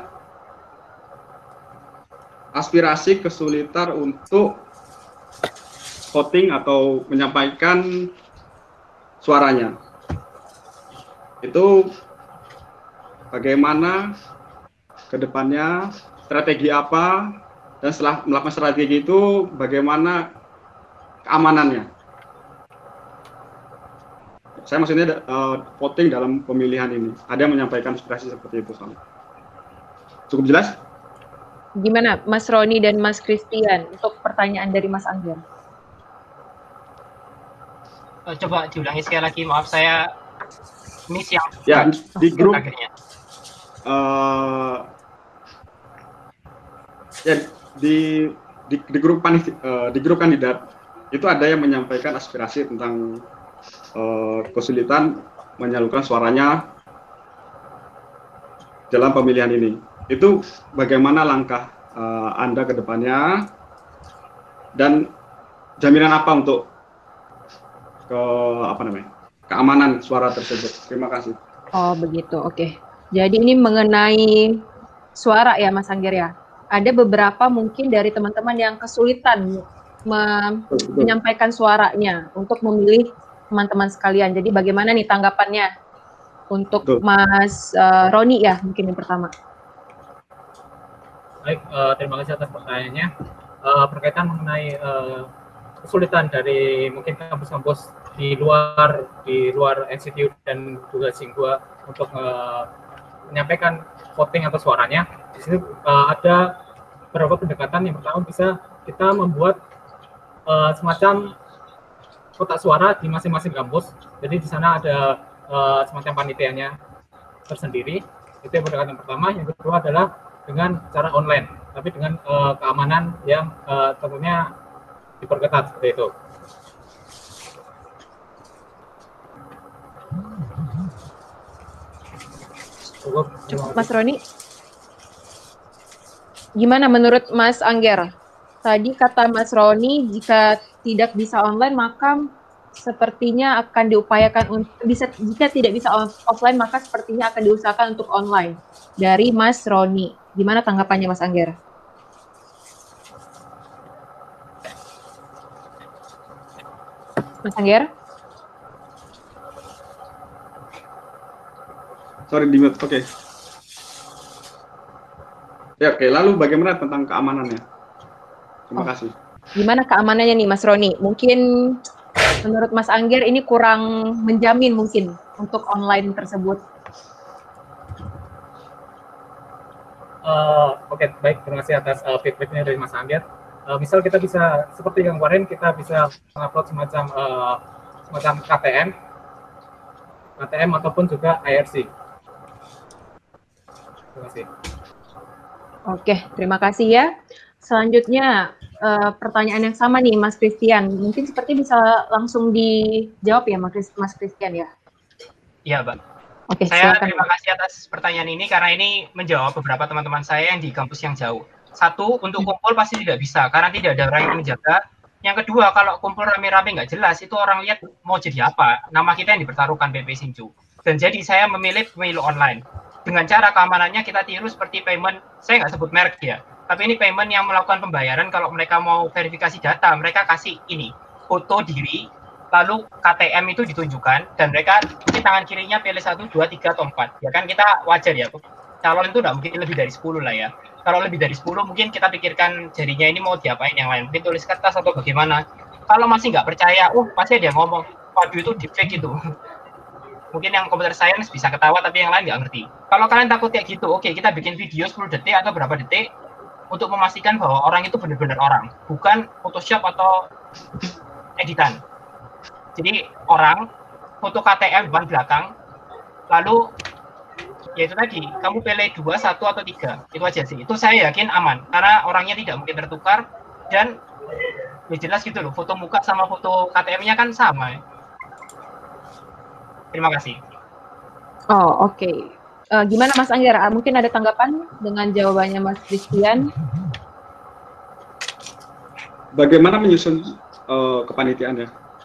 aspirasi kesulitan untuk voting atau menyampaikan suaranya. Itu bagaimana ke depannya, strategi apa, dan setelah melakukan strategi itu bagaimana keamanannya. Saya maksudnya uh, voting dalam pemilihan ini. Ada yang menyampaikan aspirasi seperti itu. Soalnya. Cukup jelas? Gimana Mas Roni dan Mas Christian untuk pertanyaan dari Mas Angger? Oh, coba diulangi sekali lagi, maaf saya miss yang ya di grup akhirnya. Uh, ya di di, di grup panit, uh, di grup kandidat itu ada yang menyampaikan aspirasi tentang uh, kesulitan menyalurkan suaranya dalam pemilihan ini. Itu bagaimana langkah uh, Anda ke depannya dan jaminan apa untuk ke apa namanya keamanan suara tersebut. Terima kasih. Oh begitu, oke. Jadi ini mengenai suara ya Mas Angger ya. Ada beberapa mungkin dari teman-teman yang kesulitan me betul, menyampaikan suaranya untuk memilih teman-teman sekalian. Jadi bagaimana nih tanggapannya untuk betul. Mas uh, Roni ya mungkin yang pertama. Baik, uh, terima kasih atas pertanyaannya. Uh, berkaitan mengenai uh, kesulitan dari mungkin kampus-kampus di luar di luar N C T U dan juga Tsinghua untuk uh, menyampaikan voting atau suaranya. Di sini uh, ada beberapa pendekatan. Yang pertama bisa kita membuat uh, semacam kotak suara di masing-masing kampus. Jadi di sana ada uh, semacam panitianya tersendiri. Itu yang pendekatan pertama. Yang kedua adalah dengan cara online, tapi dengan uh, keamanan yang uh, tentunya diperketat seperti itu. Cukup, Mas Roni. Gimana menurut Mas Angger? Tadi kata Mas Roni, jika tidak bisa online, maka sepertinya akan diupayakan untuk bisa jika tidak bisa offline, maka sepertinya akan diusahakan untuk online. Dari Mas Roni. Gimana tanggapannya Mas Angger? Mas Angger? Sorry, di mute. Oke. Okay. Ya, oke. Okay. Lalu bagaimana tentang keamanannya? Terima oh. kasih. Gimana keamanannya nih, Mas Roni? Mungkin menurut Mas Angger ini kurang menjamin mungkin untuk online tersebut. Uh, Oke, okay, baik. Terima kasih atas uh, feedbacknya dari Mas Angger. Uh, misal kita bisa, seperti yang kemarin, kita bisa mengupload semacam uh, semacam K T M, K T M ataupun juga I R C. Terima kasih. Oke, terima kasih ya. Selanjutnya, uh, pertanyaan yang sama nih, Mas Christian. Mungkin seperti bisa langsung dijawab ya, Mas Christian ya? Iya, Mbak. Oke, saya silakan. Terima kasih atas pertanyaan ini, karena ini menjawab beberapa teman-teman saya yang di kampus yang jauh. Satu, untuk kumpul pasti tidak bisa, karena tidak ada orang yang menjaga. Yang kedua, kalau kumpul rame-rame nggak jelas, itu orang lihat mau jadi apa. Nama kita yang dipertaruhkan P P I Hsinchu. Dan jadi saya memilih pemilu online. Dengan cara keamanannya kita tiru seperti payment, saya nggak sebut merek ya, tapi ini payment yang melakukan pembayaran. Kalau mereka mau verifikasi data, mereka kasih ini, foto diri, lalu K T M itu ditunjukkan, dan mereka di tangan kirinya pilih satu, dua, tiga, atau empat. Ya kan kita wajar ya, calon itu nggak mungkin lebih dari sepuluh lah ya. Kalau lebih dari sepuluh mungkin kita pikirkan jadinya ini mau diapain yang lain, mungkin tulis kertas atau bagaimana. Kalau masih nggak percaya, oh pasti ada yang ngomong, waduh itu deepfake itu. Mungkin yang computer science bisa ketawa, tapi yang lain nggak ngerti. Kalau kalian takut kayak gitu, oke, kita bikin video sepuluh detik atau berapa detik untuk memastikan bahwa orang itu benar-benar orang, bukan Photoshop atau editan. Jadi orang foto K T M depan belakang, lalu ya itu tadi, kamu pilih dua, satu, atau tiga, itu aja sih. Itu saya yakin aman, karena orangnya tidak mungkin tertukar, dan ya jelas gitu loh, foto muka sama foto K T M-nya kan sama. Terima kasih. Oh, oke. Okay. Uh, gimana Mas Angger? Uh, mungkin ada tanggapan dengan jawabannya Mas Christian? Bagaimana menyusun uh, kepanitiaan ya?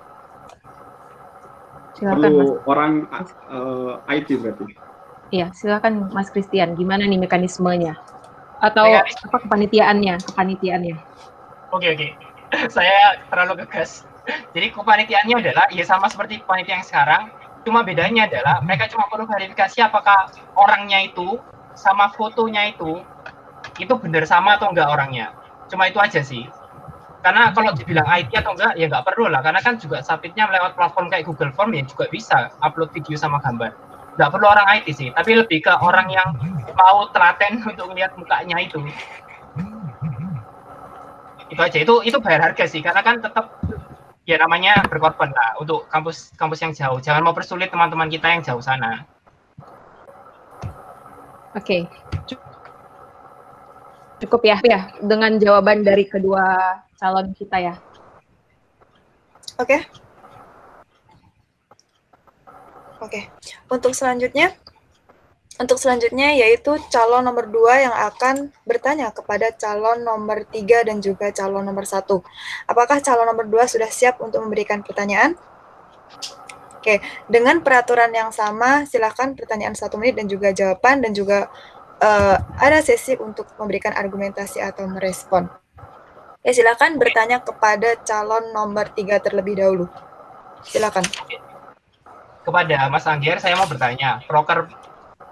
Silakan, Perlu Mas. orang uh, I T berarti? Iya, silakan Mas Christian. Gimana nih mekanismenya? Atau Mekanisme. apa kepanitiaannya? Kepanitiaannya. Oke, oke. Saya terlalu gegas. Jadi kepanitiaannya adalah ya sama seperti panitia yang sekarang. Cuma bedanya adalah mereka cuma perlu verifikasi apakah orangnya itu sama fotonya itu itu benar sama atau enggak orangnya. Cuma itu aja sih. Karena kalau dibilang I T atau enggak ya nggak perlu lah, karena kan juga submitnya lewat platform kayak Google Form ya juga bisa upload video sama gambar. Nggak perlu orang I T sih, tapi lebih ke orang yang mau telaten untuk melihat mukanya itu. Itu aja. Itu itu bayar harga sih, karena kan tetap ya namanya berkorban lah untuk kampus kampus yang jauh. Jangan mau persulit teman-teman kita yang jauh sana. Oke. Okay. Cukup ya, ya dengan jawaban dari kedua calon kita ya. Oke. Okay. Oke. Okay. Untuk selanjutnya Untuk selanjutnya yaitu calon nomor dua yang akan bertanya kepada calon nomor tiga dan juga calon nomor satu. Apakah calon nomor dua sudah siap untuk memberikan pertanyaan? Oke, dengan peraturan yang sama, silakan pertanyaan satu menit dan juga jawaban, dan juga uh, ada sesi untuk memberikan argumentasi atau merespon. Ya, silakan bertanya kepada calon nomor tiga terlebih dahulu. Silakan. Kepada Mas Angger, saya mau bertanya, proker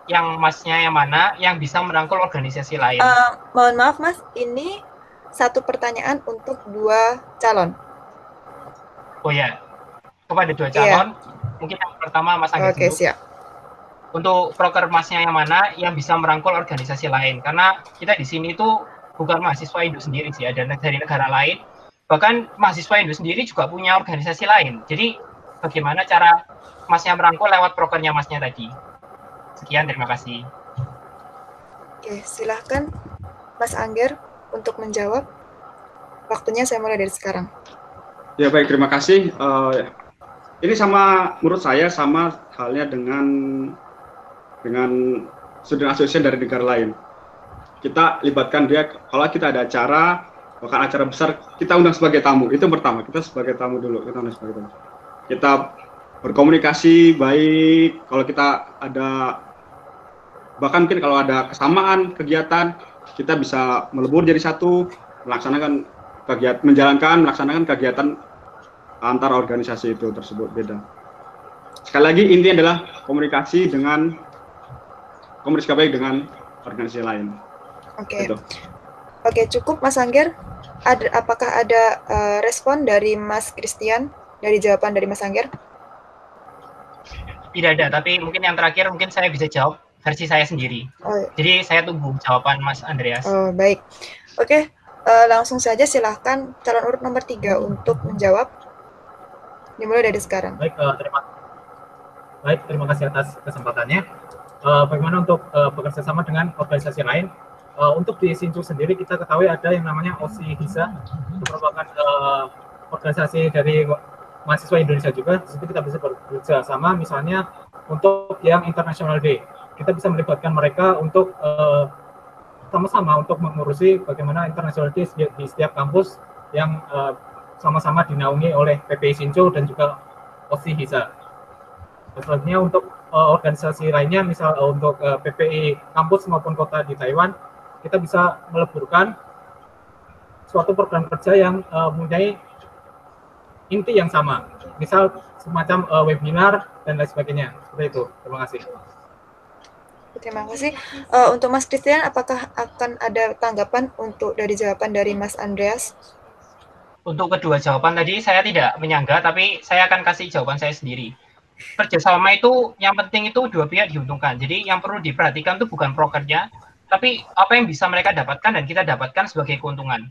yang masnya yang mana yang bisa merangkul organisasi lain? Uh, mohon maaf Mas, ini satu pertanyaan untuk dua calon. Oh ya, kepada dua calon, yeah. Mungkin yang pertama Mas Angga. Oke, okay, siap. Untuk proker masnya yang mana yang bisa merangkul organisasi lain? Karena kita di sini tuh bukan mahasiswa Indo sendiri sih, ada dari negara lain. Bahkan mahasiswa Indo sendiri juga punya organisasi lain. Jadi bagaimana cara masnya merangkul lewat prokernya masnya tadi? Sekian, terima kasih. Oke, silahkan Mas Angger untuk menjawab. Waktunya saya mulai dari sekarang. Ya baik, terima kasih. Uh, ini sama, menurut saya sama halnya dengan dengan student association dari negara lain. Kita libatkan dia, kalau kita ada acara, bahkan acara besar, kita undang sebagai tamu. Itu pertama, kita sebagai tamu dulu, kita undang sebagai tamu. Kita berkomunikasi baik, kalau kita ada, bahkan mungkin kalau ada kesamaan kegiatan, kita bisa melebur jadi satu, melaksanakan kegiatan, menjalankan, melaksanakan kegiatan antar organisasi itu tersebut beda. Sekali lagi intinya adalah komunikasi dengan komunikasi baik dengan organisasi lain. Oke, okay. Oke okay, cukup Mas Angger. Ada, apakah ada uh, respon dari Mas Christian dari jawaban dari Mas Angger? Tidak ada, tapi mungkin yang terakhir mungkin saya bisa jawab versi saya sendiri. Oh, iya. Jadi saya tunggu jawaban Mas Andreas. Oh baik, oke. Okay. Uh, langsung saja silahkan calon urut nomor tiga untuk menjawab. Dimulai dari sekarang. Baik, uh, terima, baik, terima kasih atas kesempatannya. Uh, bagaimana untuk uh, bekerja sama dengan organisasi lain? Uh, untuk di Sinju sendiri kita ketahui ada yang namanya O S I HISA, itu merupakan uh, organisasi dari mahasiswa Indonesia juga. Di situ kita bisa bekerja sama, misalnya untuk yang International Day, kita bisa melibatkan mereka untuk uh, sama-sama untuk mengurusi bagaimana International Day di setiap kampus yang uh, sama-sama dinaungi oleh P P I Sinju dan juga O S I HISA. Selanjutnya untuk uh, organisasi lainnya, misal uh, untuk uh, P P I kampus maupun kota di Taiwan, kita bisa meleburkan suatu program kerja yang uh, mempunyai inti yang sama, misal semacam uh, webinar dan lain sebagainya. Seperti itu. Terima kasih. Terima kasih. Uh, untuk Mas Christian, apakah akan ada tanggapan untuk dari jawaban dari Mas Andreas? Untuk kedua jawaban tadi saya tidak menyangga, tapi saya akan kasih jawaban saya sendiri. Kerjasama itu yang penting itu dua pihak diuntungkan. Jadi yang perlu diperhatikan itu bukan prokernya, tapi apa yang bisa mereka dapatkan dan kita dapatkan sebagai keuntungan.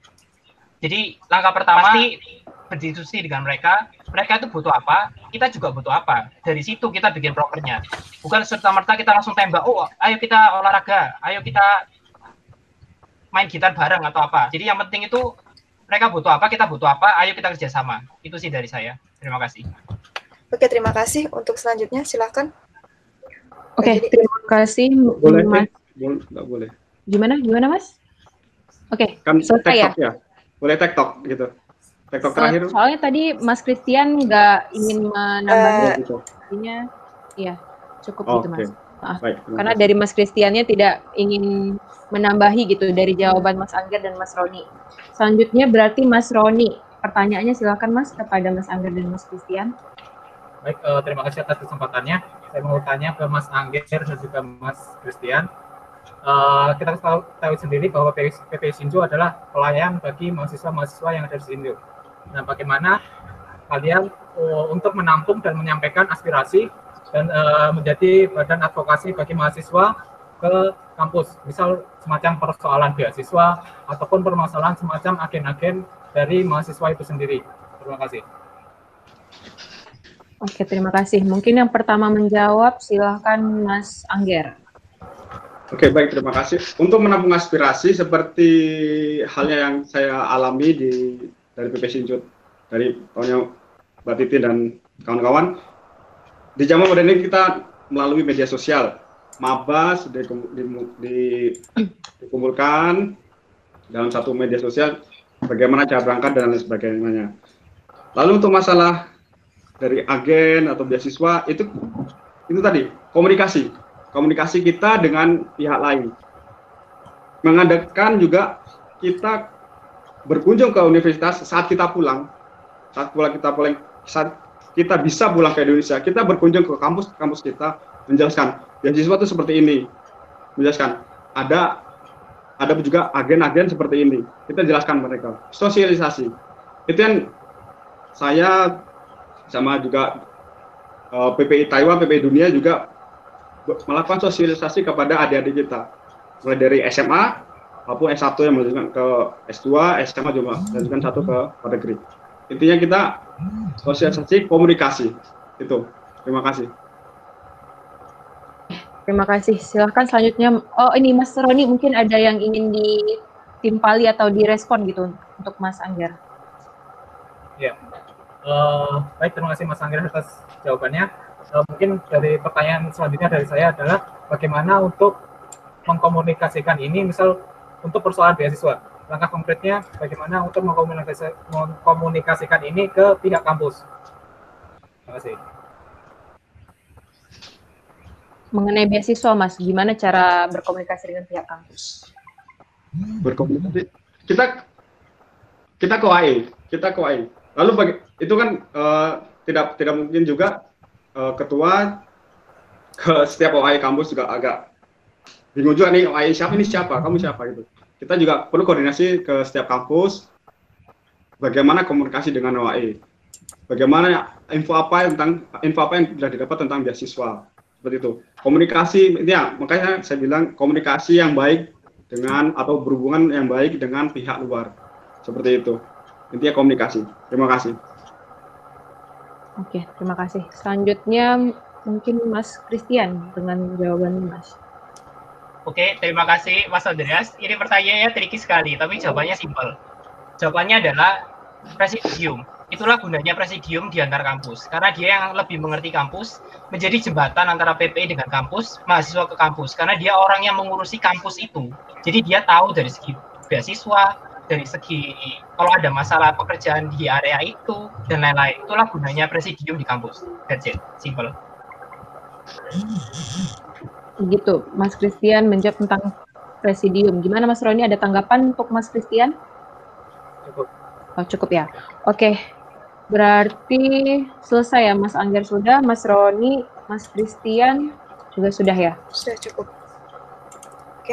Jadi langkah pertama pasti berdiskusi dengan mereka, mereka itu butuh apa, kita juga butuh apa. Dari situ kita bikin prokernya. Bukan serta-merta kita langsung tembak, oh ayo kita olahraga, ayo kita main gitar bareng atau apa. Jadi yang penting itu mereka butuh apa, kita butuh apa, ayo kita kerjasama. Itu sih dari saya. Terima kasih. Oke, terima kasih. Untuk selanjutnya, silakan. Oke, Jadi, terima kasih. Boleh, Mas. boleh, nggak boleh. Gimana, gimana Mas? Oke, kan selesai ya? ya? Boleh tektok gitu. Tektok so, terakhir. Soalnya tadi Mas Christian nggak ingin menambahnya, uh, iya, cukup oh, gitu Mas. Okay. Maaf. Baik, karena kasih. Dari Mas Christiannya tidak ingin menambahi gitu dari jawaban Mas Angger dan Mas Roni. Selanjutnya berarti Mas Roni, pertanyaannya silakan Mas kepada Mas Angger dan Mas Christian. Baik, uh, terima kasih atas kesempatannya. Saya mau tanya ke Mas Angger dan juga Mas Christian. Uh, kita tahu, tahu sendiri bahwa P P I Sinju adalah pelayan bagi mahasiswa-mahasiswa yang ada di Sinju. Nah, bagaimana kalian uh, untuk menampung dan menyampaikan aspirasi dan uh, menjadi badan advokasi bagi mahasiswa ke kampus, misal semacam persoalan beasiswa ataupun permasalahan semacam agen-agen dari mahasiswa itu sendiri. Terima kasih. Oke, terima kasih. Mungkin yang pertama menjawab, silahkan Mas Angger. Oke, baik, terima kasih. Untuk menampung aspirasi seperti halnya yang saya alami di dari P P I Sinju, dari tahunnya Mbak Titi dan kawan-kawan, di zaman modern ini kita melalui media sosial, maba sudah di, di, di, dikumpulkan dalam satu media sosial, bagaimana cara berangkat dan lain sebagainya. Lalu untuk masalah dari agen atau beasiswa, itu itu tadi komunikasi. Komunikasi kita dengan pihak lain. Mengadakan juga kita berkunjung ke universitas saat kita pulang. Saat pulang kita pulang, saat kita bisa pulang ke Indonesia, kita berkunjung ke kampus-kampus kita, menjelaskan beasiswa itu seperti ini, menjelaskan. Ada ada juga agen-agen seperti ini. Kita jelaskan mereka. Sosialisasi. Itu yang saya sama juga uh, P P I Taiwan, P P I Dunia juga melakukan sosialisasi kepada adik-adik kita. Mulai dari S M A maupun S satu yang melanjutkan ke S dua, S M A juga melanjutkan satu ke luar negeri. Intinya kita sosialisasi, komunikasi. Itu. Terima kasih. Terima kasih. Silahkan selanjutnya. Oh ini Mas Roni mungkin ada yang ingin ditimpali atau direspon gitu untuk Mas Angger. Ya, uh, baik terima kasih Mas Angger atas jawabannya. Uh, mungkin dari pertanyaan selanjutnya dari saya adalah bagaimana untuk mengkomunikasikan ini, misal untuk persoalan beasiswa. Langkah konkretnya bagaimana untuk mengkomunikasikan ini ke pihak kampus. Terima kasih. Mengenai beasiswa, Mas, gimana cara berkomunikasi dengan pihak kampus? Berkomunikasi, kita kita ke O A I, kita ke O A I. Lalu bagi, itu kan uh, tidak tidak mungkin juga uh, ketua ke setiap O A I kampus juga agak bingung juga nih, O A I siapa ini siapa, kamu siapa gitu. Kita juga perlu koordinasi ke setiap kampus, bagaimana komunikasi dengan O A I, bagaimana info apa tentang info apa yang sudah didapat tentang beasiswa. Seperti itu. Komunikasi, ya, makanya saya bilang komunikasi yang baik dengan atau berhubungan yang baik dengan pihak luar. Seperti itu. Intinya komunikasi. Terima kasih. Oke, terima kasih. Selanjutnya mungkin Mas Christian dengan jawaban Mas. Oke, terima kasih Mas Andreas. Ini pertanyaannya tricky sekali, tapi jawabannya simpel. Jawabannya adalah presidium. Itulah gunanya presidium di antar kampus, karena dia yang lebih mengerti kampus, menjadi jembatan antara P P I dengan kampus, mahasiswa ke kampus, karena dia orang yang mengurusi kampus itu. Jadi dia tahu dari segi beasiswa, dari segi kalau ada masalah pekerjaan di area itu, dan lain-lain. Itulah gunanya presidium di kampus. That's it, simple. Begitu, Mas Christian menjawab tentang presidium. Gimana Mas Roni, ada tanggapan untuk Mas Christian? Cukup. Oh, cukup ya. Oke. Berarti selesai ya, Mas Angger sudah, Mas Roni, Mas Christian juga sudah ya? Sudah cukup. Oke.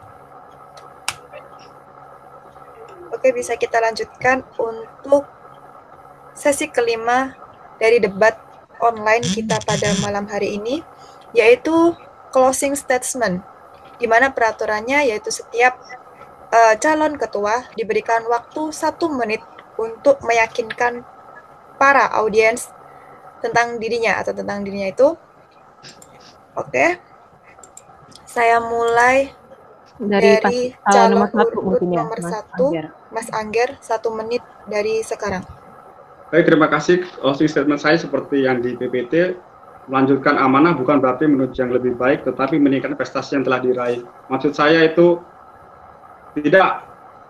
Oke, bisa kita lanjutkan untuk sesi kelima dari debat online kita pada malam hari ini, yaitu closing statement, di mana peraturannya yaitu setiap uh, calon ketua diberikan waktu satu menit untuk meyakinkan para audiens tentang dirinya atau tentang dirinya itu. Oke, saya mulai dari, dari calon calon nomor satu, urut ya, nomor Mas satu, Angger. Mas Angger, satu menit dari sekarang. Baik, terima kasih. Closing statement saya seperti yang di P P T, melanjutkan amanah bukan berarti menuju yang lebih baik, tetapi meningkatkan prestasi yang telah diraih. Maksud saya itu tidak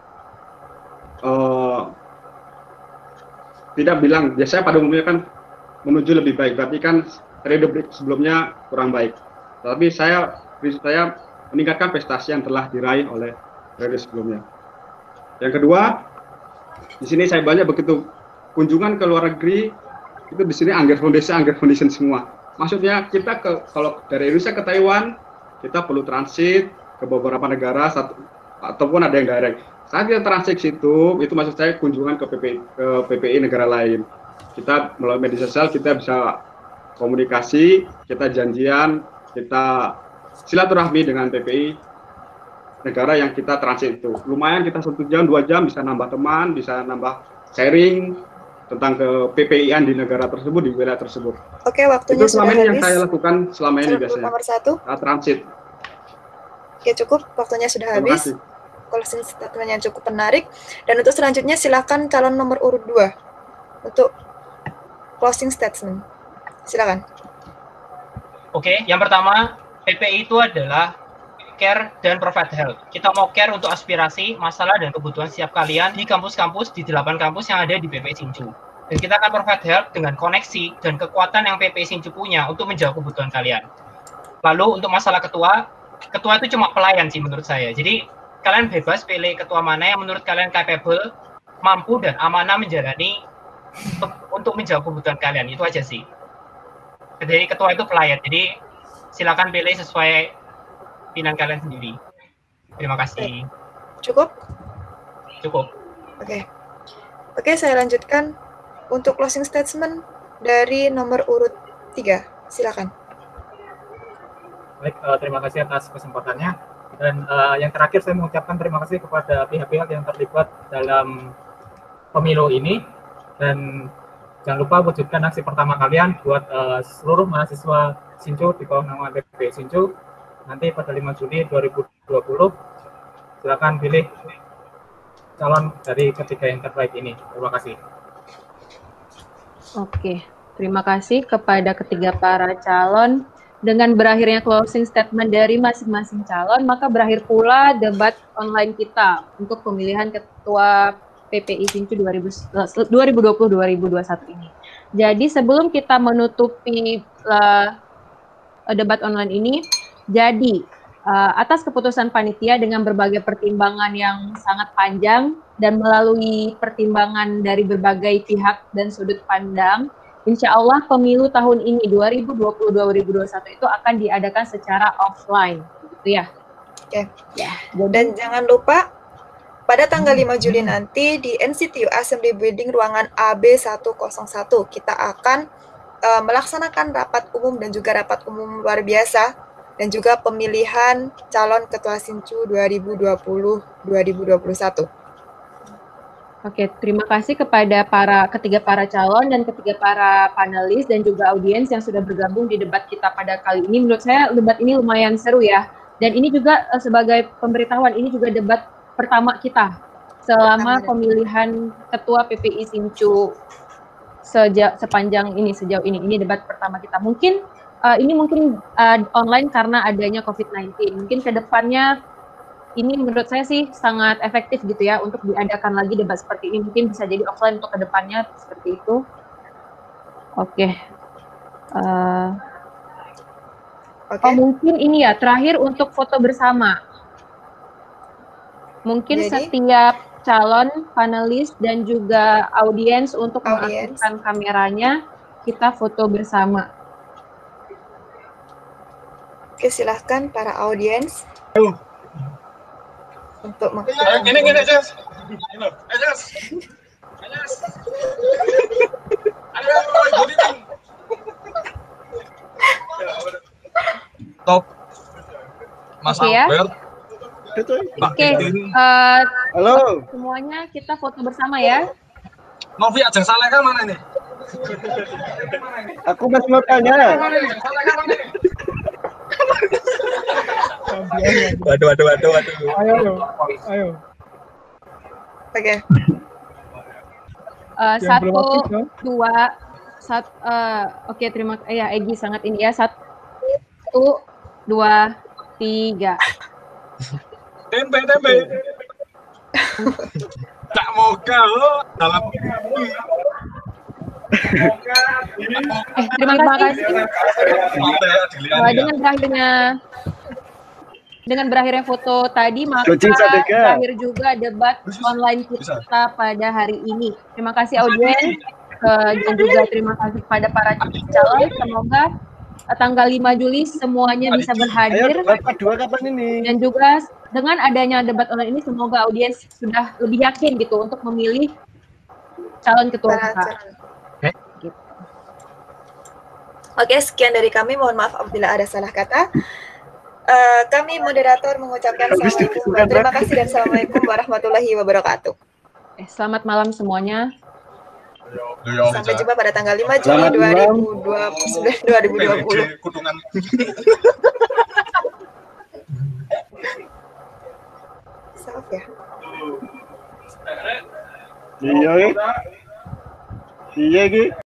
uh, tidak bilang, biasanya pada umumnya kan menuju lebih baik, berarti kan periode sebelumnya kurang baik. Tapi saya, saya meningkatkan prestasi yang telah diraih oleh periode sebelumnya. Yang kedua, di sini saya banyak begitu kunjungan ke luar negeri, itu di sini Angger Foundation, Angger Foundation semua. Maksudnya kita ke, kalau dari Indonesia ke Taiwan, kita perlu transit ke beberapa negara, satu, ataupun ada yang direct. Saat kita transit situ, itu maksud saya kunjungan ke P P I, ke P P I negara lain. Kita melalui media sosial kita bisa komunikasi, kita janjian, kita silaturahmi dengan P P I negara yang kita transit itu. Lumayan kita satu jam, dua jam bisa nambah teman, bisa nambah sharing tentang ke P P I-an di negara tersebut, di wilayah tersebut. Oke, waktunya itu sudah selama ini habis. yang saya lakukan selama ini Calon biasanya. nomor satu. Saat transit. Oke, cukup. Waktunya sudah Terima habis. kasih. Closing statement yang cukup menarik. Dan untuk selanjutnya silakan calon nomor urut dua untuk closing statement. Silakan. Oke, yang pertama P P I itu adalah care dan provide help. Kita mau care untuk aspirasi, masalah dan kebutuhan setiap kalian di kampus-kampus, di delapan kampus yang ada di P P I Hsinchu. Dan kita akan provide help dengan koneksi dan kekuatan yang P P I Hsinchu punya untuk menjawab kebutuhan kalian. Lalu untuk masalah ketua, ketua itu cuma pelayan sih menurut saya. Jadi kalian bebas pilih ketua mana yang menurut kalian capable, mampu dan amanah menjalani untuk menjawab kebutuhan kalian. Itu aja sih. Jadi ketua itu pelayan. Jadi silakan pilih sesuai pilihan kalian sendiri. Terima kasih. Cukup? Cukup. Oke. Oke, saya lanjutkan untuk closing statement dari nomor urut tiga. Silakan. Baik, uh, terima kasih atas kesempatannya. Dan uh, yang terakhir saya mengucapkan terima kasih kepada pihak-pihak yang terlibat dalam pemilu ini. Dan jangan lupa wujudkan aksi pertama kalian buat uh, seluruh mahasiswa Sincu di bawah nama P P I Sincu. Nanti pada lima Juli dua ribu dua puluh, silakan pilih calon dari ketiga yang terbaik ini. Terima kasih. Oke, terima kasih kepada ketiga para calon. Dengan berakhirnya closing statement dari masing-masing calon, maka berakhir pula debat online kita untuk pemilihan ketua P P I Sincu dua ribu dua puluh dua ribu dua puluh satu ini. Jadi sebelum kita menutupi uh, debat online ini, jadi uh, atas keputusan panitia dengan berbagai pertimbangan yang sangat panjang dan melalui pertimbangan dari berbagai pihak dan sudut pandang, insya Allah pemilu tahun ini dua ribu dua puluh dua dua ribu dua puluh satu itu akan diadakan secara offline, gitu ya. Oke. Ya. Dan jangan lupa pada tanggal lima Juli nanti di N C T U Assembly Building ruangan A B seratus satu kita akan uh, melaksanakan rapat umum dan juga rapat umum luar biasa dan juga pemilihan calon ketua Sincu dua ribu dua puluh dua ribu dua puluh satu. Oke, terima kasih kepada para ketiga para calon dan ketiga para panelis dan juga audiens yang sudah bergabung di debat kita pada kali ini. Menurut saya debat ini lumayan seru ya. Dan ini juga uh, sebagai pemberitahuan, ini juga debat pertama kita selama pemilihan ketua P P I Sincu sejak sepanjang ini sejauh ini. Ini debat pertama kita. Mungkin uh, ini mungkin uh, online karena adanya COVID sembilan belas. Mungkin ke depannya ini menurut saya sih sangat efektif gitu ya untuk diadakan lagi debat seperti ini. Mungkin bisa jadi offline untuk kedepannya seperti itu. Oke. Uh, okay. Oh mungkin ini ya terakhir untuk foto bersama. Mungkin jadi, setiap calon panelis dan juga audiens untuk mengaktifkan kameranya kita foto bersama. Oke, silahkan para audiens. Uh. Untuk mengaktifkan. Gini gini Jas. Ayo, Jas. Jas. Ayo, gini. Top. Mas okay, Albert. Ya? Oke, okay. uh, halo semuanya kita foto bersama ya. Novi Ajeng Saleh mana ini? Aku masih mau tanya. Waduh, waduh, waduh, waduh. Ayo, ayo. Oke. Okay. Uh, satu, dua, satu. Uh, Oke, okay, terima kasih. Ya, Egi sangat ini ya. Satu, dua, tiga. Tempe, tempe. Tak mau kau dalam. Eh, terima kasih. Uh, dengan berakhirnya dengan berakhirnya foto tadi, maka berakhir juga debat online kita pada hari ini. Terima kasih audiens uh, dan juga terima kasih kepada para calon. Semoga uh, tanggal lima Juli semuanya bisa berhadir. Ayo, dua kapan ini? Dan juga dengan adanya debat online ini, semoga audiens sudah lebih yakin gitu untuk memilih calon ketua kita. Oke, sekian dari kami. Mohon maaf apabila ada salah kata. Uh, kami moderator mengucapkan assalamualaikum, terima kasih dan assalamualaikum warahmatullahi wabarakatuh. Eh, selamat malam semuanya. Sampai jumpa pada tanggal lima Juli dua ribu dua puluh. Saaf ya. Iya, iya,